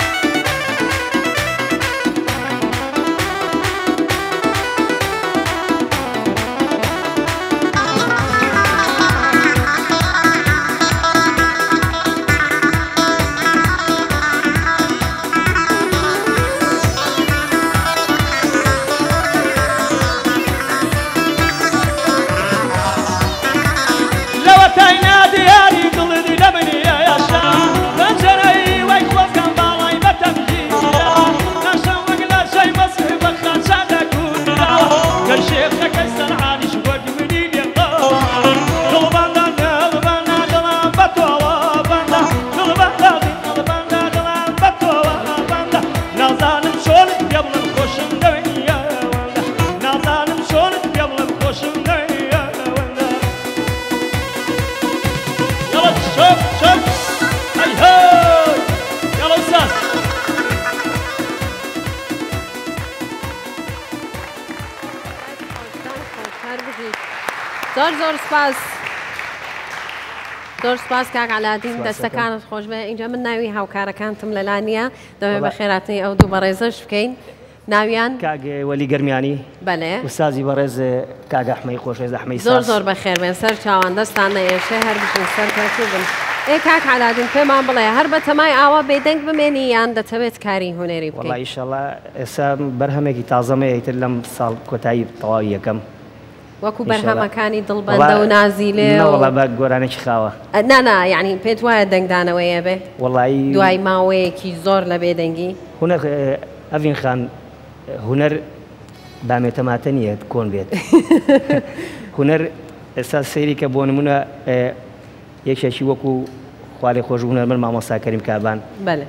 زۆر سپاس کاک عەلادین دەستەکانت خۆش بێ اینجا من ناوی هاوکارەکانتم لەلانە دەوێت بە خێراتنی ئەو دوو بەڕێزەش بکەین ناویان کاگە وەلی گەرمیانی بەڵێ وسازی بەڕێز کاگە ئەحمەی خۆشەویست ئەحمەی زۆر زۆر بەخێربێن سەر چاوان دەستان نەئێشێ هەر بچن سەر کەچوو بن کاک عەلادین پێمان بڵێ هەر بە تەمای ئاوا بێدەنگ بمێنی یان دەتەوێت کاری هونەری بکەیت؟ وەڵڵا ئینشەڵا ئێستا بەرهەمێکی تازەمەیە ئیتر لەم ساڵ کۆتایی تەواوی یەکەم وەکو بەرهەمەکانی دڵبەندە و نازیلێ وەڵڵا بە گۆرانێکی خاوە نا یعنی پێت وایە دەنگدانەوەیە بێ وەڵڵی دوای ماوەیەکی زۆر لە بێدەنگی هونەر ئەڤین خان هونەر بامێتەماتە نیە کۆن بێت هونەر ئێستا سەیری کە بۆ نمونە یەکێکی وەکو خوارێ خۆش هونەرمەند مامۆستا کەریم کابان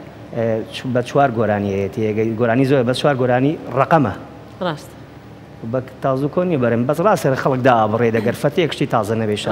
بە چوار گۆرانیەتی گۆرانی زۆر بە چوار گۆرانی ڕقەمە ڕاست بە تازوو کۆنی بەرم بەس ڕاستە خەڵکدا ئابڕێ دەگەر فەتێک شتی تازە نەبێت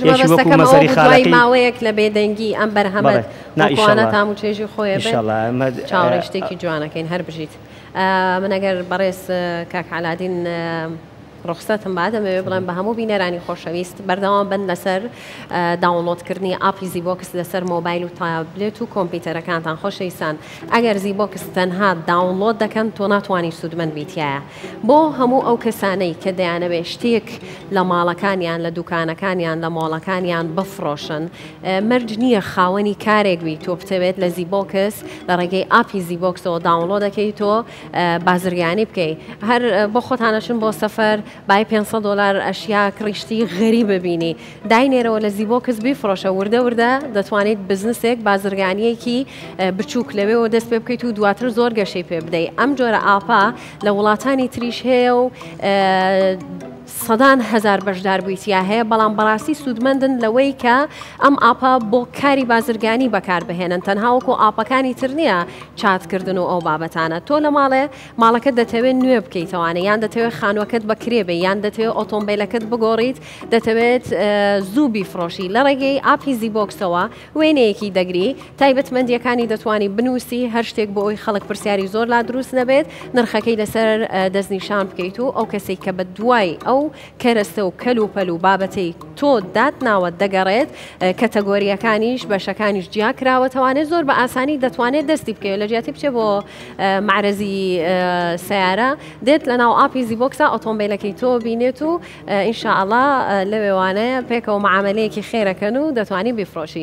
ماوەیەک لە بێدەنگی ئەم بەرهەمەت ناوانە تام و چێژی خۆی چاوەڕێ شتێکی جوانەکەین هەر بژیت من ئەگەر بەڕێز کاک عەلادین ڕخسەتم بادەمەوێ بڵێم بە هەموو بینەرانی خۆشەویست بەردەوام بن لەسەر داونلۆدکردنی ئاپی زیبۆکس لەسەر مۆبایل و تابلێت و کۆمپیوتەرەکانتان خۆشەویستان ئەگەر زیبۆکس تەنها داونلۆد دەکەن تۆ ناتوانانی سوودمەند بیتیایە بۆ هەموو ئەو کەسانەی کە دەیانەوێ شتێک لە ماڵەکانیان لە دوکانەکانیان لە مۆڵەکانیان بفرۆشن مەرج نییە خاوەنی کارێک بی تۆ بتەوێت لە زیبۆکس لە ڕێگەی ئاپی زیبۆکسەوە داونلۆد دەکەی تۆ بازرگانی بکەیت هەر بۆ خۆتانەچن بۆ سەفەر بای $500 ئەشیا کڕیشتی غەری ببینی داینێرەوە لە زیبۆکس بیفرۆشە وردە وردە دەتوانیت بزنسێک بازرگانیەکی بچووک لەوێەوە دەست پێ بکەیت و دواتر زۆر گەشەی پێ بدەیت ئەم جۆرە ئاپا لە وڵاتانی تریش هەیە و سەدان هەزار بەشدار بوویتیا هەیە بەڵام بەڕاستی سوودمەندن لەوەی کە ئەم ئاپا بۆ کاری بازرگانی بەکار بهێنن تەنها وەکو ئاپەکانی تر نییە چاتکردن و ئەو بابەتانە تۆ لە ماڵەکەت دەتەوێت نوێ بکەیتەوانە یان دەتەوێت خانووەکەت بەکرێ بێ یان دەتەوێت ئۆتۆمبیلەکەت بگۆڕیت دەتەوێت زوو بیفرۆشی لە ڕێگەی ئاپی زیبۆکسەوە وێنەیەکی دەگری تایبەتمەندیەکانی دەتوانی بنووسی هەر شتێک بۆ ئەوی خەڵک پرسیاری زۆر لا دروست نەبێت نرخەکەی لەسەر دەستنیشان بکەیت و ئەو کەسێک کە بە دوای ئەو کەرەستە و کەل و پەل و بابەتەی تۆ دادناوە دەگەڕێت کەتەگۆریەکانیش بەشەکانیش جیا کراوەتەوانێت زۆر بە ئاسانی دەتوانێت دەستی بکەوێت لە جیاتی بچێ بۆ معرەزی سیارە دێت لە ناو ئاپی زیبۆکسا ئۆتۆمبیلەکەی تۆ بینێت و ئینشاءڵڵا لەوێوانەیە پێکەوە معاملەیەکی خێرەکەن و دەتوانی بیفرۆشی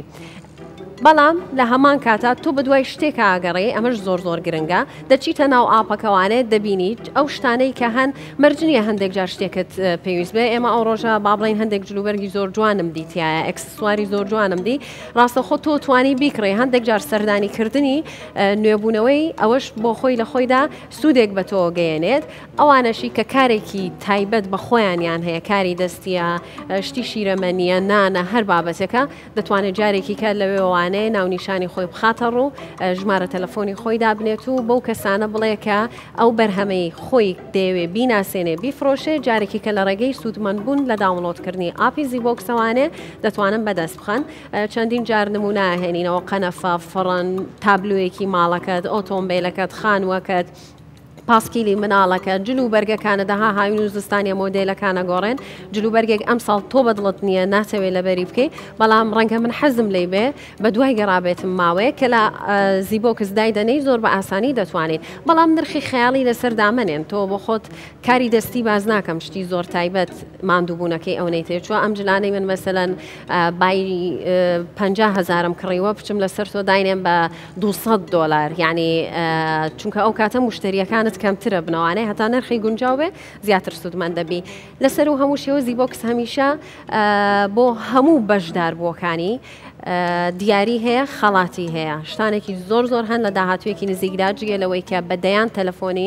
بەڵام لە هەمان کاتا تۆ بەدوای شتێک ئاگەڕێ ئەمەش زۆر گرنگە دەچیتە ناو ئاپەکەوانێت دەبینیت ئەو شتانەی کە هەن مەرجنیە هەندێک جار شتێکت پێویست بێ ئێمە ئەو ڕۆژە با بڵین هەندێک جلوبەرگی زۆر جوانم دیتیایە ئەکسسواری زۆر جوانم دی ڕاستە خۆ تۆ توانی بیکڕێ هەندێک جار سەردانیکردنی نوێبوونەوەی ئەوەش بۆ خۆی لە خۆیدا سوودێک بە تۆ گەیەنێت ئەوانەشی کە کارێکی تایبەت بە خۆیانیان هەیە کاری دەستیە شتی شیرەمەنیە نانە هەر بابەتەکە دەتوانێت جارێکی کە لەوێوانە ناونیشانی خۆی بخاتە ڕوو ژمارە تەلەفۆنی خۆی دابنێت و بەو کەسانە بڵێ کە ئەو بەرهەمەی خۆی دەیەوێ بیناسێنێ بیفرۆشێ جارێکی کە لە ڕێگەی سوودمەندبوون لە داونلۆدکردنی ئاپی زیبۆکسەوانێ دەتوانن بەدەست بخەن چەندین جار نمونە هێنینەوە قەنەفە فڕەن تابلوویەکی ماڵەکەت ئۆتۆمبیلەکەت خانووەکەت پاسکیلی مناڵەکە جلوبەرگەکانە دەها هاوین و زستانیە مۆدیلەکانە گۆڕێن جلوبەرگێک ئەم ساڵ تۆ بەدڵت نییە ناتەوێت لەبەری بکەی بەڵام ڕەنگە من حەزم لێ بێ بە دوای گەڕابێتم ماوەیە کە لە زیبۆکس دایدەنەی زۆر بە ئاسانی دەتوانێت بەڵام نرخی خەیاڵی لەسەر دامنێن تۆ بۆ خۆت کاری دەستی باز ناکەم شتی زۆر تایبەت ماندووبوونەکەی ئەو نەیتێ چوە ئەم جلانەی من مەسەلەن بای 50,000 کڕیوە بچم لەسەر تۆ داینێن بە $200 یعنی چونکە ئەو کاتە مشتریەکانت کەمترە بنەوانەیە هەتا نرخی گونجاو بێ زیاتر سوودمەند دەبی لەسەر و هەموو شێوە زیبۆکس هەمیشە بۆ هەموو بەشدار بۆکانی دیاری هەیە خەڵاتی هەیە شتانێکی زۆر هەن لە داهاتوێکی نزیکدا جگە لەوەی کە بەدەیان تەلەفۆنی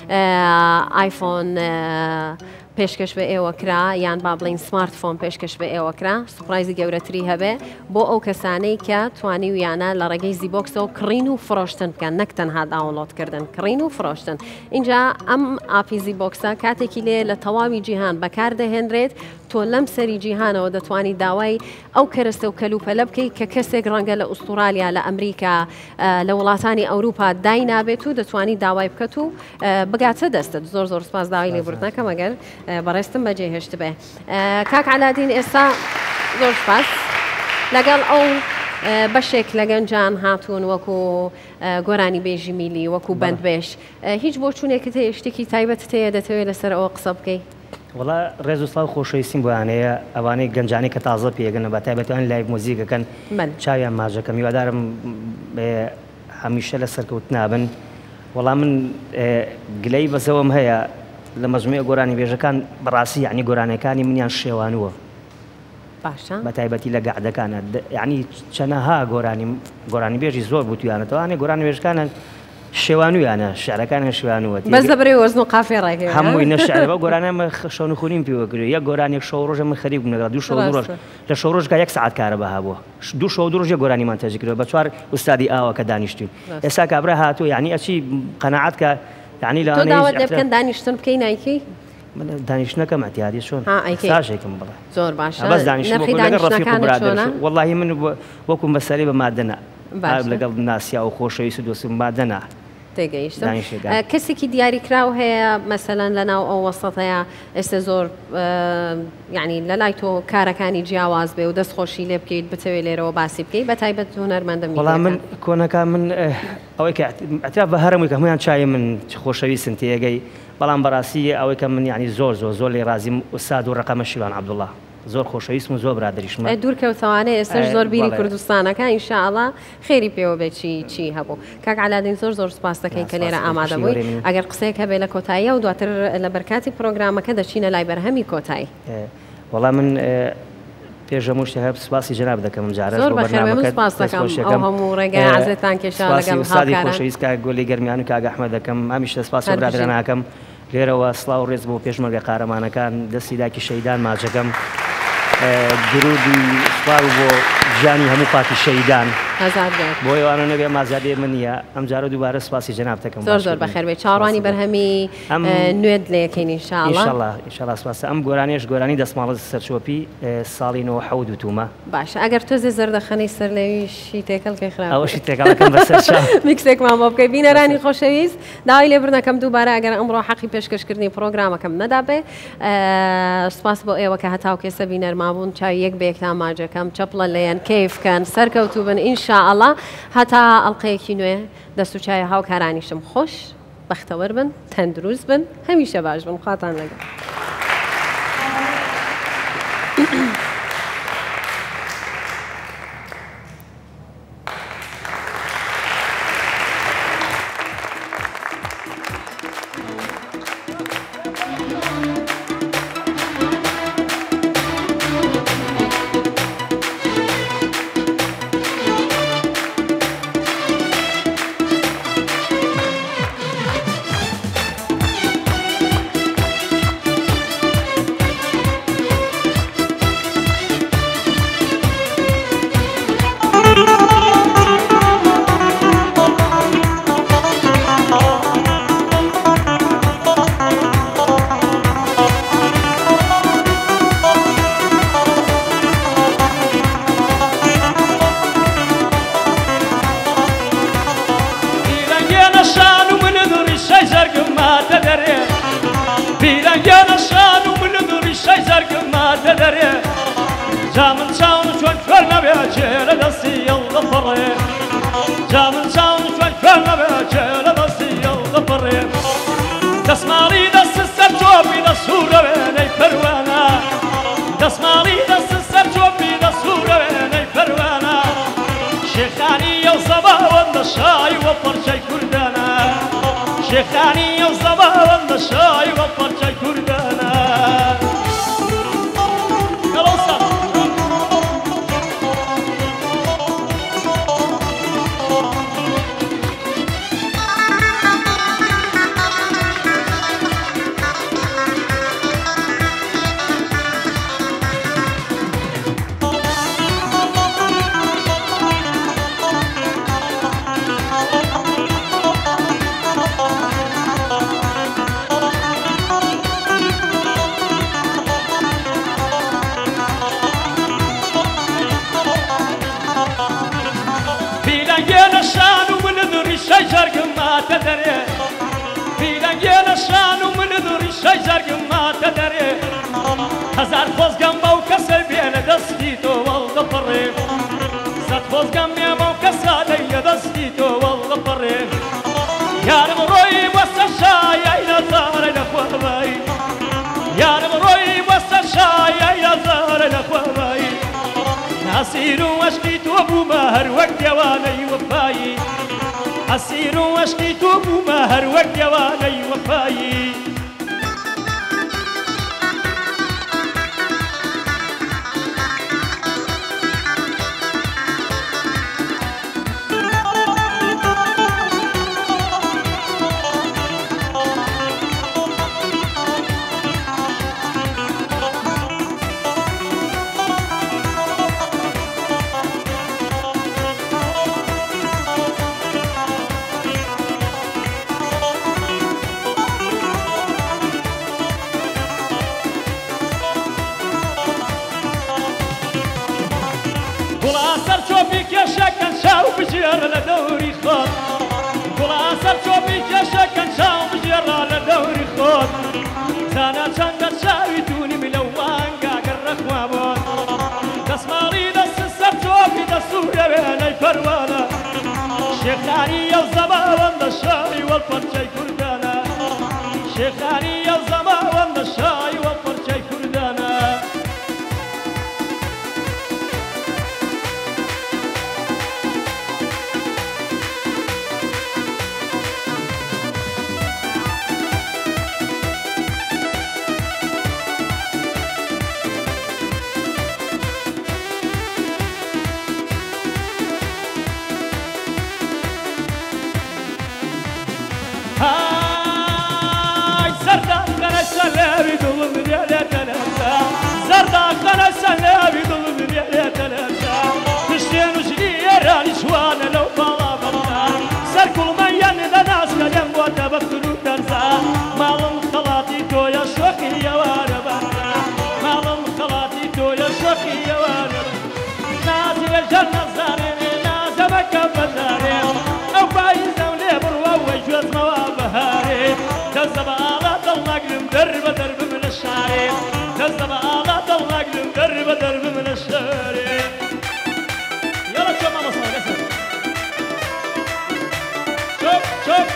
آیفۆن پێشکەش بە ئێوەکرا یان با بڵین سمارتفۆن پێشکەش بە ئێوەکرا سوپرایزی گەورەتری هەبێ بۆ ئەو کەسانەی کە توانی ویانە لە ڕێگەی زیبۆکسەوە کڕین و فرۆشتن بکەن نەک تەنها داونلۆدکردن کڕین و فرۆشتن اینجا ئەم ئاپی زیبۆکسە کاتێکی لێ لە تەواوی جیهان بەکاردەهێنرێت تۆ لەم سەری جیهانەوە دەتوانی داوای ئەو کەرەستە و کەلوپەلە بکەیت کە کەسێک ڕەنگە لە ئوسترالیا لە ئەمریکا لە وڵاتانی ئەوروپا دای نابێت و دەتوانی داوای بکەت و بگاتە دەستت زۆر سپاس داوای لێبوردنەکەم ئەگەر بەڕێستم بەجێهێشت بێ کاک عەلادین ئێستا زۆر سپاس لەگەڵ ئەو بەشێک لە گەنجان هاتوون وەکو گۆرانی بێژی میلی وەکو بەندبێش هیچ بۆ چوونێکت هەیە شتێکی تایبەتت هەیە دەتەوێت لەسەر ئەوە قسە بکەیت وڵا ڕێز و سڵاو خۆشەویستیم بۆیانەیە ئەوانەی گەنجانی کە تازە پێگەنە بە تایبەتیان لایڤ مۆزیکەکەن چاویان ماژەکە میوادارم هەمیشە لە سەرکەوت نابن وەڵام من گلەی بەسەوەم هەیە لە مەجموعە گۆرانی بێژەکان بەڕاستی یعنی گۆرانەکانی منیان شێوانووە بە تایبەتی لە گەعدەکانە یعنی چەنەها گۆرانی بێژی زۆر بوتویانەتەوانێ گۆرانی بێژەکانن شێوانویانە شعرەکانیان شێوانووە بەس دەبرێ وەزن و قافێ ڕێگەی هەمووی نەشعر بە گۆرانە شەو خونیم پێوەگرێ یەک گۆرانێک شەو ڕۆژە من خەریک بووم لەگەڵ دوو شەو ڕۆژ لە شەو ڕۆژگا 1 ساعت کارە بەها بووە دوو شەو دوو ڕۆژێ گۆرانیمان تەجی کردەوە بە 4 ئوستادی ئاوە کە دانیشتوین ئێستا کابرا هاتووە یعنی ئەچی قەناعەت کە یعنی لە تۆ داوەت لێ بکەن دانیشتن بکەی نایکی دانیشتنەکەم ئەتیادی چۆن ساژێکم بڵێ زۆر باشە بەس دانیشتەکان وەڵاهی من وەکو مەسەلەی بە مادەنا لەگەڵ ناسیا و خۆشەویست و دۆستم مادەنا تێگەیشتم کەسێکی دیاریکراو هەیە مەسەلەن لەناو ئەو وەسەتەیە ئێستا زۆر یعنی لە لای تۆ کارەکانی جیاواز بێ و دەستخۆشی لێ بکەیت بتەوێت لێرەوە باسی بکەیت بە تایبەت هونەرمەندە وەڵام من کۆنەکە من ئەوەی کە ئەتراف بە هەرمووی کە هەمویان چای من خۆشەویستن تێگەی بەڵام بەڕاستی ئەوەی کە من یعنی زۆر لێ رازیم ئوستاد و ڕقەمە شیوان عەبدوڵڵا زۆر خۆشەویستم و زۆر برادریشمە دوورکەوتەوانەیە ئێستش زۆر بیری کوردستانەکە ئینشاءڵڵا خێری پێوە بێت چی هەبوو کاک عەلادین زۆر سپاس دەکەین کە لێرە ئامادە بووی ئەگەر قسەیەک هەبێت لە کۆتاییە و دواتر لە بەرکاتی پرۆگرامەکە دەچینە لای بەرهەمی کۆتایی وەڵام من پێشەموو شتێ هەب سپاسی جەناب دەکەم جارە زۆر بەخێر سپاس دەکەم ئەو هەموو ڕێگای عەزتان کێشا لەگەڵ هاوکاران خۆشەویست کاک گۆلی گەرمیان و کاک ئەحمەد دەکەم هەمیشە سپاس و برادران ناکەم لێرەوە سڵاو و ڕێز بۆ پێشمەرگە قارەمانەکان دەستی داکی شەیدان ماچەکەم درودی سوپاو بۆ ژیانی هەموو پاکی شەیدان بۆ ئێوانە نەبێ مازادێ من نییە ئەم جارە دووبارە سپاسی جەناب دەکەم زۆر بەخێر بێت چاڕوانی بەرهەمی نوێت لە یەکەین ئینشاءڵڵا سپاس ئەم گۆرانیش گۆرانی دەسماڵە سەرچۆپی ساڵی 97 دووتومە باشە ئەگەر تۆ زەردەخەنەی سەر لەویشی تێکەڵکەی خراپ ئەوەشی تێکەڵەکەم بەسەر میکسێکمان بۆ بکەی بینەرانی خۆشەویست داوای لێبرنەکەم دووبارە ئەگەر ئەمڕۆ حەقی پێشکەشکردنی پرۆگرامەکەم نەدابێ سپاس بۆ ئێوە کە هەتاو کێسە بینەرما بوون چاوی یەک بەیەکتان ماجەکەم چەپڵە لێیان کەیفکەن سەرکەوتوو بن ئینشاءڵڵا هەتا ئەڵلقەیەکی نوێ دەست و چای هاوکارانیشم خۆش بەختەوەر بن تەندروست بن هەمیشە باش بن خواتان لەگەڵ شيخاني وصباح الشاي وفرشة كردانا هزار فوز گم باو کسر بینه دستی تو والده پره زد فوز گم ئەسیر و عەشقی تۆ بوومە هەر وەک دێوانەی وەفایی ئەسیر و عەشقی تۆ بوومە هەر وەک دێوانەی وەفایی بجێڕە لە دەوری خۆت گوڵا سەر چۆپی کێشەکەن چاو بجێڕە لە دەوری خۆت زانە چەندە چاوی دوونیم لەو مانگا گەڕەخوا بۆت دەسماڵی دەست سەر چۆپی دەسوورە وێنەی پەروانە شێخانی ئەو زەماوەندە شای وەڵپەرچەی کوردانە شێخانی ئەو زەماوەندە شای وەڵپەرچەی کوردانە سلاوي دول مليالات الأمسا زرداق أنا سلاوي دول مليالات الأمسا تشتين وجلي راني شوانا لو بالا بطا سر كل من ينذا ناس كلم بوتا بطلو ترسا مال الخلاطي تويا شوخي يوانا بطا مال الخلاطي تويا شوخي يوانا نازل الجنة زارين نازل مكة بزارين أو بايزة وليبر ووجوز موابهاري تزبا ضلقلم درب درب من الشارع تزب على ضلقلم درب درب من الشارع يلا شوف ماما صار قسم شوف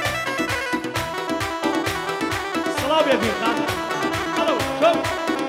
صلاه يا بيت الو شوف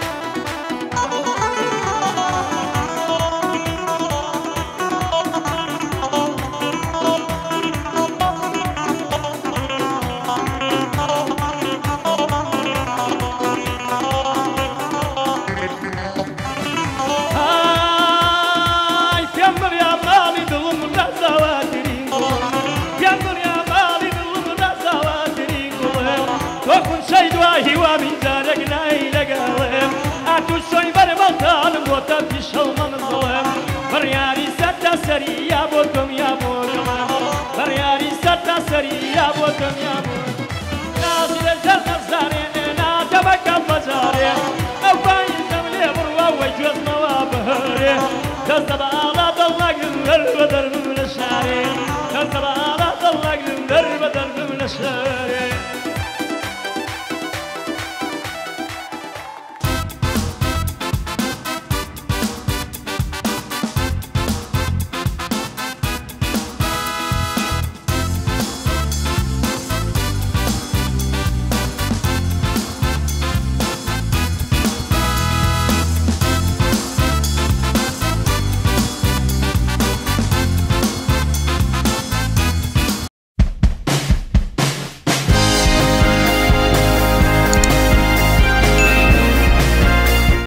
هوا من دارك ناي لقاهم أتو شوي برمضان موتا في شوما من ظلم برياري ستا سري يا بوكم يا بوكم برياري ستا سري يا بوكم يا بوكم نازل الجنة زارين نادمك بزار